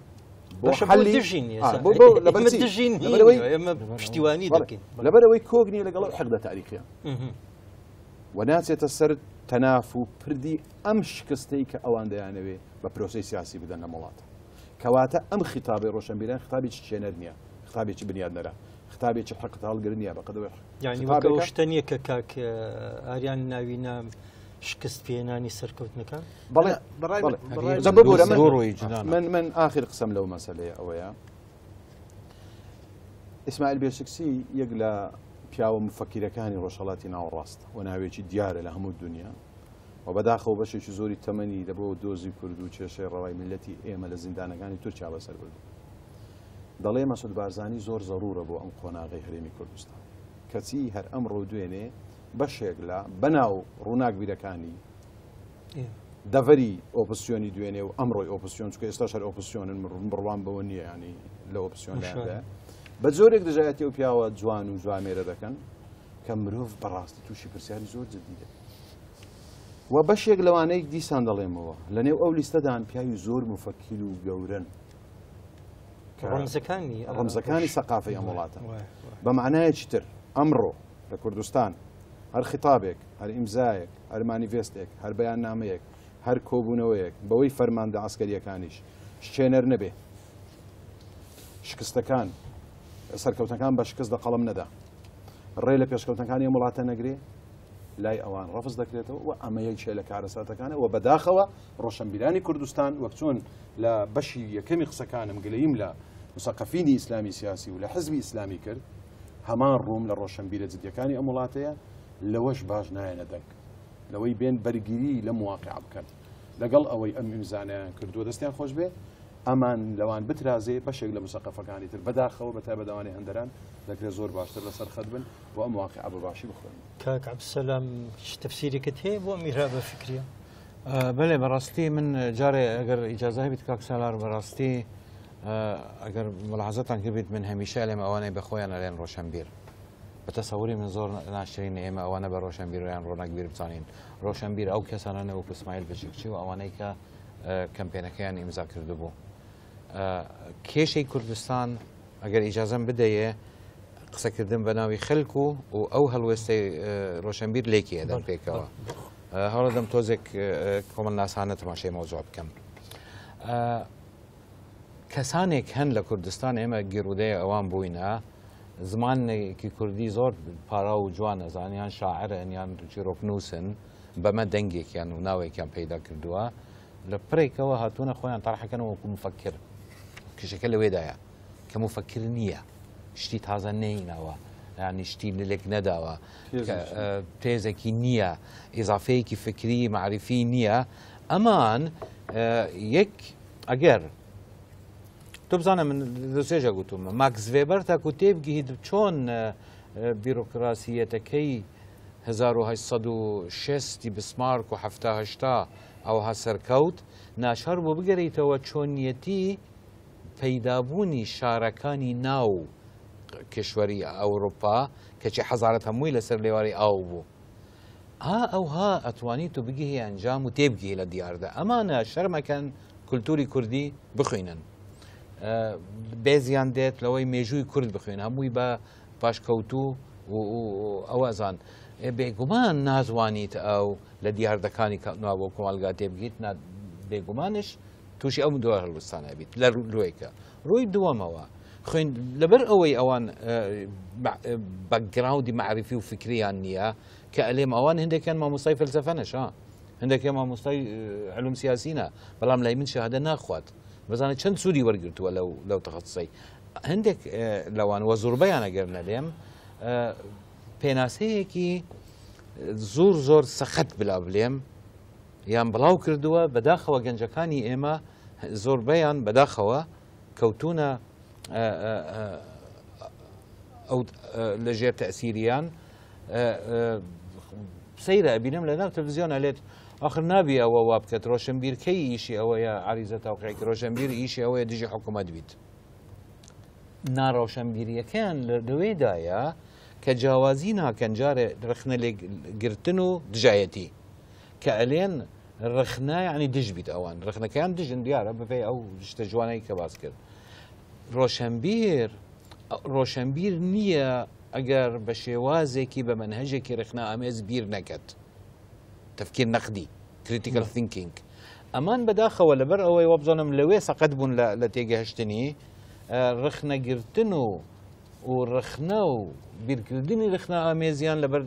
پشتیوانی دەکەین لەبەرەوەی کۆگنی لەگەڵ حەقدە تاریخیان و ناچێتە سەر تەناف و پردی ئەم شکستەی کە ئەوان دەیانەوێ بە پرۆسی سیاسی بدەن لە وڵاتە کەواتە ئەم خیتابی ڕۆشنبیران خیتابێکی چێنەر نییە خیتابێکی بنیادنەرە خیتابێکی حەقت هەڵگر نییە بەقەدەوەی یعنی وەکەو شتە نییە کە کاک ئاریان ناوی نام شکست پێێنانی سەرکەوتنەکان من آخر قسەم لەو مەسەلەیە ئەوەیە ئیسماعیل بێشکسی یەک لە پیاوە مفەکیرەکانی ڕۆژهەڵاتی ناوەڕاستە و ناوێکی دیارە لە هەموو دنیا و بەداخەوە بەشێکی زۆری تەمەنی لە بۆ دۆزی کورد و کێشەی ڕەوای میلەتی ئێمە لە زیندانەکانی تورکیا بەسەر برد دەڵێ مەسعود بارزانی زۆر زەڕورە بۆ ئەم قۆناغی هەرێمی کوردستان کەچی هەر ئەمڕۆ دوێنێ بەشێک لە بەناو ڕووناک بیرەکانی دەڤەری ئۆپسیۆنی دوێنێ و ئەمڕۆی ئۆپسیۆن چکە ئێستا شەر ئۆپسیۆنن بڕوان بەوە نییە ینی لە ئۆپسیۆنیاندا بە جۆرێک دەژایەتی و پیاوە جوان و جوامێرە دەکەن کە مرۆڤ بەڕاستی تووشی پرسیاری زۆر جدیدە و بەشێک لەوانەیە دیسان دەڵێمەوە لە نێو ئەو لیستەدان پیاوی زۆر مفەکیر و گەورن ڕەمزەکانی سەقافەی ئەم وڵاتە بە معنایەکی تر ئەمڕۆ لە کوردستان هەر خیتابێک هەر ئیمزایەک هەر مانیڤێستێک هەر بەیان نامەیەک هەر کۆبوونەوەیەک بەوەی فەرماندە عسکەریەکانیش شتێنەر نەبێ شکستەکان سەرکەوتەکان بە شکست دەقەڵم نەدا ڕێ لە پێشکەوتەکانی ئەم وڵاتە نەگرێ لای ئەوان ڕەفز دەکرێتەوە و ئەمە یەکێ لە کارەساتەکانە و بەداخەوە ڕۆشنبیرانی کوردستان وەک چۆن لە بەشی یەکەمی قسەکانم گلەییم لە مسەقفینی ئیسلامی سیاسی و لە حزبی ئیسلامی کرد هەمان ڕووم لە ڕۆشنبیرە جدیەکانی ئەم وڵاتەیە لەوەش باش نایەنە دەنگ لەوەی بێن بەرگیری لە مواقع بکەن لەگەڵ ئەوەی ئەم ئیمزانیان کردووە دەستیان خۆش بێ ئەمان لەوان بترازێ بەشێک لە مسەقفەکانی تر بەداخەوە بە تایبەتەوانی هەندەران دەکرێت زۆر باشتر لەسەر خەت بن و ئەم واقع بەباشی بخۆن. کاک عەبدولسەلام تەفسیرێکت هەیە بۆ میرابە فکریە؟ بەڵێ بەڕاستی من جارێ ئەگەر ئیجازە هەبێت کاک سالار بەڕاستی ئەگەر ملاحەزەتان کردیت من هەمیشە لێمە ئەوانەی بەخۆیان ئەڵێن ڕۆشنبیر بە تەسەووری من زۆر ناشرین ئێمە ئەوانە بە ڕۆشنبیریان ڕۆناکبیر بزانین ڕۆشنبیر ئەو کەسانانە وەکو ئیسماعیل بەشکچی و ئەوانەی کە کەمپێنەکەیان ئیمزا کردبوو کێشەی کوردستان ئەگەر ئیجازەم بدەیە قسەکردن بە ناوی خەلک و ئەو هەڵوێستەی ڕۆشنبیر لێکی ئەدەم پێکەوە هەڵدەم تۆزێک کۆمەڵ ناسانە تەماشای مۆزوع بکەم کەسانێک هەن لە کوردستان ئێمە گیرودەیە ئەوان بووینە زمانێکی کوردی زۆر پارا و جوانە زانیان شاعرن یان چیرۆکنووسن بەمە دەنگێکیان و ناوێکیان پەیدا کردووە لە پرێکەوە هاتوونە خۆیان تاڕحەکەن وەکو مفەکر کشەکە لەوێدایە کە مفەکر نییە شتی تازە نەینەوە ینی شتی لێک نەداوە تێزێکی نییە ئیزافەیەکی فکری معرفی نییە ئەمان یەک ئەگەر تۆ بزانە من دەسێژە گوتومە ماکس ڤێبەر تاکو تێبگەیت چۆن بیرۆکراسیەتەکەی 1960 بسمارک و 1970 ئەوها سەرکەوت ناشار بۆ بگەڕیتەوە چۆنیەتی پەیدابوونی شارەکانی ناو کشوەری ئەوروپا کەچی حەزارەت هەمووی لەسەر لێواری ئاو بوو ئەوها ئەتوانی تو بگی هی ئەنجام و تێبگی لە دیاردا ئەمانە شەرمەکەن کولتوری کوردی بخوێنن بێزیان دێت لەوەی مێژووی کورد بخوێن هەمووی بە پاشکەوتو ئەوە ئەزان بێگومان نازوانیت ئەو لە دیاردەکانی کەوتنەوە بۆ کۆمەلگا تێبگیت بێگومانش تووشی ئەو دووە هەڵوستانە بیت لە ڕوویکە ڕووی دووەمەوە خوێن لەبەر ئەوەی ئەوان بەگراودی معرفی و فکریان نییە کە ئەلێم ئەوان هەندێکیان مامۆستای فەلسەفەنەش هەندێکیان مامۆستای علوم سیاسینە بەڵام لای من شەهادە ناخوات بەزانێت چەند سوودی وەرگرتووە لەو تەخەسوسەی هەندێک لەوان وە زۆربەیان ئەگەر نەلێم پێناسەیەکی زۆر سەخت بلا بلێم یان بڵاو کردووە بەداخەوە گەنجەکانی ئێمە زۆربەیان بەداخەوە کەوتونە ئەو لەژێر تەسیریان سەیرە ئەبینم لە ناو تەلڤیزیۆن ئەلێت آخر نابی ئەوە وا بکەت ڕۆشنبیرکەی ئیشی ئەوەیە عریزە تاوقعی ڕۆشنبیر ئیشی ئەوەیە دژی حکوومەت بیت ناڕۆشنبیریەکەیان لەوەیدایە کە جیاوازی ناکەن جارێ ڕخنە لێگرتن و دژایەتی کە ئەلێن ڕخنە ینی دژ بیت ئەوان ڕخنەکەیان دژن دیارە بەپێ ئەو شتە جوانەی کە باس کرد ڕۆشنبیر نییە ئەگەر بە شێوازێکی بە منهەجێکی ڕخنە ئامێز بیر نەکەت تفکیر نەقدی کریتیکل تینکینگ ئەمان بەداخەوە لەبەر ئەوەی وە بزانم لەوێ سەقەت بوون لە تێگەهشتنی ڕخنەگرتن و ڕخنە و بیرکردنی ڕخنە ئامێزیان لەبەر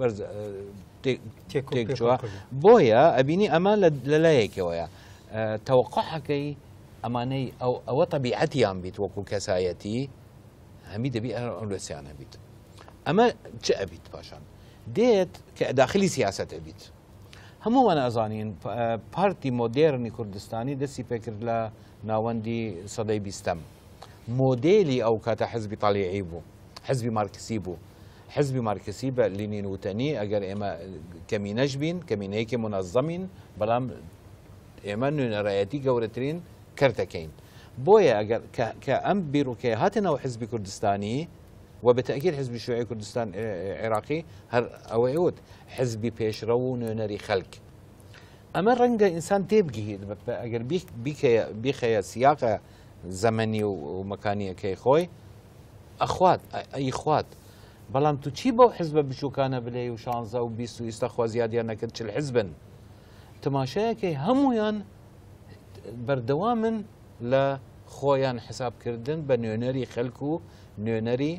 تێکچووە بۆیە ئەبینی ئەمان لەلایەکەوەیە تەوەقعەکەی ئەمانەی ئەوە تەبیعەتیان بیت وەکو کەسایەتی هەمی دەبی ئەلوسیانە بیت ئەمە چ ئەبیت پاشان دێت کە داخلی سیاست ئەبیت هەمووان ئەزانین پارتی مۆدێرنی کوردستانی دەستی پێکرد لە ناوەندی سەدەی بیستەم مۆدێلی ئەو کاتە حزبی تالیعی بوو حزبی مارکسی بوو حزبی مارکسی بە لینین وتەنی ئەگەر ئێمە کەمینەش بین کەمینەیەکی منەظەمین بەڵام ئێمە نوێنەڕایەتی گەورەترین کردەکەین بۆیە ئەگەر کە ئەم بیرۆکەیە هاتنەوە حزبی کوردستانی و بەتەکید حزبی شوعی کوردستان عێراقی هەر ئەوەی وت حزبی پێشرە و نوێنەری خەڵک ئەمە ڕەنگە ئینسان تێبگیت ئەگەر بیخەیە سیاقە زەمەنی و مەکانیەکەی خۆی ئەخوات ئەی خوات بەڵام تو چی بەو حزبە بچووکانە بلێ و 16 و 20 و ئیستەخوا زیادیان نەکرد چل حزبن تەماشایەکەی هەمویان بەردەوامن لە خۆیان حسابکردن بە نوێنەری خەڵک و نوێنەری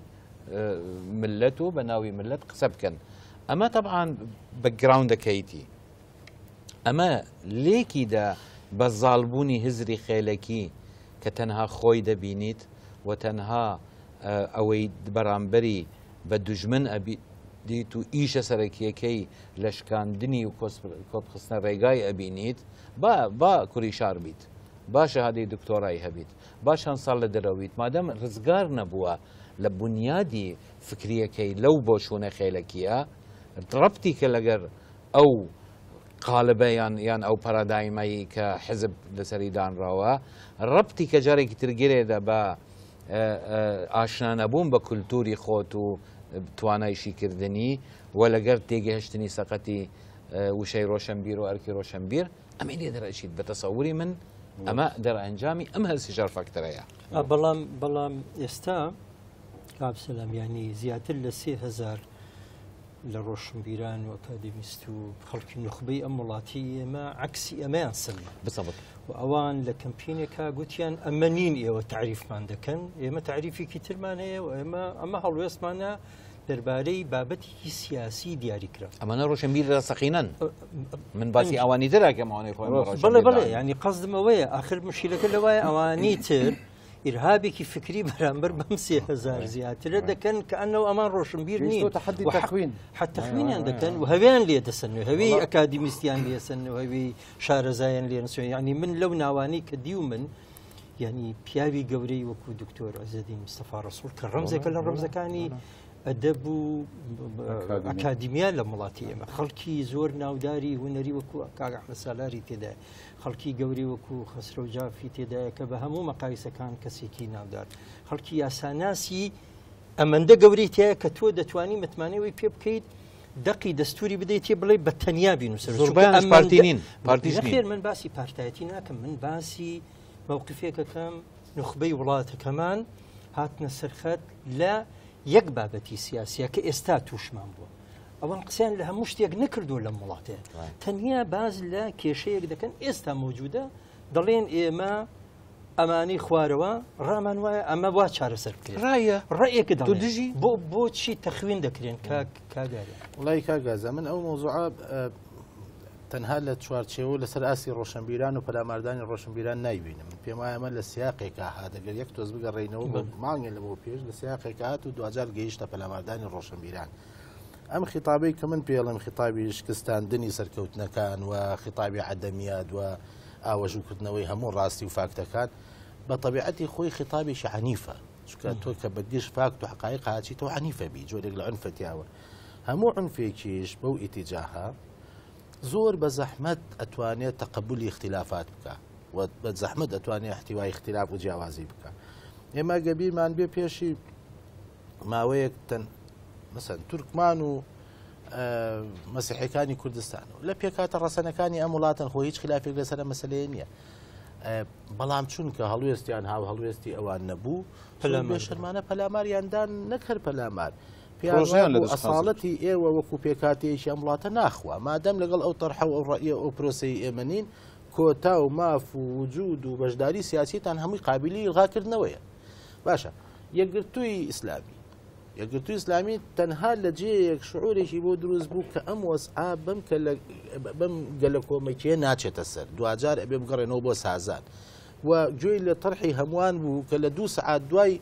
ملت و بە ناوی ملت قسە بکەن ئەمە طبعاان بەگراوندەکەیتی ئەمە لێکیدا بە زاڵبوونی هزری خێلەکی کە تەنها خۆی دەبینیت و تەنها ئەوەی بەرامبەری بە دوژمن ئەبییت و ئیشە سەرەکیەکەی لە شکاندنی و کۆپخستنە ڕێگای ئەبینیت با کوری شار بیت با شەهادەی دکتۆرای هەبیت با چەند ساڵ لە دەرەویت مادەم ڕزگار نەبووە لە بنیادی فکریەکەی لەو بۆشوونە خێلەکیە ڕەبتی کە لەگەر ئەو قالبەیان یان ئەو پەرادایمایی کە حزب لەسەری دانراوە ڕەبتی کە جارێکی ترگرێدا بە ئاشنانەبووم بە کولتوری خۆت و توانایشیکردنی و لەگەر تێگەهشتنی سەقەتی وشەی ڕۆشنبیر و ئەرکی ڕۆشنبیر ئەمە لێ دەرەچیت بە تەسەووری من ئەمە دەرئەنجامی ئەم هەرسی ژەر فەکتەرەیە بەڵام ئێستا کابسەلام ینی زیاتر لە 3000 لە ڕۆشنبیران و ئەکادمیست و خەڵکی نخبەی ئەم وڵاتی ئێمە عکسی ئەمەیان سن و ئەوان لە کەمپینێکا گوتیان ئەمە نین ئێوە تعریفمان دەکەن ئێمە تعریفێکی ترمان هەیە و ئەمە هەڵوێستمانە دەربارەی بابەتێکی سیاسی دیاریکرا ئەمانە ڕۆشنبیر لە سەقینەن من باسی ئەوانی دراکەمەوەی خۆی بڵێ ینی قەزدمەوەیە آخر مشکلەکە لەوایە ئەوانی تر ئیرهابێکی فکری بەرامبەر بەم 3000 زیاترە دەکەن کە ئەنەوە ئەمان ڕۆشنبیر نین تەخوینیان دەکەن و هەویان لێ دەسن هەوی ئەکادمیستیان لێسن و هەوی شارەزایان لێنسوێن ینی من لەو ناوانەی کە دی و من ینی پیاوی گەورەی وەکو دکتۆر عەزەدی مستەفا ڕەسوول کە ڕەمزێکە لە ڕەمزەکانی ئەدەب و ئەکادیمیا لە وڵاتی ئێمە خەڵکی زۆر ناوداری هوەری وەکو کاک ئەحمەد سالاری تێدا خەڵکی گەوری وەکو خەسرە و جافی تێدایە کە بە هەموو مەقایسەکان کەسێکی ناودار خەڵکی یاساناسی ئەمەندە گەوری تەیە کە تۆ دەتوانی متمانەوەی پێ بکەیت دەقی دەستوری بدەیت بڵێ بە تەنیا بینوسەر پارتینین خێر من باسی پارتایەتی ناکەم من باسی مووقفێکەکەم نخبەی وڵاتەکەمان هاتنە سەرخەت لە یەک بابەتی سیاسیە کە ئێستا تووشمان بووە ئەوان قسەیان لە هەموو شتێک نەکردو لە وڵاتەیە تەنیا باز لە کێشەیەک دەکەن ئێستا موجودە دەڵێن ئێمە ئەمانەی خوارەوە ڕامان وایە ئەمە وا چارەسەر بکرێت ڕێیەکە دژی بۆچی تەخوین دەکرێن کاگاری وڵی کاگازە من ئەو مۆزوعە تەنها لە چوارچێوە لەسەر ئاسی ڕۆشنبیران و پەلاماردانی ڕۆشنبیران نایبینم پێم وایە ئەمە لە سیاقێکا هاتەگەر یەک تۆز بگەڕێینەوە بە مانگێن لە بۆ پێش لە سیاقێکا هات و دوجار گەیشتە پەلاماردانی ڕۆشنبیران ئەم خیتابەی کە من پێڵم خیتابی شکستاندنی سەرکەوتنەکان و خیتابی عەدەمیات و ئاوەژووکردنەوەی هەموو ڕاستی و فاکتەکان بە طبیعەتی خۆی خیتابێکی عنیفە چونکە تۆ کە بەگشت فاکت و حقایق هاچیتەوە عنیفە بی جۆرێک لە عنفەتیاوە هەموو عنفێکیش بەو ئیتیجاها زۆر بە زەحمەت ئەتوانێت تەقبولی اختلافات بکە و بە زەحمەت ئەتوانێت احتیوای اختلاف و جیاوازی بکە ئێمە گەبیرمان بێ پێشی ماوەیەک مثلا تورکمان و مەسیحەکانی کوردستان و لە پێکاتە ڕەسەنەکانی ئەم وڵاتن خۆ هیچ خلافێک لەسەر مەسلەیە نییە بەڵام چونکە هەڵوێستیان هاو هەڵوێستی ئەوان نەبوو بێ شەرمانە پەلاماریاندان نەکرد پەلامار ئەساڵەتی ئێوە وەکو پێکاتێکی ئەم وڵاتە ناخوا مادەم لەگەڵ ئەو تەرحە و ئەو ڕائیە ئەو پرۆسی ئێمەنین کۆتا و ماف و وجود و بەشداری سیاسیتان هەمووی قابلی ئیلغاکردنەوەیە باشە یەکگرتووی ئیسلامی یەکگرتووی ئیسلامی تەنها لە جێیەک شعورێکی بۆ دروست بوو کە ئەم وەسعا بەم گەلە کۆمەکیە ناچێتە سەر دوجار ئەبێ بگەڕێنەوە بۆ سازان و گوێی لە تەرحی هەمووان بوو کە لە 2 سەعات دوای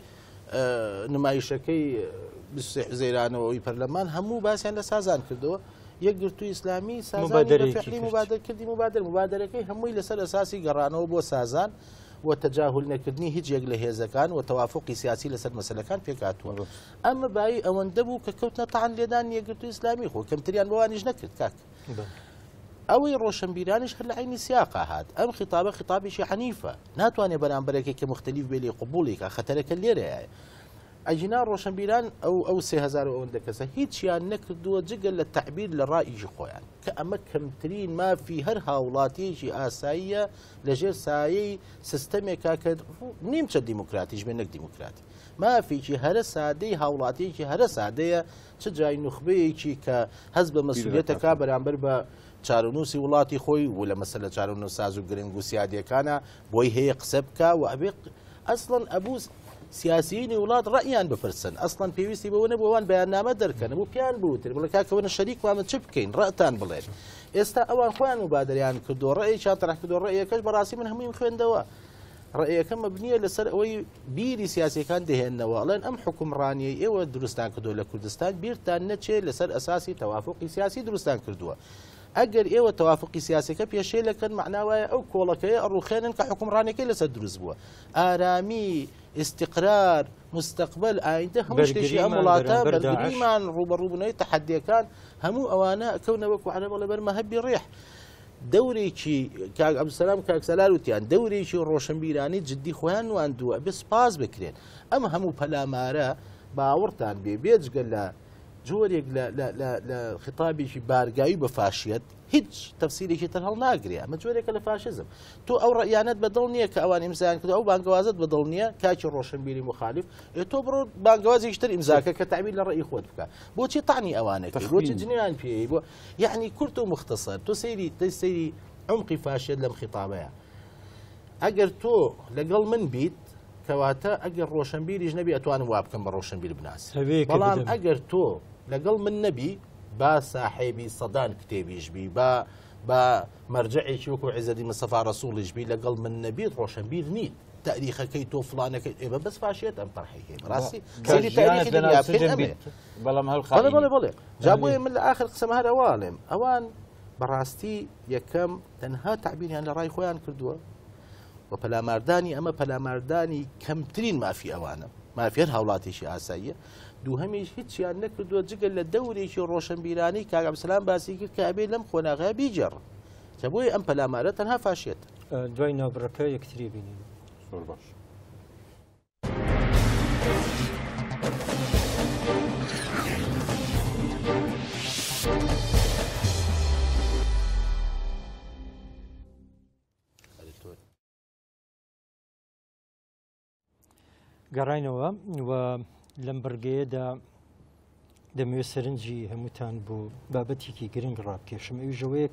نمایشەکەی زەیرانەوەی پەرلەمان هەموو باسییان لە سازان کردەوە یەکگرتووی ئیسلامی سازانی مبادرکردی مبادرەکەی هەمووی لەسەر ئەساسی گەڕانەوە بۆ سازان و تەجاهل نەکردنی هیچ یەک لە هێزەکان و تەوافقی سیاسی لەسەر مەسلەکان پێکاتوە ئەمە بای ئەوەندە بوو کە کەوتنە تەعان لێدان یەکگرتووی ئیسلامی خۆ کەمتریان بەوانیش نەکرد کاک ئەوەی ڕۆشنبیرانیش هەر لە عینی سیاقا هات ئەم خیتابە خیتابێکی عنیفە ناتوانێت بەرامبەرێکی کە مختلف بێ لێ قبوڵێکە خەتەرەکە لێرەیە ئەجینا ڕۆشنبیران ئەو 3000 ئەوەندە کەسە هیچیان نەکردووە جگە لە تەعبیر لە ڕائیژی خۆیان کە ئەمە کەمترین مافی هەر هاوڵاتیەکی ئاساییە لەژێر سایەی سیستەمێکا کە نیمچە دیموکراتیش بێ نەک دیموکراتی مافێکی هەرە سادەی هاوڵاتیەکی هەرە سادەیە چ جای نوخبەیەکی کە هەز بە مەسئولیەتەکە بەرامبەر بە چارەنووسی وڵاتی خۆی و لە مەسەلە چارەنووس ساز و گرنگ و سیادیەکانە بۆی هەیە قسە بکە و ئەبێ ئەسڵەن ئەبوو سیاسیینی وڵات ڕائیان بپرسن ئەسڵەن پێویستی بەوە بۆوان بەیاننامە دەرکەن بۆ پیان بوتر بڵێ کاکەوەنە شەریک وامە چ بکەین ڕەتان بڵێن ئێستا ئەوان خۆیان مبادریان کردو ڕێیان تەڕاکردو ڕێیەکەش بەڕاستی من هەمووی خوێندەوە ڕێیەکە مەبنیە لەسەر ئەوەی بیری سیاسیەکان دەهێننەوە ئەڵێن ئەم حکومڕانیە ئێوە دروستان کردو لە کوردستان بیرتان نەچێت لەسەر ئەساسی تەوافقی سیاسی دروستان کردووە ئەگەر ئێوە تەوافقی سیاسەکە پێشێ لەکەن معناوایە ئەو کۆڵەکەی ئەڕوخێنن کە حکومڕانەکەی لەسەر دروست بووە ئارامی استقرار مستقبل ئایندە هەموو شتێکی ئەم وڵاتە بەرگریمان ڕوبەڕووبوونەوەی تەحەدیەکان هەموو ئەوانە کەونەوەکو عەرەبە لەبەر مەهەبی ڕێح دەورێکی کاک عەبدولسەلام کاکسەلار وتیان دەورێکی ڕۆشنبیرانی جددی خۆیان واندووە بێ سپاس بکرێن ئەم هەموو پەلامارە باوەڕتان بێجگە لە جۆرێک لە خطابێکی بارگایی بە فاشیت هیچ تەفسیرێکی تر هەڵ ناگرێ ئەمە جۆرێکە لە فاشزم تۆ ئەو ڕیانەت بەدڵ نییە کە ئەوان ئیمزایان کردو ئەو بانگوازت بەدڵ نییە کاکی ڕۆشنبیری مخالف تۆ بڕۆ بانگوازێکتر ئیمزاکە کە تعبیر لە ڕێی خۆت بکە بۆچی تاعنی ئەوانەکە بۆچی جنیان پێی بۆ یعنی کورت و مختصر تۆ سەیری عمقی فاشیت لەم خطابەیە ئەگەر تۆ لەگەڵ من بیت کەواتە ئەگەر ڕۆشنبیریش نەبی ئەتوانم وا بکەم بە ڕۆشنبیر بناس بەڵام ئەگەر تۆ لەگەڵ من نەبی با ساحێبی سەدان کتێبیش بی با مەرجعێکی وەکو عیزەدی مستەفا ڕەسوڵیش بی لەگەڵ من نەبیت ڕۆشنبیر نیت تاریخەکەی تۆ فڵانەکەی ئێمە بەس فاشێت ئەم تەرحەیە ڕاستی سەیری تاریخی دنیا بەڵام بەڵێ جا بۆیە من لە ئاخر قسەم هەر ئەواڵێم ئەوان بەڕاستی یەکەم تەنها تعبیریان لە ڕای خۆیان کردووە و پەلاماردانی ئەمە پەلاماردانی کەمترین مافی ئەوانە مافیەر هاوڵاتیشی ئاساییە دووهەمیش هیچیان نەکردووە جگەل لە دەورێکی ڕۆشنبیرانی کاک عەبدولسەلام باسی کرد کە ئەبێ لەم خۆناغا بیجەڕ کە بۆیە ئەم پەلامارە تەنها فاشێت دوای ناوبڕەکە یەکتری بینین زۆر باش گەڕاینەوە و لەم بەرگەیەدا دەمەوێت سەرنجی هەمووتان بۆ بابەتێکی گرنگ ڕابکێشم. ئەوژەوەیە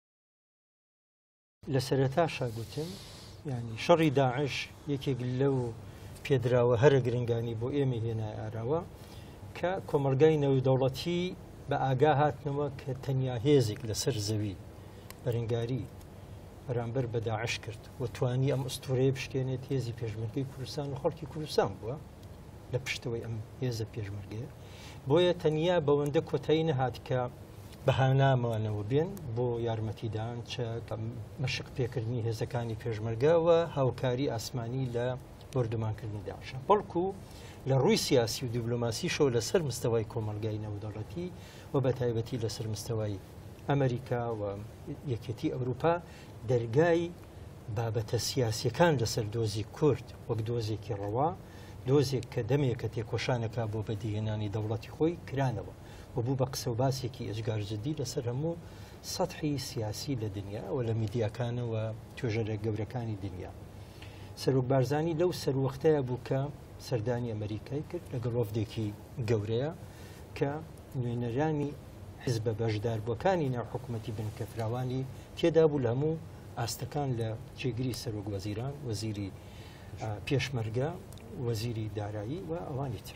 لە سەرەتاشا گوتم ینی شەڕی داعش یەکێک لەو پێدراوە هەرە گرنگانی بۆ ئێمە هێنای ئاراوە کە کۆمەلگای نەودەوڵەتی بە ئاگا هاتنەوە کە تەنیا هێزێک لەسەر زەوی بەرەنگاری بەرامبەر بە داعش کرد و توانی ئەم ئوستورەیە بشکێنێت هێزی پێشمەرگەی کوردستان و خەڵکی کوردستان بووە لە پشتەوەی ئەم هێزە پێشمەرگەیە. بۆیە تەنیا بەوەندە کۆتایی نەهات کە بەهانامەوەنەوە بێن بۆ یارمەتیدان چەک مەشق پێکردنی هێزەکانی پێشمەرگەوە هاوکاری ئاسمانی لە بردومانکردنی داعشە، بەڵکو لە ڕووی سیاسی و دیبلۆماسیشەوە لەسەر مستەوای کۆمەلگای نەودەوڵەتی و بە تایبەتی لەسەر مستەوای ئەمریکا و یەکێتی ئەوروپا دەرگای بابەتە سیاسیەکان لەسەر دۆزی کورد وەک دۆزێکی ڕەوا، دۆزێک کە دەمێکە تێکۆشانەکە بۆ بەدیهێنانی دەوڵەتی خۆی کرانەوە و بوو بە قسە و باسێکی ئەجگارجددی لەسەر هەموو سەطحی سیاسی لە دنیا و لە میدیاکانەوە توێژەرە گەورەکانی دنیا. سەرۆک بارزانی لەو سەروەختەیە بوو کە سەردانی ئەمریکای کرد لەگەڵ وەفدێکی گەورەیە کە نوێنەرانی حزبە بەشداربووەکانی ناوحکوومەتی بنکەفراوانی تێدا بوو لە هەموو ئاستەکان لە جێگیری سەرۆک وەزیران، وەزیری پێشمەرگە، وەزیری دارایی و ئەوانی تر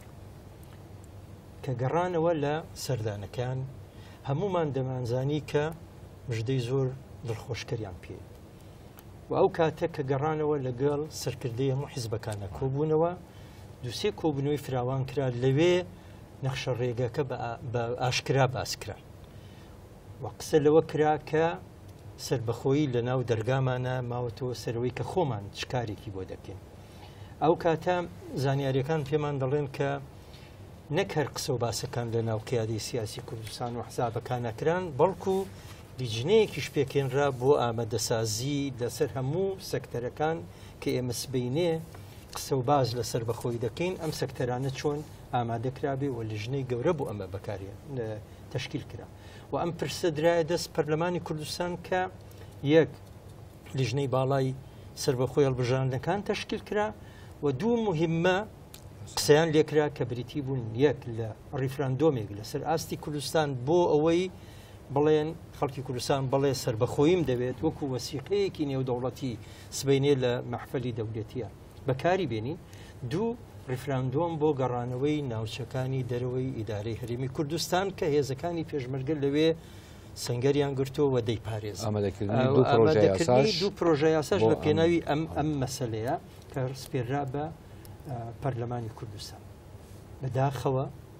کە گەڕانەوە لە سەردانەکان هەمومان دەمانزانی کە مژدەی زۆر دڵخۆشکەریان پێ و ئەو کاتە کە گەڕانەوە لەگەڵ سەرکردەی هەموو حیزبەکانە کۆبوونەوە دووسێ کۆبوونەوەی فراوان کرا لەوێ نەخشە ڕێگەکە بە ئاشکرا باسکرا و قسە لەوە کرا کە سربەخۆیی لە ناو دەرگامانە ماوەتەوە سەرەوەی کە خۆمان چکارێکی بۆ دەکەین. ئەو کاتە زانیاریەکان پێمان دەڵێن کە نەک هەر قسە و باسەکان لە ناو قیادەی سیاسی کوردستان و حزابەکانەکران، بەڵکو لیژنەیەکیش پێکێنرا بۆ ئامادەسازی لەسەر هەموو سەکتەرەکان کە ئێمە سبەینێ قسە و باز لەسەر بەخۆی دەکەین ئەم سەکتەرانە چۆن ئامادەکرابێ و لیژنەی گەورە بۆ ئەمە بەکارێن تەشکیل کرا و ئەم پرسە درایە دەست پەرلەمانی کوردستان کە یەک لیژنەی باڵای سربەخۆی هەڵبژاردنەکان تەشکیل کرا و دوو مهمە قسەیان لێکرا کە بریتی بوون یەک لە ڕیفراندۆمێک لەسەر ئاستی کوردستان بۆ ئەوەی بڵێن خەڵکی کوردستان بڵێ سربەخۆیم دەوێت وەکو وەسیقەیەکی نێودەوڵەتی سبەینێ لە مەحفەلی دەولەتیە بەکاری بێنین. دوو ڕیفراندۆم بۆ گەڕانەوەی ناوچەکانی دەرەوەی ئیدارەی هەرێمی کوردستان کە هێزەکانی پێشمەرگە لەوێ سنگەریان گرتووە و دەیپارێز ئامادەکردنی دوو پرۆژە یاساش لە پێناوی ئەم مەسەلەیە کە سپێررا بە پەرلەمانی کوردستان بەداخەوە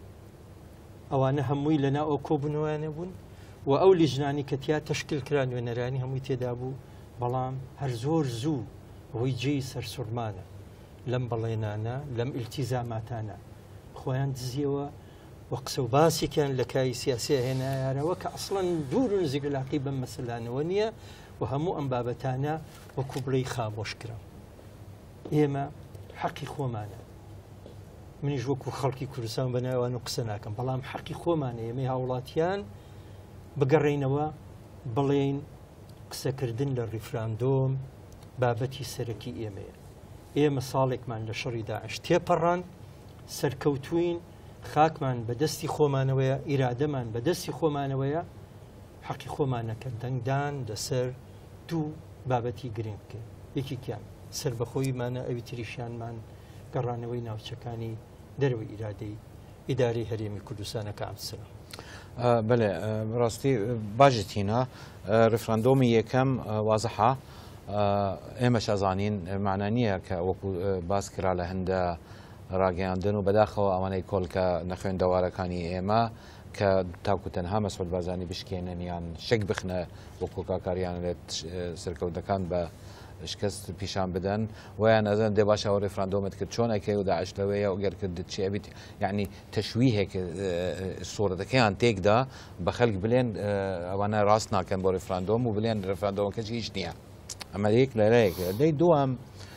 ئەوانە هەمووی لەنا ئەو کۆبوونەوەیانە بوون و ئەو لیژنانی کە تیا تەشکیل کرا نوێنەرانی هەمووی تێدا بوو، بەڵام هەر زۆر زوو ئەوەی جێی سەرسوورمانە لەم بەڵێنانە لەم ئیلتیزاماتانە خۆیان دزیەوە و قسە و باسێکیان لە کای سیاسی هێنایارەوە کە ئەسڵەن دوور و نزیک لاقی بەم مەسەلانەوە نییە و هەموو ئەم بابەتانە وەکو بڵێی خامۆش کرا. ئێمە حەقی خۆمانە، منیش وەکو خەڵکی کوردستان بەناوان و قسە ناکەم، بەڵام حەقی خۆمانە ئێمەی هاوڵاتیان بگەڕێینەوە بڵێن قسەکردن لە ڕیفراندۆم بابەتی سەرەکی ئێمەیە. ئێمە ساڵێکمان لە شەڕی داعش تێپەڕان، سەرکەوتوین، خاکمان بەدەستی خۆمانەوەیە، ئیرادەمان بەدەستی خۆمانەوەیە، حەقی خۆمانەکە دەنگدان لەسەر دوو بابەتی گرنگکە یەکێکیان سربەخۆیمانە، ئەوی تریشیانمان گەڕانەوەی ناوچەکانی دەرەوەی ئیدارەی هەرێمی کوردستانەکە ئامسرە. بەێ ڕاستی باژتینە ڕفراندۆمی یەکەم وازەحا ئێمە شازانین معنە نییە کە وەکو باس کرا لە هەندە ڕاگەیاندن و بەداخەوە ئەوانەی کۆلکە نەخوێندەوارەکانی ئێمە کە تاکو تەنها مەسعود بارزانی بشکێنن یان شک بخنە وەکو کاکاریان لێت سەرکەوتەکان بە شکست پیشان بدەن ویان ئەزان دێ باشە ئەو ڕێفراندۆمت کرد چۆن ئەکەی و داعش لەوەیە و گەرکرد چی بیت یعنی تەشویهێک سوورەتەکەیان تێکدا بە خەڵک بلێن ئەوانە ڕاست ناکەن بۆ ڕێفراندۆم و بلێن ڕێفراندۆمەکەی هیچ نییە. ئەمە یەک لەرەیەک دەی دووەم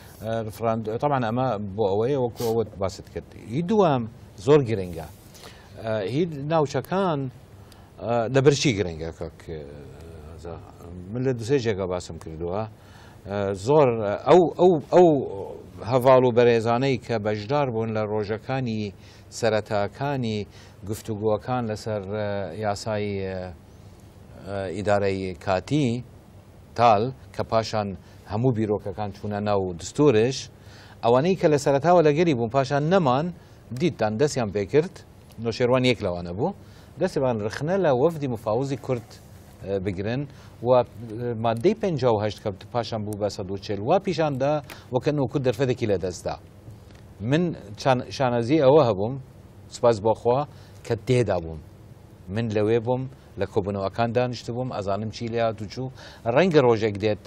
طبعا ئەمە بۆ ئەوەیە وەکو ئەوە باست کرد. هی دووەم زۆر گرنگە، هی ناوچەکان لە بەرچی گرنگە کەک من لە دوسێ جێگا باسم کردووە زۆر ئەو هەڤاڵ و بەرێزانەی کە بەشدار بوون لە ڕۆژەکانی سەرەتاکانی گفتوگۆکان لەسەر یاسای ئیدارەی کاتی تاڵ کە پاشان هەموو بیرۆکەکان چوونە ناو دستورش ئەوانەی کە لە سەرەتاوە لەگەری بوون پاشان نەمان دیتان دەستیان پێکرد نۆشێوان یەک لەوانە بوو دەستیان ڕخنە لە وەفدی مفاوزی کورد بگرن و مادەی 58 کە پاشان بوو بە 140 وا پیشاندا وەکەنەوەکو دەرفەتێکی لە دەستدا من شانەزی ئەوە هەبووم سپاس بۆخوا کە تێدا بووم من لەوێ بووم لە کۆبوونەوەکان دانیشت بووم ئەزانم چی لێ هاتوچوو ڕەنگە ڕۆژێک دێت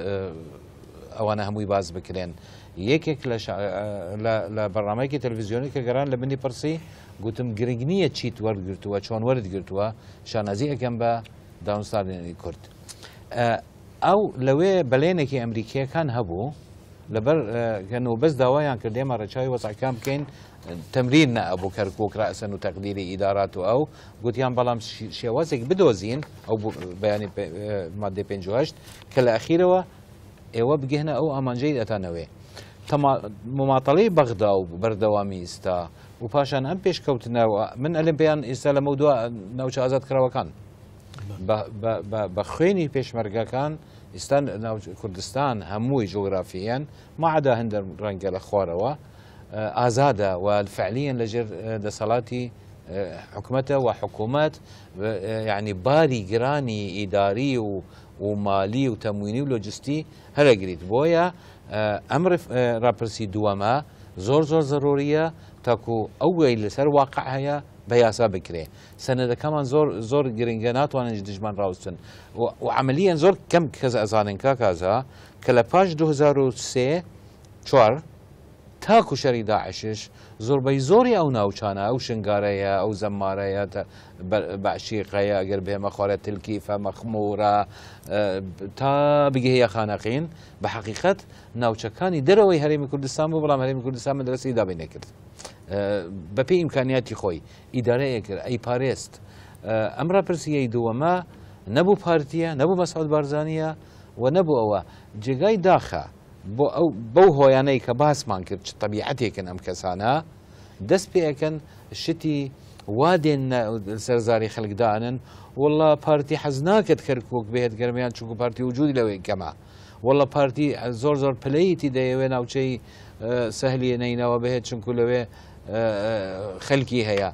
ئەوانە هەمووی باز بکرێن یەکێک لە بەڕامەیەکی تەلڤیزیۆنی کە گەران لە بنی پرسی گوتم گرنگ نییە چیت وەرگرتووە چۆن وەرگرتووە شانازی ئەەکەم بە داونستاردنی کورد ئەو لەوێ بەلێنێکی ئەمریکیەکان هەبوو لەبەر گەنەوە بەس داوایان کرد ئێمە ڕێچاوی وەسعەکان بکەین تەمرین نەبوو کەرکک ڕەسەن و تەقدیری ئیدارات و ئەو گوتیان بەڵام شێوازێک بدۆزین ئەو بەیانی مادەی 58 کە لە ئەخیرەوە ئێوە بگەهنە ئەو ئامانجەی دەتانەوێ مماتەڵەی بەغدا و بەردەوامی ئێستا و پاشان ئەم پێشکەوتنەوە من ئەلم پێیان ئێستا لە مەودووە ناوچە ئازادکراوەکان بە خوێنی پێشمەرگەکان ئێستا کوردستان هەمووی جۆگرافیەن ماعدا هەندە ڕەنگە لە خوارەوە ئازادە و فعلیان لەژێر دەسەڵاتی حکوومەتە و حکوومەت یعنی باری گرانی ئیداری و مالی و تەموینی و لۆجستی هەرەگریت بۆیە ئەم ڕاپرسی دووەمە زۆر زەرۆریە تاکو ئەوەی لەسەر واقع هەیە بە یاسا بکرێ سەنەدەکەمان زۆر گرنگە ناتوانن دژمان ڕاوستن و عملیان زۆر کەم کەس ئەزانن کاکازا کە لە پاش 2003 4 تاکو شەری داعشش زۆربەی زۆری ئەو ناوچانە ئەو شنگارەیە ئەو زەمارەیە بەعشیقەیە ئەگەر بێمە خوارە تلکیفە مەخمورە تا بگەهەیە خانەقین بە حەقیقەت ناوچەکانی دەرەوەی هەرێمی کوردستان بوو بەڵام هەرێمی کوردستان مەدرسەی دابین نەکرد بەپێی ئیمکانیاتی خۆی ئیدارەیە کرد ئەی پارێست ئەم ڕاپرسیەی دووەمە نەبوو پارتیە نەبوو مەسعود بارزانیە و نەبوو ئەوە جێگای داخە بەو هۆیانەی کە باسمان کرد تەبیعەتێکن ئەم کەسانە دەست پێەکەن شتی وادێن سەرزاری خەڵکدانن وڵا پارتی حەز ناکەت کەرکک بێت گەرمیان چونکو پارتی وجودی لەوەی کەمە وڵا پارتی زۆر پلەیەتی دەیەوێ ناوچەی سەهلی نینەوە بهێت چونکو لەوێ خەلکی هەیە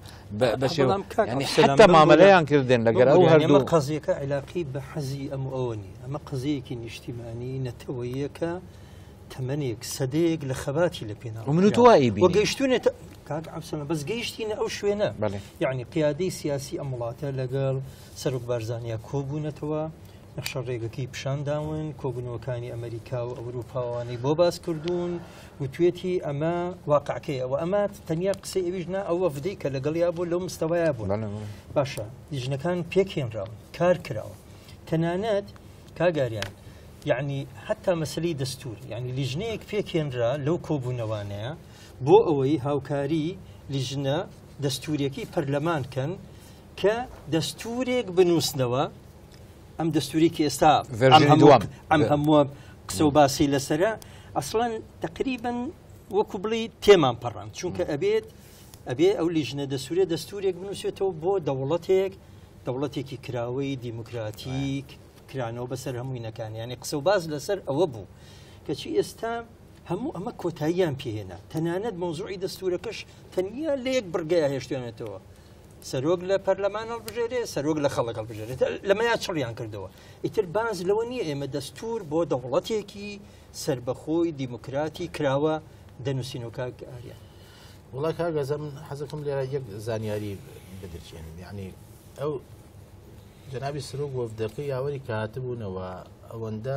حتا مامەلەیان کردن لەگەر ئەو هەردوو قەزیەکە علاقی بە حەزی ئەم ئەوەنی ئەمە قەزەیەکی نیشتیمانی نەتەوەیەکە تەمەنێک سەدەیەک لە خەباتی لە پێنا من توایی بینی وەگەیشتونێت کاک عەبسەلەم بەس گەیشتینە ئەو شوێنە یعنی قیادەی سیاسی ئەم وڵاتە لەگەڵ سەرۆک بارزانیا کۆبوونەتەوە نەخشە ڕێگەکەی پیشانداون کۆبوونەوەکانی ئەمریکا و ئەوروپاوانەی بۆ باز کردوون وتوێتی ئەمە واقعکەیە و ئەمە تەنیا قسەی ئەویش نا ئەوە فدەی کە لەگەڵیا بوو لەو مستەوایە بوو باشە لیژنەکان پێکهێنراون کار کراوە تەنانەت کاگاریان یعنی حتا مەسلەی دەستور یعنی لیژنەیەک پێکهێنرا لەو کۆبوونەوانەیە بۆ ئەوەی هاوکاری لیژنە دەستوریەکی پەرلەمانکەن کە دەستورێک بنووسنەوە ئەم دەستوریکی ئێستا ئەم هەمووە قسە و باسی لەسرە ئەسڵەن تقریبن وەکو بڵی تێمان پەڕان چونکە ئەبێ ئەو لیژنە دەستورێ دەستورێک بنووسێتەوە بۆ دەوڵەتێکی کراوەی دیموکراتیک کرانەوە بەسەر هەمووینەکان یعنی قسە و باز لەسەر ئەوە بوو کەچی ئێستا هەموو ئەمە کۆتاییان پێهێنا تەنانەت مۆزوعی دەستورەکەش تەنیا لە یەک بڕگەیە هێشتێنێتەوە سەرۆک لە پەرلەمانەوە بژێرێ سەرۆک لە خەڵەکەڵ بژێرێت لەمەیان چڕیان کردەوە ئیتر باز لەوە نییە ئێمە دەستور بۆ دەوڵەتێکی سربەخۆی دیموکراتی کراوە دەنووسین و کاگاریان وڵای کاگەزە من حەزەکەم لێرە یەک زانیاری بدرچێن یعنی ئەو جنابی سرۆک وەفدەکەی یاوەری کە هاتبوونەوە ئەوەندە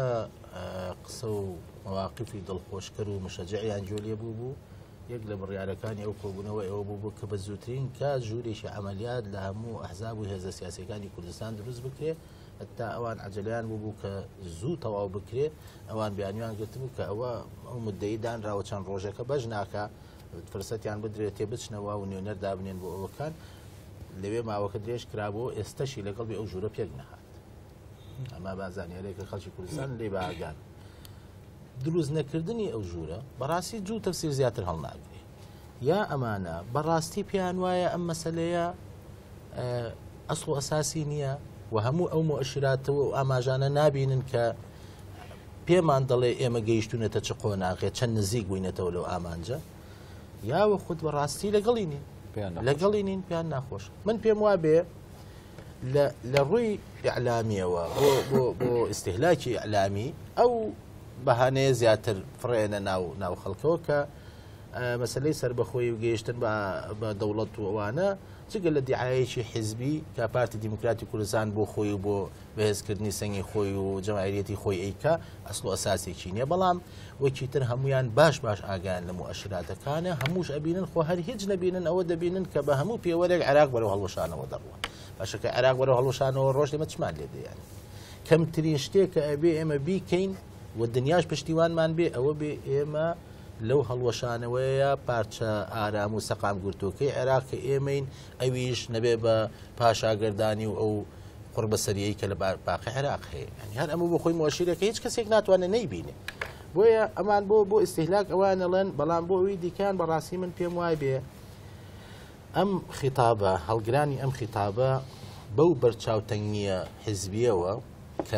قسە و مواقفی دڵخۆشکەر و مشەجەعیان جۆلێ بوو یەک لە بڕیارەکانی ئەو کۆبوونەوە ئەوە بوو کە بە زووترین کات ژوورێکی عملیات لە هەموو ئەحزاب و هێزە سیاسەکانی کوردستان دروست بکرێ هەتا ئەوان عەجەلیان بوو کە زوو تەواو بکرێ ئەوان بیانیان گرتبوو کە ئەوە ئەو مدەی دانراوە چەند ڕۆژەکە بەش ناکە فرسەتیان بدرێت تێ بچنەوە و نوێنەر دابنێن بۆ ئەوەکان لەوێ ماوەکە درێژ کرابەوە ئێستەشی لەگەڵ بێ ئەو ژوورە پێک نەهات ئەمە بازانیارێکە خەڵکی کوردستان لێ باگان دروست نەکردنی ئەو ژوورە بەڕاستی جوو تەفسیر زیاتر هەڵناگرێ یا ئەمانە بەڕاستی پێیان وایە ئەم مەسەلەیە ئەسڵ و ئەساسی نییە و هەموو ئەو مؤشراتەوە و ئاماژانە نابینن کە پێمان دەڵێ ئێمە گەیشتونەتە چ قۆناغێ چەند نزیک بووینەتەوە لەو ئامانجە یاوە خودت بەڕاستی لەگەڵی نین لەگەڵی نین پیان ناخۆش من پێم وا بێ لە ڕووی ئیعلامیەوە بۆ ئیستیهلاکی ئیعلامی ئەو بەهانەیە زیاتر فڕێنە ناو خەڵکەوە کە مەسلەی سربەخۆی و گەیشتن بە دەوڵەت و ئەوانە جگە لە دیعایەکی حیزبی کە پارتی دیموکراتی کوردستان بۆ خۆی و بۆ بەهێزکردنی سەنگی خۆی و جەماهیرەتی خۆی ئەیکا ئەسڵ و ئەساسێکی نییە بەڵام وەکی تر هەمویان باش ئاگیان لە مؤشراتەکانە هەمووش ئەبینن خۆ هەر هیچ نەبینن ئەوە دەبینن کە بە هەموو پێوەرێک عێراق بەرەو هەڵوەشانەوە دەڕوە باشەکە عێراق بەرەو هەڵوەشانەوە ڕۆژ لێمە چمان لێ دەیان کەمترین شتێک کە ئەبێ ئێمە بیکەین و دنیاش پشتیوانمان بێ ئەوە بێ ئێمە لەو هەڵوەشانەوەیە پارچە ئارام و سەقام گورتۆکەی عێراق کە ئێمەین ئەویش نەبێ بە پاشاگردانی و ئەو قوربەسەریەی کە لە باقی عێراق هەیە هەر ئەمە بۆ خۆی مۆشیرەکە هیچ کەسێک ناتوانێت نەیبینێ بۆیە ئەمان بۆ ئیستیهلاک ئەوانەڵێن بەڵام بۆ ئەوی دیکان بەڕاستی من پێم وای بێ ئەم خیتابە هەڵگرانی ئەم خیتابە بەو بەرچاوتەنگیە حیزبیەوە کە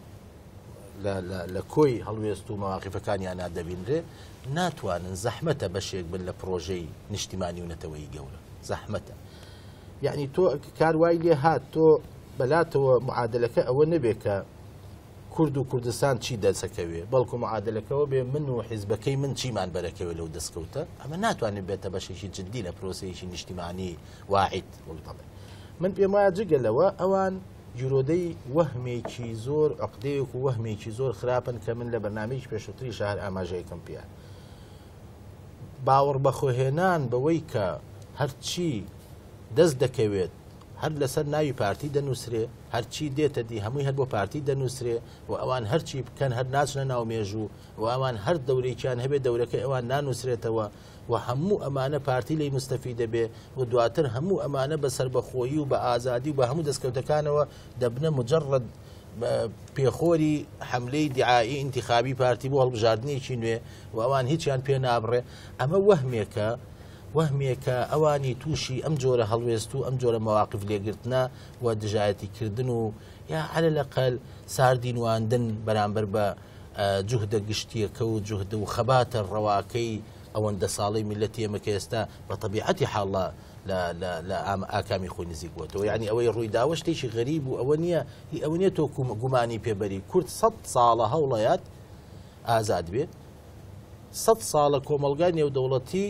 لە کۆی هەڵوێست و مەواقیفەکانیان نادەبینرێ ناتوانن زەحمەتە بەشێک بن لە پرۆژەی نیشتیمانی و نەتەوەی گەورە زەحمەتە یعنی تۆ کاروای لێ هات تۆ بەلاتەوە معادلەکە ئەوە نەبێ کە کورد و کوردستان چی دەسەکەوێ بەڵکو معادلەکەەوە بێ من و حیزبەکەی من چیمان بەرەکەوێ لەو دەستکەوتە ئەمە ناتوانێت بێتە بەشێکی جددی لە پرۆسەیەکی نیشتیمانی واحید من پێم وایە جگەلەوە ئەوان جورۆدەی وەهمێکی زۆر عقدەیەک و وەهمێکی زۆر خراپن کە من لە بەرنامەیەکی پێشووتری شەهر ئاماژەیەکەم پێیان باوەڕ بەخۆهێنان بەوەی کە هەرچی دەست دەکەوێت هەر لەسەر ناوی پارتی دەنووسرێ هەرچی دێتە دی هەمووی هەر بۆ پارتی دەنووسرێ و ئەوان هەرچی بکەن هەر ناچنە ناو مێژوو و ئەوان هەر دەورێکیان هەبێت دەورەکەی ئەوان نانووسرێتەوە و هەموو ئەمانە پارتی لی مستەفی دەبێ و دواتر هەموو ئەمانە بەسەر بەخۆیی و بە ئازادی و بە هەموو دەستکەوتەکانەوە دەبنە مجرد پێخۆری حملەی دیعایی انتخابی پارتی بۆ هەڵبژاردنێکی نوێ و ئەوان هیچیان پێ نابڕێ ئەمە وەهمێکە ئەوانی تووشی ئەم جۆرە هەڵوێست و ئەم جۆرە مەواقف لێگرتنە و دژایەتیکردن و یا عەلە لەقەل ساردینواندن بەرامبەر بە جوهدە گشتیەکە و جوهدە و خەباتە ڕەواکەی ئەوەندە ساڵی میلەتی ئێمە کە ئێستا بە تەبیعەتی حاڵە لە ئاکامی خۆی نزیک بووەوە یعنی ئەوەی ڕوویداوە شتێکی غەریب و ئەوە نییە تۆ گومانی پێبەری کورد 100 ساڵە هەوڵەیات ئازاد بێت 100 ساڵە کۆمەلگای نێودەوڵەتی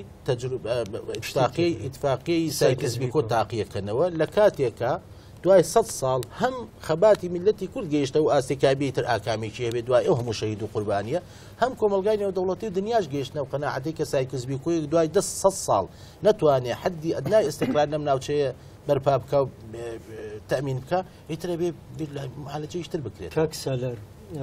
ئیتفاقی سایکسبیکۆ تاقیەکەنەوە لە کاتێکە دوای 100 ساڵ هەم خەباتی میلەتی کورد گەیشتە و ئاستێکابی تر ئاکامێکی هەبێ دوای ئەو هەموو شەهید و قوربانیە هەم کۆمەلگای نێودەوڵەتی و دنیاش گەیشتنە و قەناعەتی کە سایکسبیکۆی دوای 100 ساڵ نەتوانێت حەدی ئەدنای ئیستیقرار لەم ناوچەیە بەرپا بکە و تەمین بکە ئیترە بێ معالەجەیەکی تر بکرێت کاکسەلەر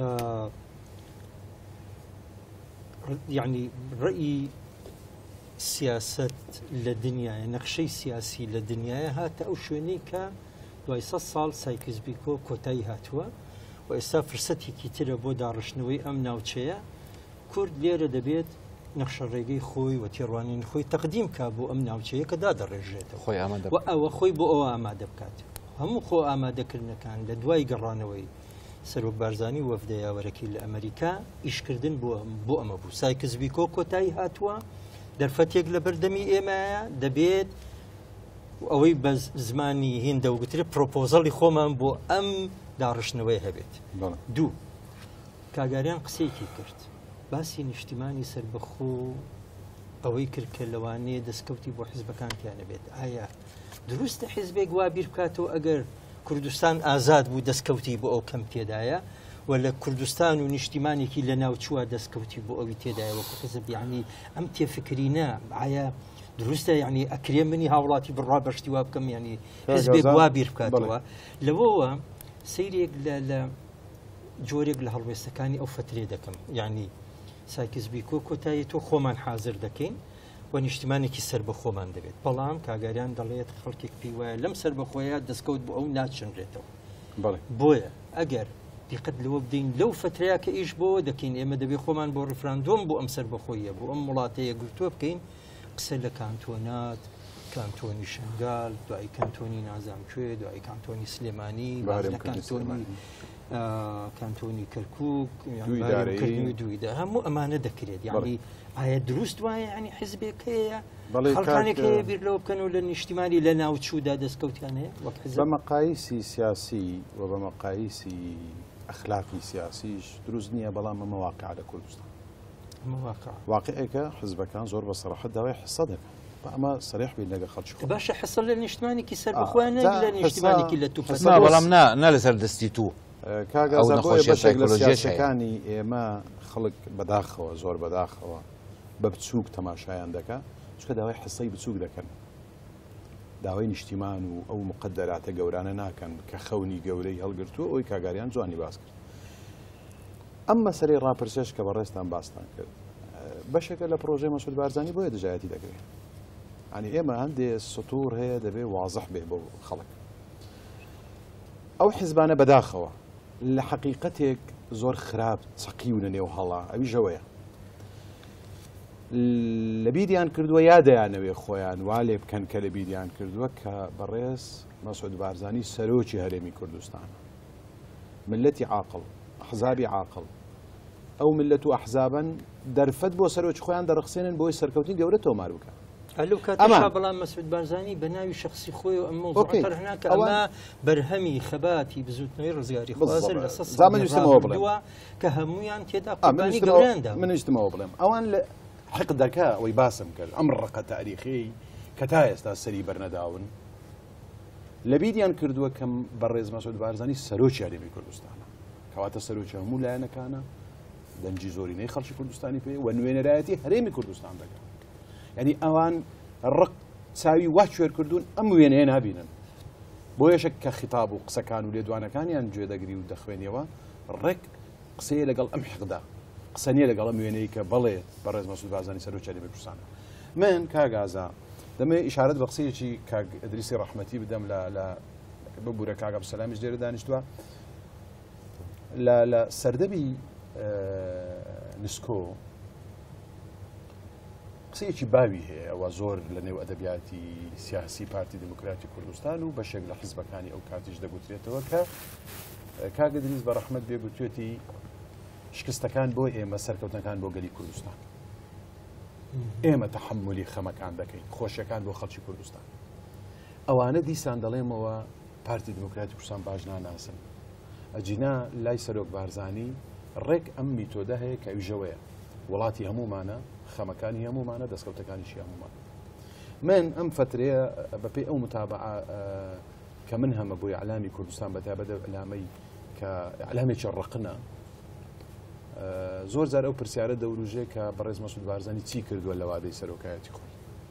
يعني رأي سياسة للدنيا نقشي سياسي للدنيا هات أو شونيكا دويسا صال سايكز بيكو كوتاي هاتوا وإسا فرصتي كتير بودا رشنوي أمنا وشيا كورد ليرة دبيت نقش الرقي خوي وتيروانين خوي تقديم كابو أمنا وشيا كداد الرجال خوي أمادة وخوي بو أمادة بكات هم خو أمادة كرنا كان لدواي قرانوي سەرۆک بارزانی وەفدەیە وەرەکیل لە ئەمریکا ئیشکردن بۆ ئەمە بوو سایکس بیکۆ کۆتایی هاتووە دەرفەتێک لە بەردەمی ئێمەیە دەبێت ئەوەی بە زمانی هێندە وگوترێت پرۆپۆزەڵی خۆمان بۆ ئەم داڕشنەوەی هەبێت دوو کاگاریان قسەیەکی کرد باسی نیشتیمانی سەربەخۆ ئەوەی کرد کە لەوانەیە دەستکەوتی بۆ حیزبەکانتیانە بێت ئایا دروستە حیزبێک وا بیر بکاتەوە ئەگەر کوردستان ئازاد بوو دەستکەوتی بۆ ئەو کەم تێدایە و لە کوردستان و نیشتیمانێکی لە ناوچووە دەستکەوتی بۆ ئەوی تێدایە وەکو حیزب یعنی ئەم تێفکرینە ئایا دروستە یعنی ئەکرێ منی هاوڵاتی بڕوا بەشتی وا بکەم یعنی حیزبێک وا بیر بکاتەوە لەوەوە سەیرێک لە جۆرێک لە هەڵوێستەکانی ئەو فترێ دەکەم یعنی سایکس بیکۆ کۆتایی تۆ خۆمان حاضر دەکەین و نیشتیمانێکی سەربەخۆمان دەبێت بەڵام کاگاریان دەڵێت خەڵکێک پێی وایە لەم سەربەخۆیە دەستکەوت بۆ ئەو ناچنرێتەوە بۆیە ئەگەر دیقەت لەوە بدەین لەو فترەیە کە ئیش بۆ دەکەین ئێمە دەبێ خۆمان بۆ ڕفراندۆم بۆ ئەم سەر بەخۆیە بۆ ئەم وڵاتەیە گرتووە بکەین قسە لە کانتۆنات کانتۆنی شنگال دوای کانتۆنی نازانکوێ دوای کانتۆنی سلێمانی کانتۆنی کەرکووک دویدا هەموو ئەمانە دەکرێت یعنی ئایا دروست وایە ینی حیزبێکەیە خەڵکانێک هەیە بیر لەوە بکەن و لە نیشتیمانی لە ناوچوودا دەستکەوتیان هەیە وەک بە مەقایسی سیاسی و بە مەقایسی ئەخلاقی سیاسیش دروست نییە بەڵام ئەمە واقع لە کوردستان واقعەکە حزبەکان زۆر بە سەراحەت داوای حسە دەکەن ئەمە سەریح بین لەگە خەڵکی باشە حسە لە نیشتمانێکی سەر بخوانە لە نیشتمانێکی لە توپ بەڵام نا لەسەر دەستی تو بەشێک لە سیاسەکانی ئێمە خەڵک بەداخەوە زۆر بەداخەوە بە بچووک تەماشایان دەکە چکە داوای حسەی بچووک دەکەن داوای نیشتیمان و ئەو مقدراتە گەورانە ناکەن کە خەونی گەورەی هەڵگرتووە ئەوی کاگاریان جوانی باس کرد ئەم مەسەرەی ڕاپرسێش کە بەڕێستان باستان کرد بەشێکە لە پرۆژەی مەسعود بارزانی بۆیە دژایەتی دەکرێت ینی ئێمە هەندێک سطور هەیە دەبێ واضح بێ بۆ خەڵک ئەو حیزبانە بەداخەوە لە حقیقەتێک زۆر خراپ چەقیونە نێو هەڵا ئەوی ژەوەیە لە بیریان کردووە یادەیانەوێ خۆیان وا لێ بکەن کە لە بیریان کردووە کە بەڕێز مەسعود بارزانی سەرۆکی هەرێمی کوردستانە ملەتی عاقڵ ئەحزابی عاقڵ ئەو ملەت و ئەحزابن دەرفەت بۆ سەرۆکی خۆیان دەرەخسێنن بۆی سەرکەوتنی گەورە تۆمار بکەن ئەلو کاتەشا بەڵام مەسعود بارزانی بە ناوی شخصی خۆی و ئەم مۆزوعەکە هەناکە ئەمە بەرهەمی خەباتی بزوتنەوەی ڕزگاری خوازن لە سەسەوە کە هەمویان تێدا قوربانی گەورەیاندا من ویستمەوە بڵێم ئەوان لە حقدەکە ئەوەی باسم کرد ئەم ڕقە تاریخی کە تا ئێستا سەری بەرنەداون لە بیریان کردووە کەم بەڕێز مەسعود بارزانی سەرۆکی هەرێمی کوردستانە کەواتە سەرۆکی هەموو لایەنەکانە دەنجی زۆرینەی خەڵکی کوردستانی پێ و نوێنەرایەتی هەرێمی کوردستان دەکەن یعنی ئەوان ڕق چاوی وا کوێر کردوون ئەم وێنەیە نابینن بۆ یەشێک کە خیتاب و قسەکان و لێدوانەکانیان گوێ دەگری و دەخوێنیەوە ڕێک قسەیە لەگەڵ ئەم حقدا قسە نیە لەگەڵ ئەم وێنەی کە بەڵێ بەڕێز مەسعود بارزانی سەرۆکی هەرێمی کوردستانە من کاگازا دەمێ ئیشارەت بە قسەیەکی کاگ ئەدریسی ڕەحمەتی بدەم لە ببوورە کاگ عەبدولسەلامیش لێرە دانیشتووە لە سەردەمی نسکۆ قسەیەکی باوی هەیە ئەوە زۆر لە نێو ئەدەبیاتی سیاسی پارتی دموکراتی کوردستان و بەشێک لە حیزبەکانی ئەو کاتیش دەگوترێتەوە کە کاگ ئەدریس بە ڕەحمەت بێگوتوێتی شکستەکان بۆ ئێمە سەرکەوتنەکان بۆ گەلی کوردستان ئێمە تەحملی خەمەکان دەکەین خۆشیەکان بۆ خەڵکی کوردستان ئەوانە دیسان دەڵێمەوە پارتی دموکراتی کوردستان باش ناناسن ئەجینا لای سەرۆک بارزانی ڕێک ئەم میتۆدە هەیە کە ئەوژەوەیە وڵاتی هەمومانە خەمەکانی هەمومانە دەستکەوتەکانیشی هەمومان من ئەم فترەیە بەپێی ئەو متابعە کە من هەمە بۆی ئەعلامی کوردستان بەتابەتە ئەعلامەی کە ئەعلامێکی ڕقنە زۆر جار ئەو پرسیارە دەوروژێ کە بەڕێز مەسعود بارزانی چی کردووە لە وادەی سەرۆکایەتی خۆی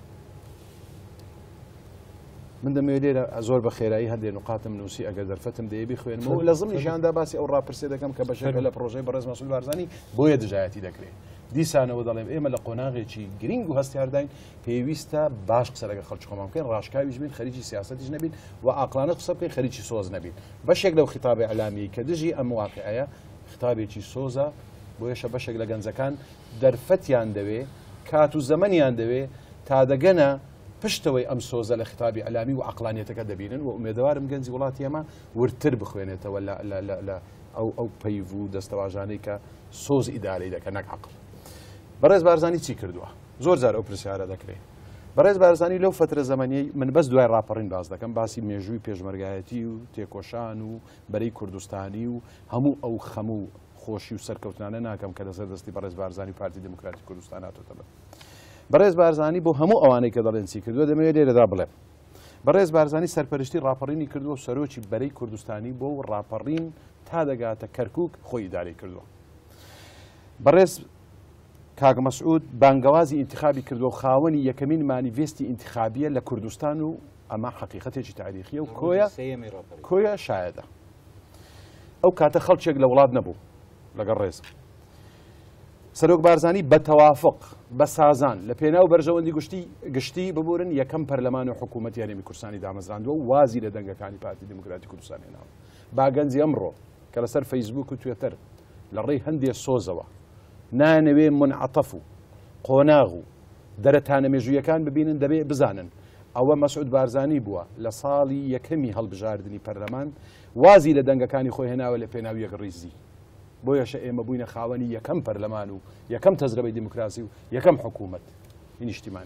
من دەمەوێت لێرە زۆر بە خێرایی هەندێک نقاتم نووسی ئەگەر دەرفەتم دەیەبی خوێنمەوە لە زمنیشاندا باسی ئەو ڕاپرسێ دەکەم کە بەشێکە لە پرۆژەی بەڕێز مەسعود بارزانی بۆیە دژایەتی دەکرێت دیسانەوە دەڵێم ئێمە لە قۆناغێکی گرنگ و هەستیارداین پێویستە باش قسە لەگە خەڵکی خۆمان بکەین ڕاشکاویش بین خەریکی سیاسەتیش نەبین و عاقلانە قسە بکەین خەریکی سۆز نەبین بەشێک لەو خیتابی ئەعلامی کە دژی ئەم واقعەیە خیتابێکی سۆزە بۆیەشە بەشێک لە گەنجەکان دەرفەتیان دەوێ کات و زەمەنیان دەوێ تا دەگەنە پشتەوەی ئەم سۆزە لە خیتابی ئەعلامی و عەقلانیەتەکە دەبینن و ئومێدەوارم گەنجی وڵاتی ئێمە ورتر بخوێنێتەوە لە ئەو پەیڤ و دەستەواژانەی کە سۆز ئیدارەی دەکەن نەک عەقڵ بەڕێز بارزانی چی کردووە زۆر جار ئەو پرسیارە دەکرێت بەڕێز بارزانی لەو فترە زەمەنیەی من بەس دوای ڕاپەڕین باز دەکەم باسی مێژووی پێشمەرگایەتی و تێکۆشان و بەرەی کوردستانی و هەموو ئەو خەموو خۆشی و سەرکەوتنانە ناکەم کە لەسەر دەستی بەڕێز بارزانی پارتی دموکراتی کوردستان هاتووەتە بەر بەڕێز بارزانی بۆ هەموو ئەوانەی کە دەڵێن چی کردووە دەمەوێت لێرەدا بڵێم بەڕێز بارزانی سەرپەرشتی ڕاپەڕینی کردووە و سەرۆکی بەرەی کوردستانی بۆ ڕاپەڕین تا دەگاتە کەرکووک خۆی ئیداری کردووە بەڕێز کاگ مەسعود بانگەوازی ئینتیخابی کردووە و خاوەنی یەکەمین مانیڤێستی ئینتیخابیە لە کوردستان و ئەمە حەقیقەتێکی تاریخیە و کۆیە شایەدە ئەو کاتە خەڵکێک لە وڵات نەبوو لەگەڵ ڕێز سەرۆک بارزانی بە تەوافق بە سازان لە پێناو بەرژەوەندی گشتی ببورن یەکەم پەرلەمان و حکوومەتی هەرێمی کوردستانی دامەزراندووە و وازی لە دەنگەکانی پارتی دموکراتی کوردستان هێناوە باگەنجی ئەمڕۆ کە لەسەر فەیسبوک و توێتەر لە ڕێی هەندێک سۆزەوە نانەوێ منعەتەف و قۆناغ و دەرەتانە مێژوویەکان ببینن دەبێ بزانن ئەوە مەسعود بارزانی بووە لە ساڵی یەکەمی هەڵبژاردننی پەرلەمان وازی لە دەنگەکانی خۆی هێناوە لە پێناوی یەک ڕیزی بۆیەشە ئێمە بووینە خاوەنی یەکەم پەرلەمان و یەکەم تەزرەبەی دیموکراسی و یەکەم حکوومەت نیشتیمانی.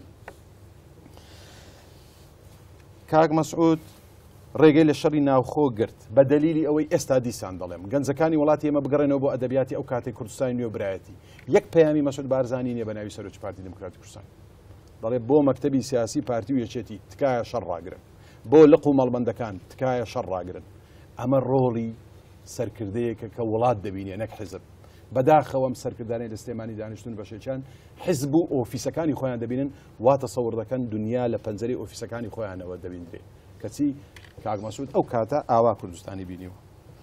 کاک مەسعود ڕێگەی لە شەڕی ناوخۆ گرت بە دەلیلی ئەوەی ئێستا دیسان دەڵێم گەنجەکانی وڵاتی ئێمە بگەڕێنەوە بۆ ئەدەبیاتی ئەو کاتی کوردستانی نوێبرایەتی یەک پەیامی مەسعود بارزانی نییە بە ناوی سەرۆکی پارتی دموکراتی کوردستان دەڵێ بۆ مەکتەبی سیاسی پارتی و یەکێتی تکایە شەڕ ڕاگرن بۆ لق و مەڵبەندەکان تکایە شەڕ ڕاگرن ئەمە ڕۆڵی سەرکردەیەکە کە وڵات دەبینێ نەک حزب بەداخەوەم سەرکردانی لە سلێمانی دانیشتون بەشێکیان حزب و ئۆفیسەکانی خۆیان دەبینن واتە سەوڕ دەکەن دنیا لە پەنجەری ئۆفیسەکانی خۆیانەوە دەبیندرێ کەچی کاک مەسعود ئەو کاتە ئاوا کوردستانی بینیوە.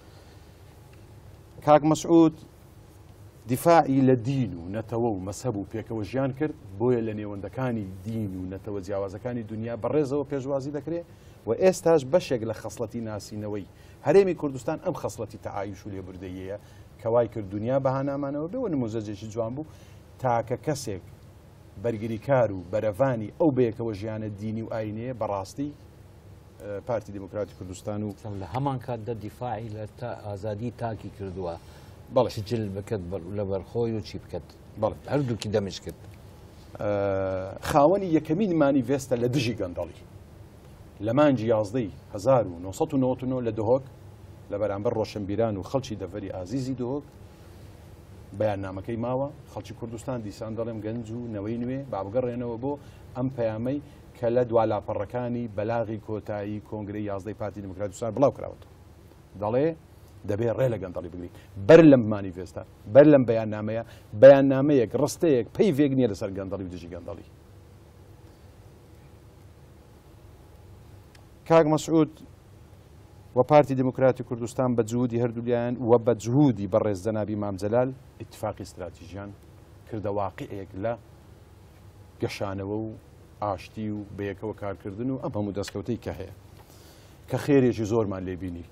کاک مەسعود دیفاعی لە دین و نەتەوە و مەسەب و پێکەوە ژیان کرد بۆیە لە نێوەندەکانی دین و نەتەوە جیاوازەکانی دنیا بەڕێزەوە پێشوازی دەکرێت و ئێستاش بەشێک لە خەسڵەتی ناسینەوەی هەرێمی کوردستان ئەم خەسڵەتی تەعایش و لێبوردەیەیە کەوای کرد دنیا بەهانامانەوە بێوە نموزەجێکی جوان بوو تاکە کەسێک بەرگریکار و بەرەڤانی ئەو بەیەکەوە ژیانە دینی و ئاینەیە بەڕاستی پارتی دموکراتی کوردستان و لە هەمان کاتدا دیفاعی لە ئازادی تاکی کردووە جل بکەت لە بەرخۆی و چی بکەت هەردووکی دەمش کرد. خاوەنی یەکەمین مانیڤێستە لە دژی گەندەڵی لە مانجی 1999 لە دهۆک لە بەرامبەر ڕۆشنبیران و خەڵکی دەڤەری ئازیزی دهۆک بەیاننامەکەی ماوە خەڵکی کوردستان دیسان دەڵێم گەنج و نەوەی نوێ بابگەڕێنەوە بۆ ئەم پەیامەی کە لە دوالاپەڕەکانی بەلاغی کۆتایی کۆنگرەی 11 پارتی دموکراتی کوردستان بڵاو کراوەتەوە دەڵێ دەبێت ڕێ لە گەندەڵی بگری بەر لەم مانیڤێستە بەر لەم بەیاننامەیە بەیاننامەیەک ڕستەیەک پەیڤێک نییە لەسەر گەندەڵی و دژی گەندەڵی. کاک مەسعود و پارتی دموکراتی کوردستان بە جهودی هەردوولیان و بە جهودی بەڕێز جەنابی مام جەلال ئیتفاقی استراتیژیان کردە واقعەیەک لە گەشانەوە و ئاشتی و بەیەکەوە کارکردن و ئەم هەموو دەستکەوتەی کە هەیە کە خێرێکی زۆرمان لێبینی.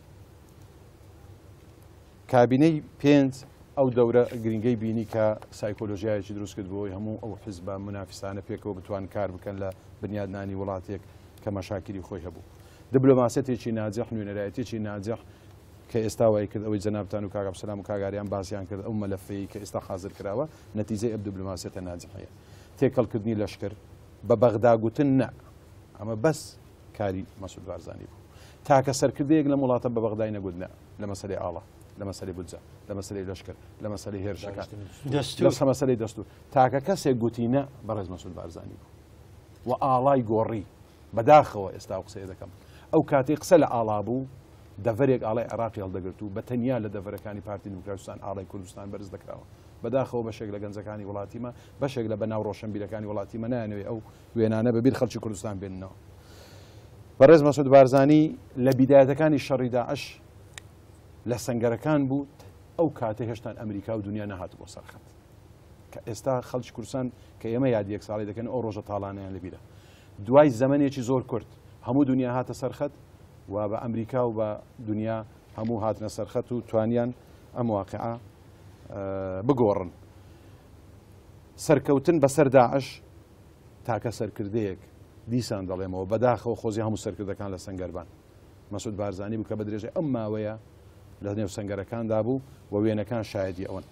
کابینەی پێنج ئەو دەورە گرنگەی بینی کە سایکۆلۆژیایەکی دروست کرد بۆی هەموو ئەو حیزبە منافسانە پێکەوە بتوان کار بکەن لە بنیادنانی وڵاتێک کە مەشاکری خۆی هەبوو. دیبلۆماسیەتێکی ناجح نوێنەرایەتێکی ناجح کە ئێستا وای کرد ئەوەی جەنابتان و کاک عەبدولسەلام و کاگاریان باسییان کرد ئەو مەلەفەی کە ئێستا حازر کراوە نەتیجەی ئەم دیبلۆماسیەتە ناجحەیە. تێکەڵکردنی لەشکر بە بەغدا گوتن نە ئەمە بەس کاری مەسعود بارزانی بوو تاکە سەرکردەیەک لە وڵاتە بە بەغدای نەگوتنە لە مەسەلەی ئاڵا لە مەسەلەی بودجە لە مەسەلەی لەشکر لە مەسەلەی هێرشەکان لە مەسەلەی دەستور تاکە کەسێک گوتینە بەڕێز مەسعود بارزانی بوو و ئاڵای گۆڕی بەداخەوە ئێستا قسەیە دەکەم ئەو کاتێک قسە لە ئاڵا بوو دەڤەرێک ئاڵای عێراقی هەڵدەگرت و بە تەنیا لە دەڤەرەکانی پارتی دموکراتی کوردستان ئاڵای کوردستان بەرز دەکراوە بەداخەوە بەشێک لە گەنجەکانی وڵاتیمە بەشێک لە بەناو ڕۆشنبیرەکانی وڵاتیمە نایەنەوەی ئەو وێنانە بەبیر خەڵکی کوردستان بێننەوە. بەڕێز مەسعود بارزانی لە بیدایەتەکانی شەڕی داعش لە سەنگەرەکان بوو ئەو کاتە هێشتان ئەمریکا و دنیا نەهات بۆ سەرخەت کە ئێستا خەڵکی کوردستان کە ئێمە یادی یەک ساڵی دەکەن ئەو ڕۆژە تاڵانیان لەبیرە دوای زەمانێکی زۆر کورت هەموو دنیا هاتە سەرخەت و بە ئەمریکا و بە دنیا هەموو هاتنە سەرخەت و توانیان ئەم واقعە بگۆڕن. سەرکەوتن بەسەر داعش تاکە سەرکردەیەک دیسان دەڵێمەوە بەداخەوە خۆزی هەموو سەرکردەکان لە سەنگەربان مەسعود بارزانی بوو کە بە درێژەی ئەم ماوەیە لە نێو سەنگەرەکاندا بوو و وێنەکان شایەدی ئەوەن.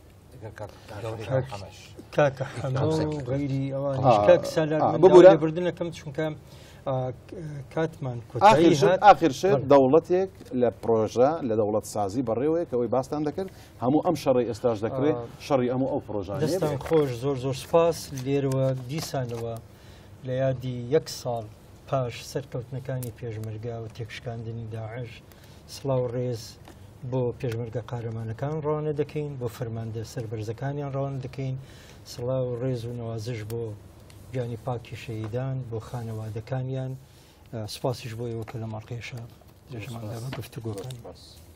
کاکە حەمە غەیری ئەوانش کاک سالار بردنەکەم چونکە کاتمان ئاخر شت دەوڵەتێک لە پرۆژە لە دەوڵەت سازی بەڕێوەیە کەەوەی باستان دەکرد هەموو ئەم شەڕی ئێستاش دەکرێت شەڕی ئەموو ئەو پرۆژان دەستان خۆش زۆر زۆر سپاس لێرەوە دیسانەوە لە یادی یەک ساڵ پاش سەرکەوتنەکانی پێشمەرگا و تێکشکاندنی داعش سڵاو ڕێز بۆ پێشمەرگە قارەمانەکان ڕەوانە دەکەین بۆ فەرماندە سەربەرزەکانیان ڕەوانە دەکەین سڵاو ڕێز و نەوازش بۆ گیانی پاکی شەهیدان بۆ خانەوادەکانیان سپاسیش بۆ ئێوە کە لە ماڵقێشە درێژماندا بە گفتوگۆکان.